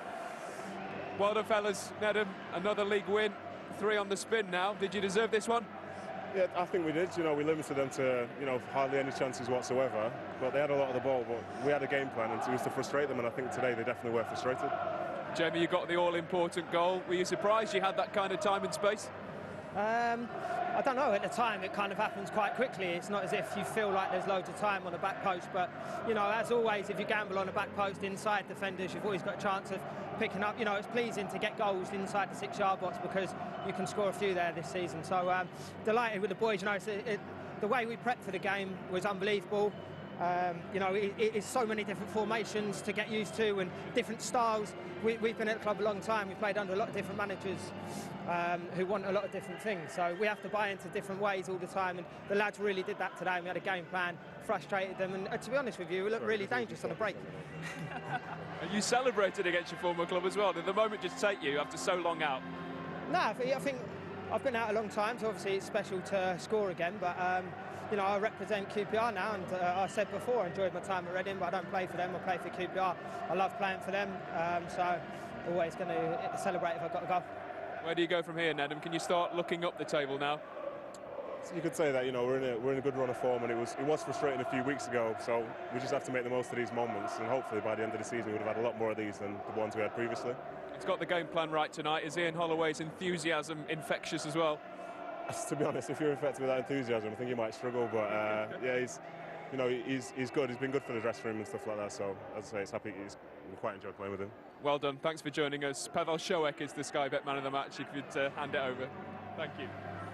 Well done, fellas. Nedham, another league win. Three on the spin now. Did you deserve this one? Yeah, I think we did. You know, we limited them to, you know, hardly any chances whatsoever. But they had a lot of the ball, but we had a game plan, and it was to frustrate them, and I think today they definitely were frustrated. Jamie, you got the all-important goal. Were you surprised you had that kind of time and space? Um, I don't know, at the time it kind of happens quite quickly. It's not as if you feel like there's loads of time on the back post, but you know, as always, if you gamble on a back post inside defenders, you've always got a chance of picking up. You know, it's pleasing to get goals inside the six yard box because you can score a few there this season. So um, delighted with the boys. You know, it's, it, the way we prepped for the game was unbelievable. Um, you know, it, it's so many different formations to get used to and different styles. We, we've been at the club a long time. We've played under a lot of different managers um, who want a lot of different things. So we have to buy into different ways all the time. And the lads really did that today. And we had a game plan, frustrated them. And uh, to be honest with you, we looked really dangerous on the break. And you celebrated against your former club as well. Did the moment just take you after so long out? No, I think, I think I've been out a long time. So obviously it's special to score again. But um, you know, I represent Q P R now, and uh, I said before I enjoyed my time at Reading, but I don't play for them, I play for Q P R. I love playing for them, um, so always going to celebrate if I've got to go. Where do you go from here, Nedham? Can you start looking up the table now? So you could say that, you know, we're in a we're in a good run of form, and it was it was frustrating a few weeks ago. So we just have to make the most of these moments, and hopefully by the end of the season we would have had a lot more of these than the ones we had previously. He's got the game plan right tonight. Is Ian Holloway's enthusiasm infectious as well? To be honest, if you're infected with that enthusiasm, I think you might struggle. But uh, yeah, he's, you know, he's he's good. He's been good for the dressing room and stuff like that. So as I say, it's happy. He's we quite enjoyed playing with him. Well done. Thanks for joining us. Pavel Shoek is the Sky Bet man of the match. You could uh, hand it over. Thank you.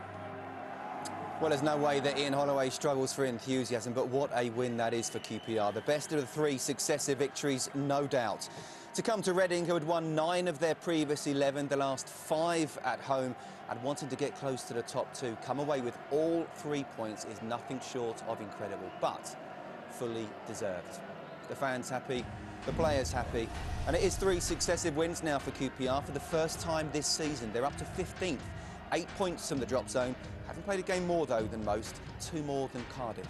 Well, there's no way that Ian Holloway struggles for enthusiasm, but what a win that is for Q P R. The best of the three successive victories, no doubt. To come to Reading, who had won nine of their previous eleven, the last five at home, and wanting to get close to the top two, come away with all three points is nothing short of incredible, but fully deserved. The fans happy, the players happy, and it is three successive wins now for Q P R for the first time this season. They're up to fifteenth, eight points from the drop zone. Haven't played a game more, though, than most, two more than Cardiff.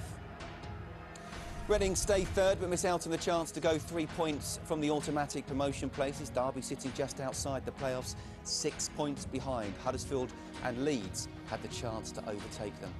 Reading stay third, but miss out on the chance to go three points from the automatic promotion places. Derby sitting just outside the playoffs, six points behind. Huddersfield and Leeds had the chance to overtake them.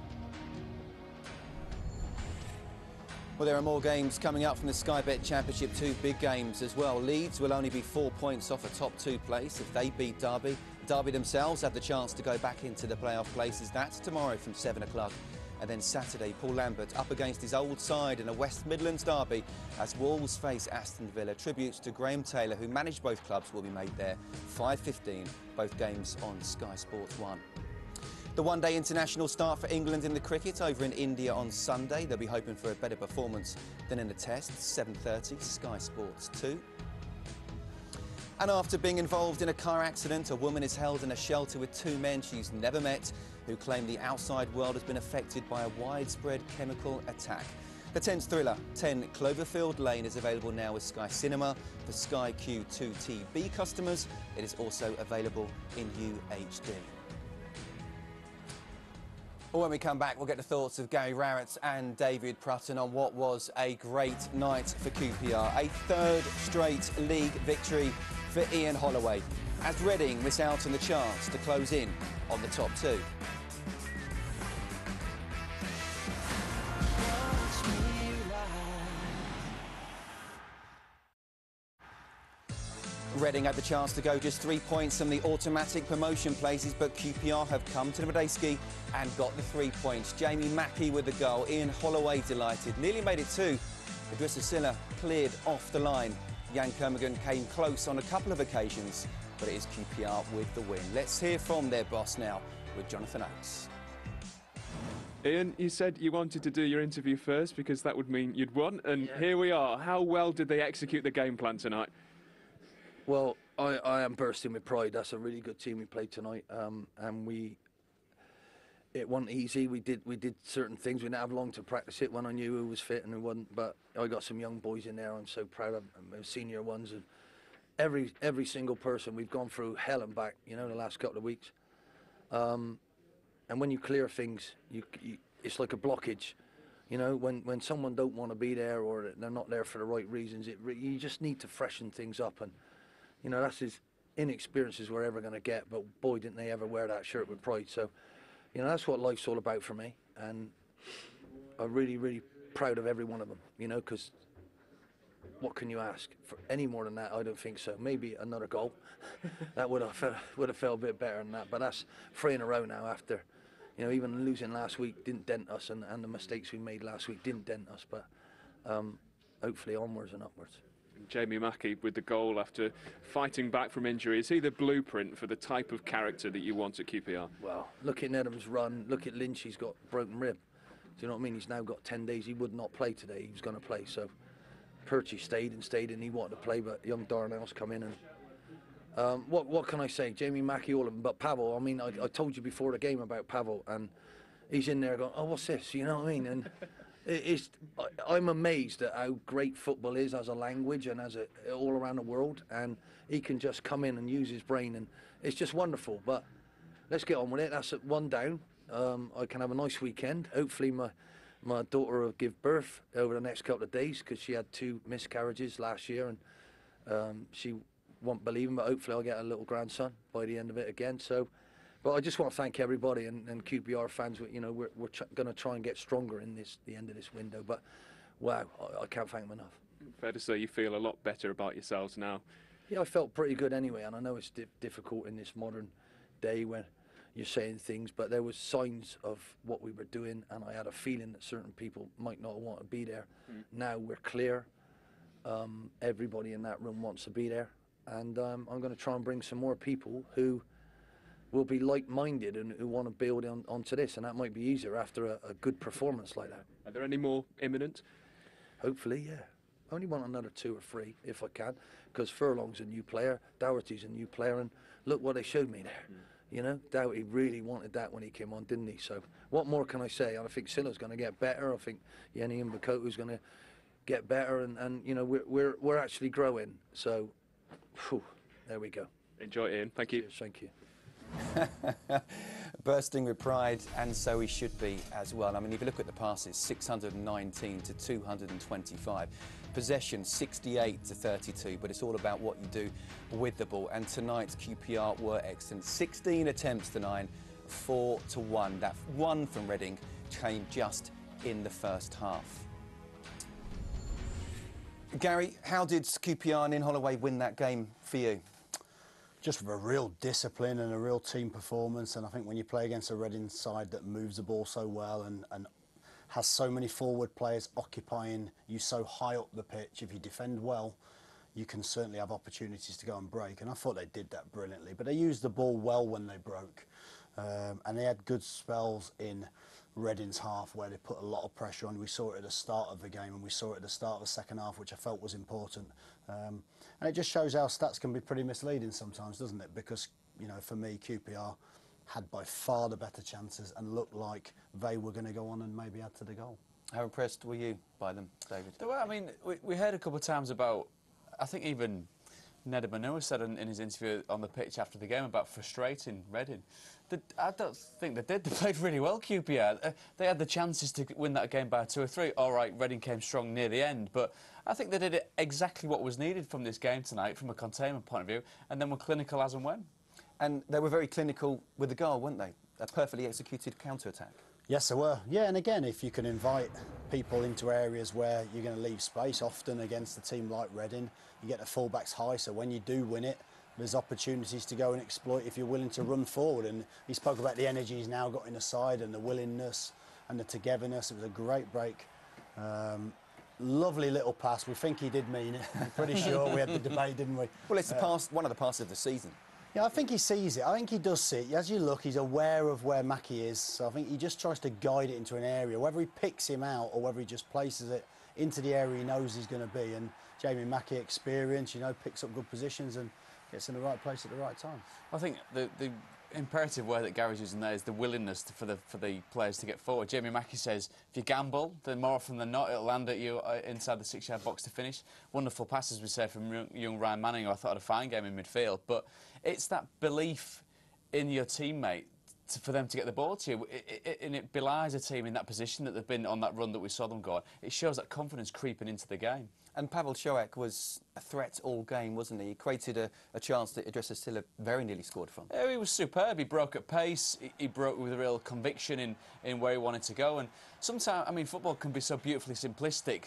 Well, there are more games coming up from the Sky Bet Championship, two big games as well. Leeds will only be four points off a top two place if they beat Derby. Derby themselves have the chance to go back into the playoff places. That's tomorrow from seven o'clock. And then Saturday, Paul Lambert up against his old side in a West Midlands derby as Wolves face Aston Villa. Tributes to Graham Taylor, who managed both clubs, will be made there. five fifteen, both games on Sky Sports one. The one-day international start for England in the cricket over in India on Sunday. They'll be hoping for a better performance than in the test. seven thirty, Sky Sports two. And after being involved in a car accident, a woman is held in a shelter with two men she's never met who claim the outside world has been affected by a widespread chemical attack. The ten's thriller, ten Cloverfield Lane, is available now with Sky Cinema for Sky Q two T V customers. It is also available in U H D. Well, when we come back, we'll get the thoughts of Gary Rowett and David Prutton on what was a great night for Q P R. A third straight league victory for Ian Holloway, as Reading miss out on the chance to close in on the top two. Reading had the chance to go just three points from the automatic promotion places, but Q P R have come to the Madejski and got the three points. Jamie Mackey with the goal. Ian Holloway delighted. Nearly made it two. Idrissa Silla cleared off the line. Jan Kermigan came close on a couple of occasions, but it is Q P R with the win. Let's hear from their boss now with Jonathan Oates. Ian, you said you wanted to do your interview first because that would mean you'd won, and yeah. Here we are. How well did they execute the game plan tonight? Well, I, I am bursting with pride. That's a really good team we played tonight, um, and we. It wasn't easy. We did we did certain things. We didn't have long to practice it when I knew who was fit and who wasn't. But I got some young boys in there. I'm so proud of them, senior ones, and every every single person. We've gone through hell and back, you know, the last couple of weeks. Um, and when you clear things, you, you it's like a blockage. You know, when when someone don't want to be there or they're not there for the right reasons, it you just need to freshen things up. And you know, that's as inexperience as we're ever going to get. But boy, didn't they ever wear that shirt with pride. So. You know, that's what life's all about for me, and I'm really, really proud of every one of them, you know, because what can you ask for any more than that? I don't think so. Maybe another goal. That would have felt, would have felt a bit better than that, but that's three in a row now after, you know, even losing last week didn't dent us, and, and the mistakes we made last week didn't dent us, but um, hopefully onwards and upwards. Jamie Mackey with the goal after fighting back from injury. Is he the blueprint for the type of character that you want at Q P R? Well, look at Nedham's run. Look at Lynch. He's got broken rib. Do you know what I mean? He's now got ten days. He would not play today. He was going to play. So Perchy stayed and stayed, and he wanted to play. But young Darnell's come in, and um, what what can I say? Jamie Mackey, all of them. But Pavel. I mean, I, I told you before the game about Pavel, and he's in there going, "Oh, what's this?" You know what I mean? And It's, I'm amazed at how great football is as a language and as a all around the world, and he can just come in and use his brain, and it's just wonderful. But let's get on with it. That's one down. Um, I can have a nice weekend. Hopefully my my daughter will give birth over the next couple of days because she had two miscarriages last year, and um, she won't believe him, but hopefully I'll get a little grandson by the end of it again. So. But I just want to thank everybody and, and Q P R fans. You know, we're, we're going to try and get stronger in this the end of this window. But wow, I, I can't thank them enough. Fair to say you feel a lot better about yourselves now. Yeah, I felt pretty good anyway, and I know it's di difficult in this modern day when you're saying things, but there was signs of what we were doing, and I had a feeling that certain people might not want to be there. Mm. Now we're clear. Um, everybody in that room wants to be there, and um, I'm going to try and bring some more people who will be like-minded and who want to build on onto this, and that might be easier after a, a good performance like that. Are there any more imminent? Hopefully, yeah. I only want another two or three if I can, because Furlong's a new player, Doherty's a new player, and look what they showed me there. Mm. You know, Doherty really wanted that when he came on, didn't he? So what more can I say? I think Silla's going to get better. I think Yenny and Bakotu's going to get better, and, and you know, we're, we're, we're actually growing. So, whew, there we go. Enjoy, Ian. Thank you. Cheers, thank you. Bursting with pride, and so he should be as well. I mean, if you look at the passes, six hundred nineteen to two hundred twenty-five. Possession, sixty-eight to thirty-two, but it's all about what you do with the ball. And tonight's Q P R were excellent. sixteen attempts to nine, four to one. That one from Reading came just in the first half. Gary, how did Q P R and Ian Holloway win that game for you? Just with a real discipline and a real team performance, and I think when you play against a Reading side that moves the ball so well and, and has so many forward players occupying you so high up the pitch, if you defend well, you can certainly have opportunities to go and break, and I thought they did that brilliantly. But they used the ball well when they broke, um, and they had good spells in Reading's half where they put a lot of pressure on. We saw it at the start of the game, and we saw it at the start of the second half, which I felt was important. Um, and it just shows how stats can be pretty misleading sometimes, doesn't it? Because, you know, for me, Q P R had by far the better chances and looked like they were going to go on and maybe add to the goal. How impressed were you by them, David? Well, I mean, we, we heard a couple of times about, I think even Neda Manoa said in, in his interview on the pitch after the game about frustrating Reading. The, I don't think they did. They played really well, Q P R. Uh, they had the chances to win that game by two or three. All right, Reading came strong near the end, but I think they did it exactly what was needed from this game tonight, from a containment point of view, and then were clinical as and when. And they were very clinical with the goal, weren't they? A perfectly executed counter-attack. Yes, there were. Yeah, and again, if you can invite people into areas where you're going to leave space, often against a team like Reading, you get the fullbacks high, so when you do win it, there's opportunities to go and exploit if you're willing to run forward. And he spoke about the energy he's now got in the side and the willingness and the togetherness. It was a great break. Um, lovely little pass. We think he did mean it. I'm pretty sure we had the debate, didn't we? Well, it's the Uh, pass, one of the passes of the season. Yeah, I think he sees it. I think he does see it. As you look, he's aware of where Mackie is. So I think he just tries to guide it into an area. Whether he picks him out or whether he just places it into the area he knows he's going to be. And Jamie Mackie, experience, you know, picks up good positions and gets in the right place at the right time. I think the, the imperative word that Gary's using there is the willingness to, for the for the players to get forward. Jamie Mackie says if you gamble, then more often than not it'll land at you uh, inside the six-yard box to finish. Wonderful passes, we say, from young, young Ryan Manning, who I thought had a fine game in midfield. But it's that belief in your teammate to, for them to get the ball to you, it, it, and it belies a team in that position that they've been on that run that we saw them go on. It shows that confidence creeping into the game. And Pavel Shoek was a threat all game, wasn't he? He created a, a chance that Idrissa Silla very nearly scored from. Yeah, he was superb. He broke at pace. He, he broke with a real conviction in, in where he wanted to go. And sometimes, I mean, football can be so beautifully simplistic.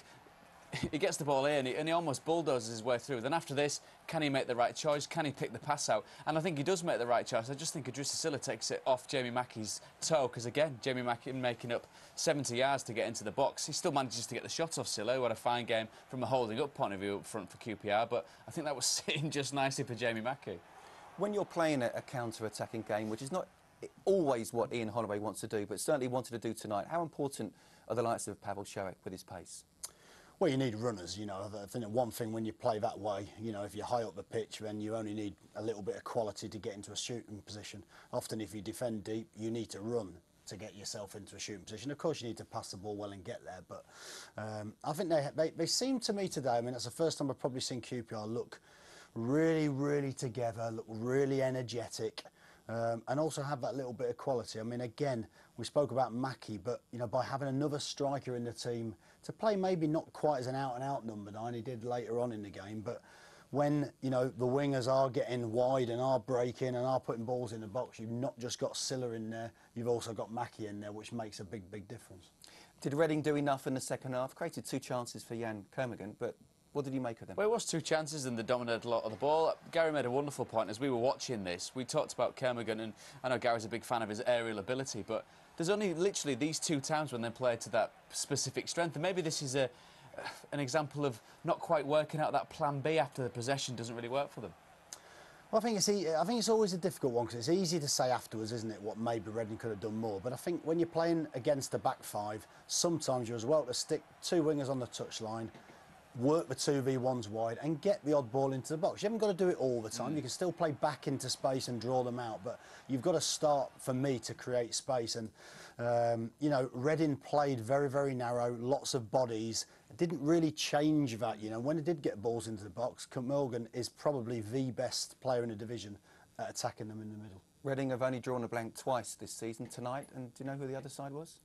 He gets the ball in and he, and he almost bulldozes his way through. Then after this, can he make the right choice? Can he pick the pass out? And I think he does make the right choice. I just think Idrissa Silla takes it off Jamie Mackie's toe, because again, Jamie Mackie making up seventy yards to get into the box. He still manages to get the shot off Silla, who had a fine game from a holding up point of view up front for Q P R, but I think that was sitting just nicely for Jamie Mackie. When you're playing a, a counter-attacking game, which is not always what Ian Holloway wants to do, but certainly wanted to do tonight, how important are the likes of Pavel Shoek with his pace? Well, you need runners, you know. I think one thing when you play that way, you know, if you're high up the pitch, then you only need a little bit of quality to get into a shooting position. Often if you defend deep, you need to run to get yourself into a shooting position. Of course, you need to pass the ball well and get there, but um, I think they, they, they seem to me today, I mean, that's the first time I've probably seen Q P R look really, really together, look really energetic, um, and also have that little bit of quality. I mean, again, we spoke about Mackie, but, you know, by having another striker in the team to play maybe not quite as an out-and-out number nine, he did later on in the game, but when, you know, the wingers are getting wide and are breaking and are putting balls in the box, you've not just got Silla in there, you've also got Mackie in there, which makes a big, big difference. Did Reading do enough in the second half? Created two chances for Jan Kermigan, but what did you make of them? Well, it was two chances and they dominated a lot of the ball. Gary made a wonderful point as we were watching this. We talked about Kermigan, and I know Gary's a big fan of his aerial ability, but there's only literally these two times when they played to that specific strength. And maybe this is a, an example of not quite working out that plan B after the possession doesn't really work for them. Well, I think it's e I think it's always a difficult one, because it's easy to say afterwards, isn't it, what maybe Reading could have done more. But I think when you're playing against a back five, sometimes you're as well to stick two wingers on the touchline, work the two v ones wide and get the odd ball into the box. You haven't got to do it all the time. Mm. You can still play back into space and draw them out, but you've got to start, for me, to create space. And, um, you know, Reading played very, very narrow, lots of bodies. It didn't really change that, you know. When it did get balls into the box, Morgan is probably the best player in the division at attacking them in the middle. Reading have only drawn a blank twice this season tonight, and do you know who the other side was?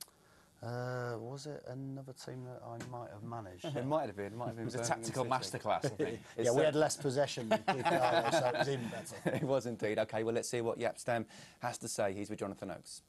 Uh, was it another team that I might have managed? It might have been. It might have been. It was a tactical masterclass, I think. Yeah, we had less possession than Q P R, so it was even better. It was indeed. OK, well, let's see what Jaap Stam has to say. He's with Jonathan Oakes.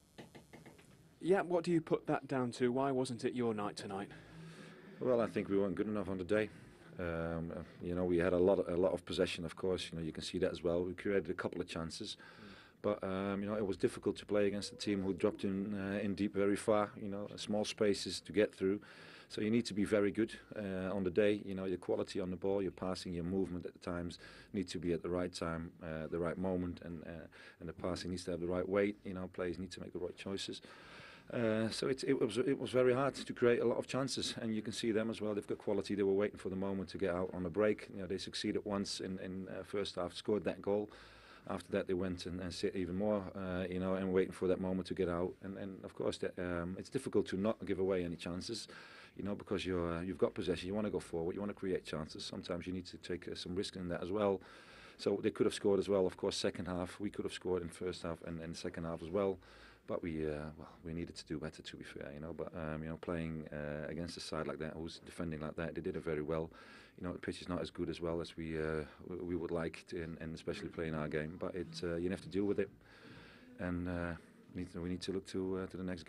Yeah, what do you put that down to? Why wasn't it your night tonight? Well, I think we weren't good enough on the day. Um, you know, we had a lot, of, a lot of possession, of course. You know, you can see that as well. We created a couple of chances. But, um, you know, it was difficult to play against a team who dropped in, uh, in deep very far, you know, small spaces to get through. So you need to be very good uh, on the day. You know, your quality on the ball, your passing, your movement at the times need to be at the right time, uh, the right moment, and, uh, and the passing needs to have the right weight. You know, players need to make the right choices. Uh, so it, it was it was very hard to create a lot of chances, and you can see them as well. They've got quality. They were waiting for the moment to get out on a break. You know, they succeeded once in in uh, first half, scored that goal. After that, they went and, and sit even more, uh, you know, and waiting for that moment to get out. And, and of course, that, um, it's difficult to not give away any chances, you know, because you're, uh, you've got possession. You want to go forward. You want to create chances. Sometimes you need to take uh, some risk in that as well. So they could have scored as well. Of course, second half we could have scored in first half and, and second half as well. But we, uh, well, we needed to do better, to be fair, you know. But um, you know, playing uh, against a side like that, who's defending like that, they did it very well. You know, the pitch is not as good as well as we uh, we would like, to, and, and especially playing our game. But it, uh, you have to deal with it, and uh, need to, we need to look to uh, to the next game.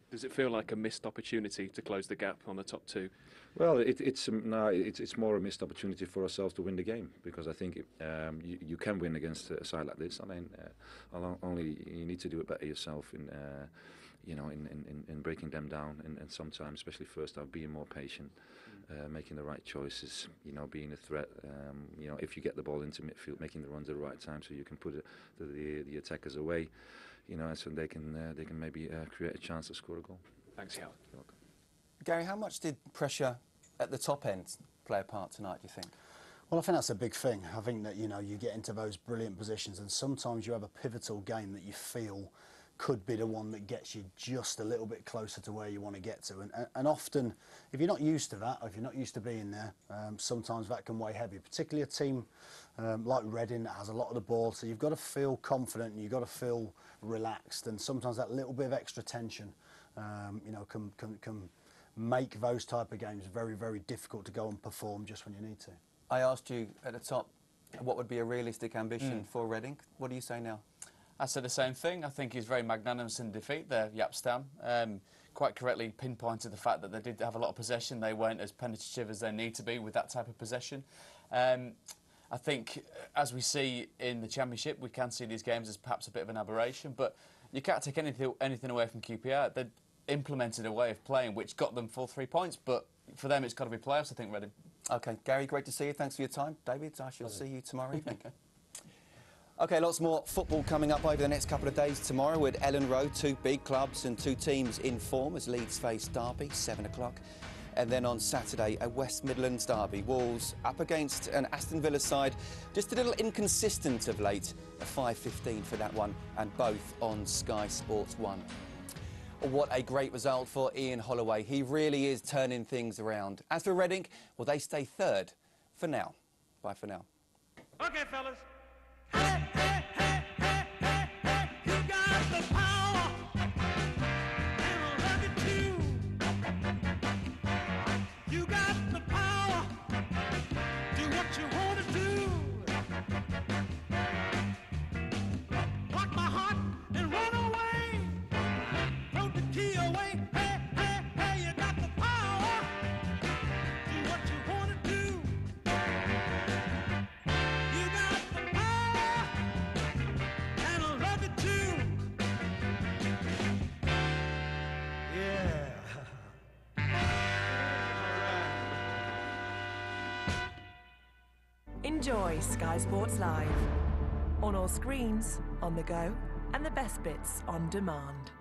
Does it feel like a missed opportunity to close the gap on the top two? Well, it, it's um, no, it's it's more a missed opportunity for ourselves to win the game, because I think um, you, you can win against a side like this. I mean, uh, only you need to do it better yourself in uh, you know in, in, in breaking them down, and, and sometimes, especially first half, being more patient, uh, making the right choices. You know, being a threat. Um, you know, if you get the ball into midfield, making the runs at the right time, so you can put it, the, the the attackers away. You know, so they can uh, they can maybe uh, create a chance to score a goal. Thanks, Howard. You're welcome. Gary, how much did pressure at the top end play a part tonight, do you think? Well, I think that's a big thing. I think that, you know, you get into those brilliant positions and sometimes you have a pivotal game that you feel could be the one that gets you just a little bit closer to where you want to get to. And, and often, if you're not used to that, or if you're not used to being there, um, sometimes that can weigh heavy, particularly a team um, like Reading that has a lot of the ball. So you've got to feel confident and you've got to feel relaxed. And sometimes that little bit of extra tension, um, you know, can, can, can make those type of games very, very difficult to go and perform just when you need to. I asked you at the top what would be a realistic ambition mm. for Reading. What do you say now? I said the same thing. I think he's very magnanimous in defeat there, Jaap Stam. Um, quite correctly pinpointed the fact that they did have a lot of possession. They weren't as penetrative as they need to be with that type of possession. Um, I think, as we see in the Championship, we can see these games as perhaps a bit of an aberration, but you can't take anything, anything away from Q P R. They implemented a way of playing which got them full three points, but for them it's got to be playoffs, I think, Reading. OK, Gary, great to see you. Thanks for your time. David, I shall see you tomorrow evening. OK, lots more football coming up over the next couple of days. Tomorrow at Ellen Road, two big clubs and two teams in form as Leeds face Derby, seven o'clock. And then on Saturday, a West Midlands derby. Wolves up against an Aston Villa side, just a little inconsistent of late. A five fifteen for that one, and both on Sky Sports one. What a great result for Ian Holloway. He really is turning things around. As for Reading, well, they stay third for now. Bye for now. OK, fellas. Enjoy Sky Sports Live. On all screens, on the go, and the best bits on demand.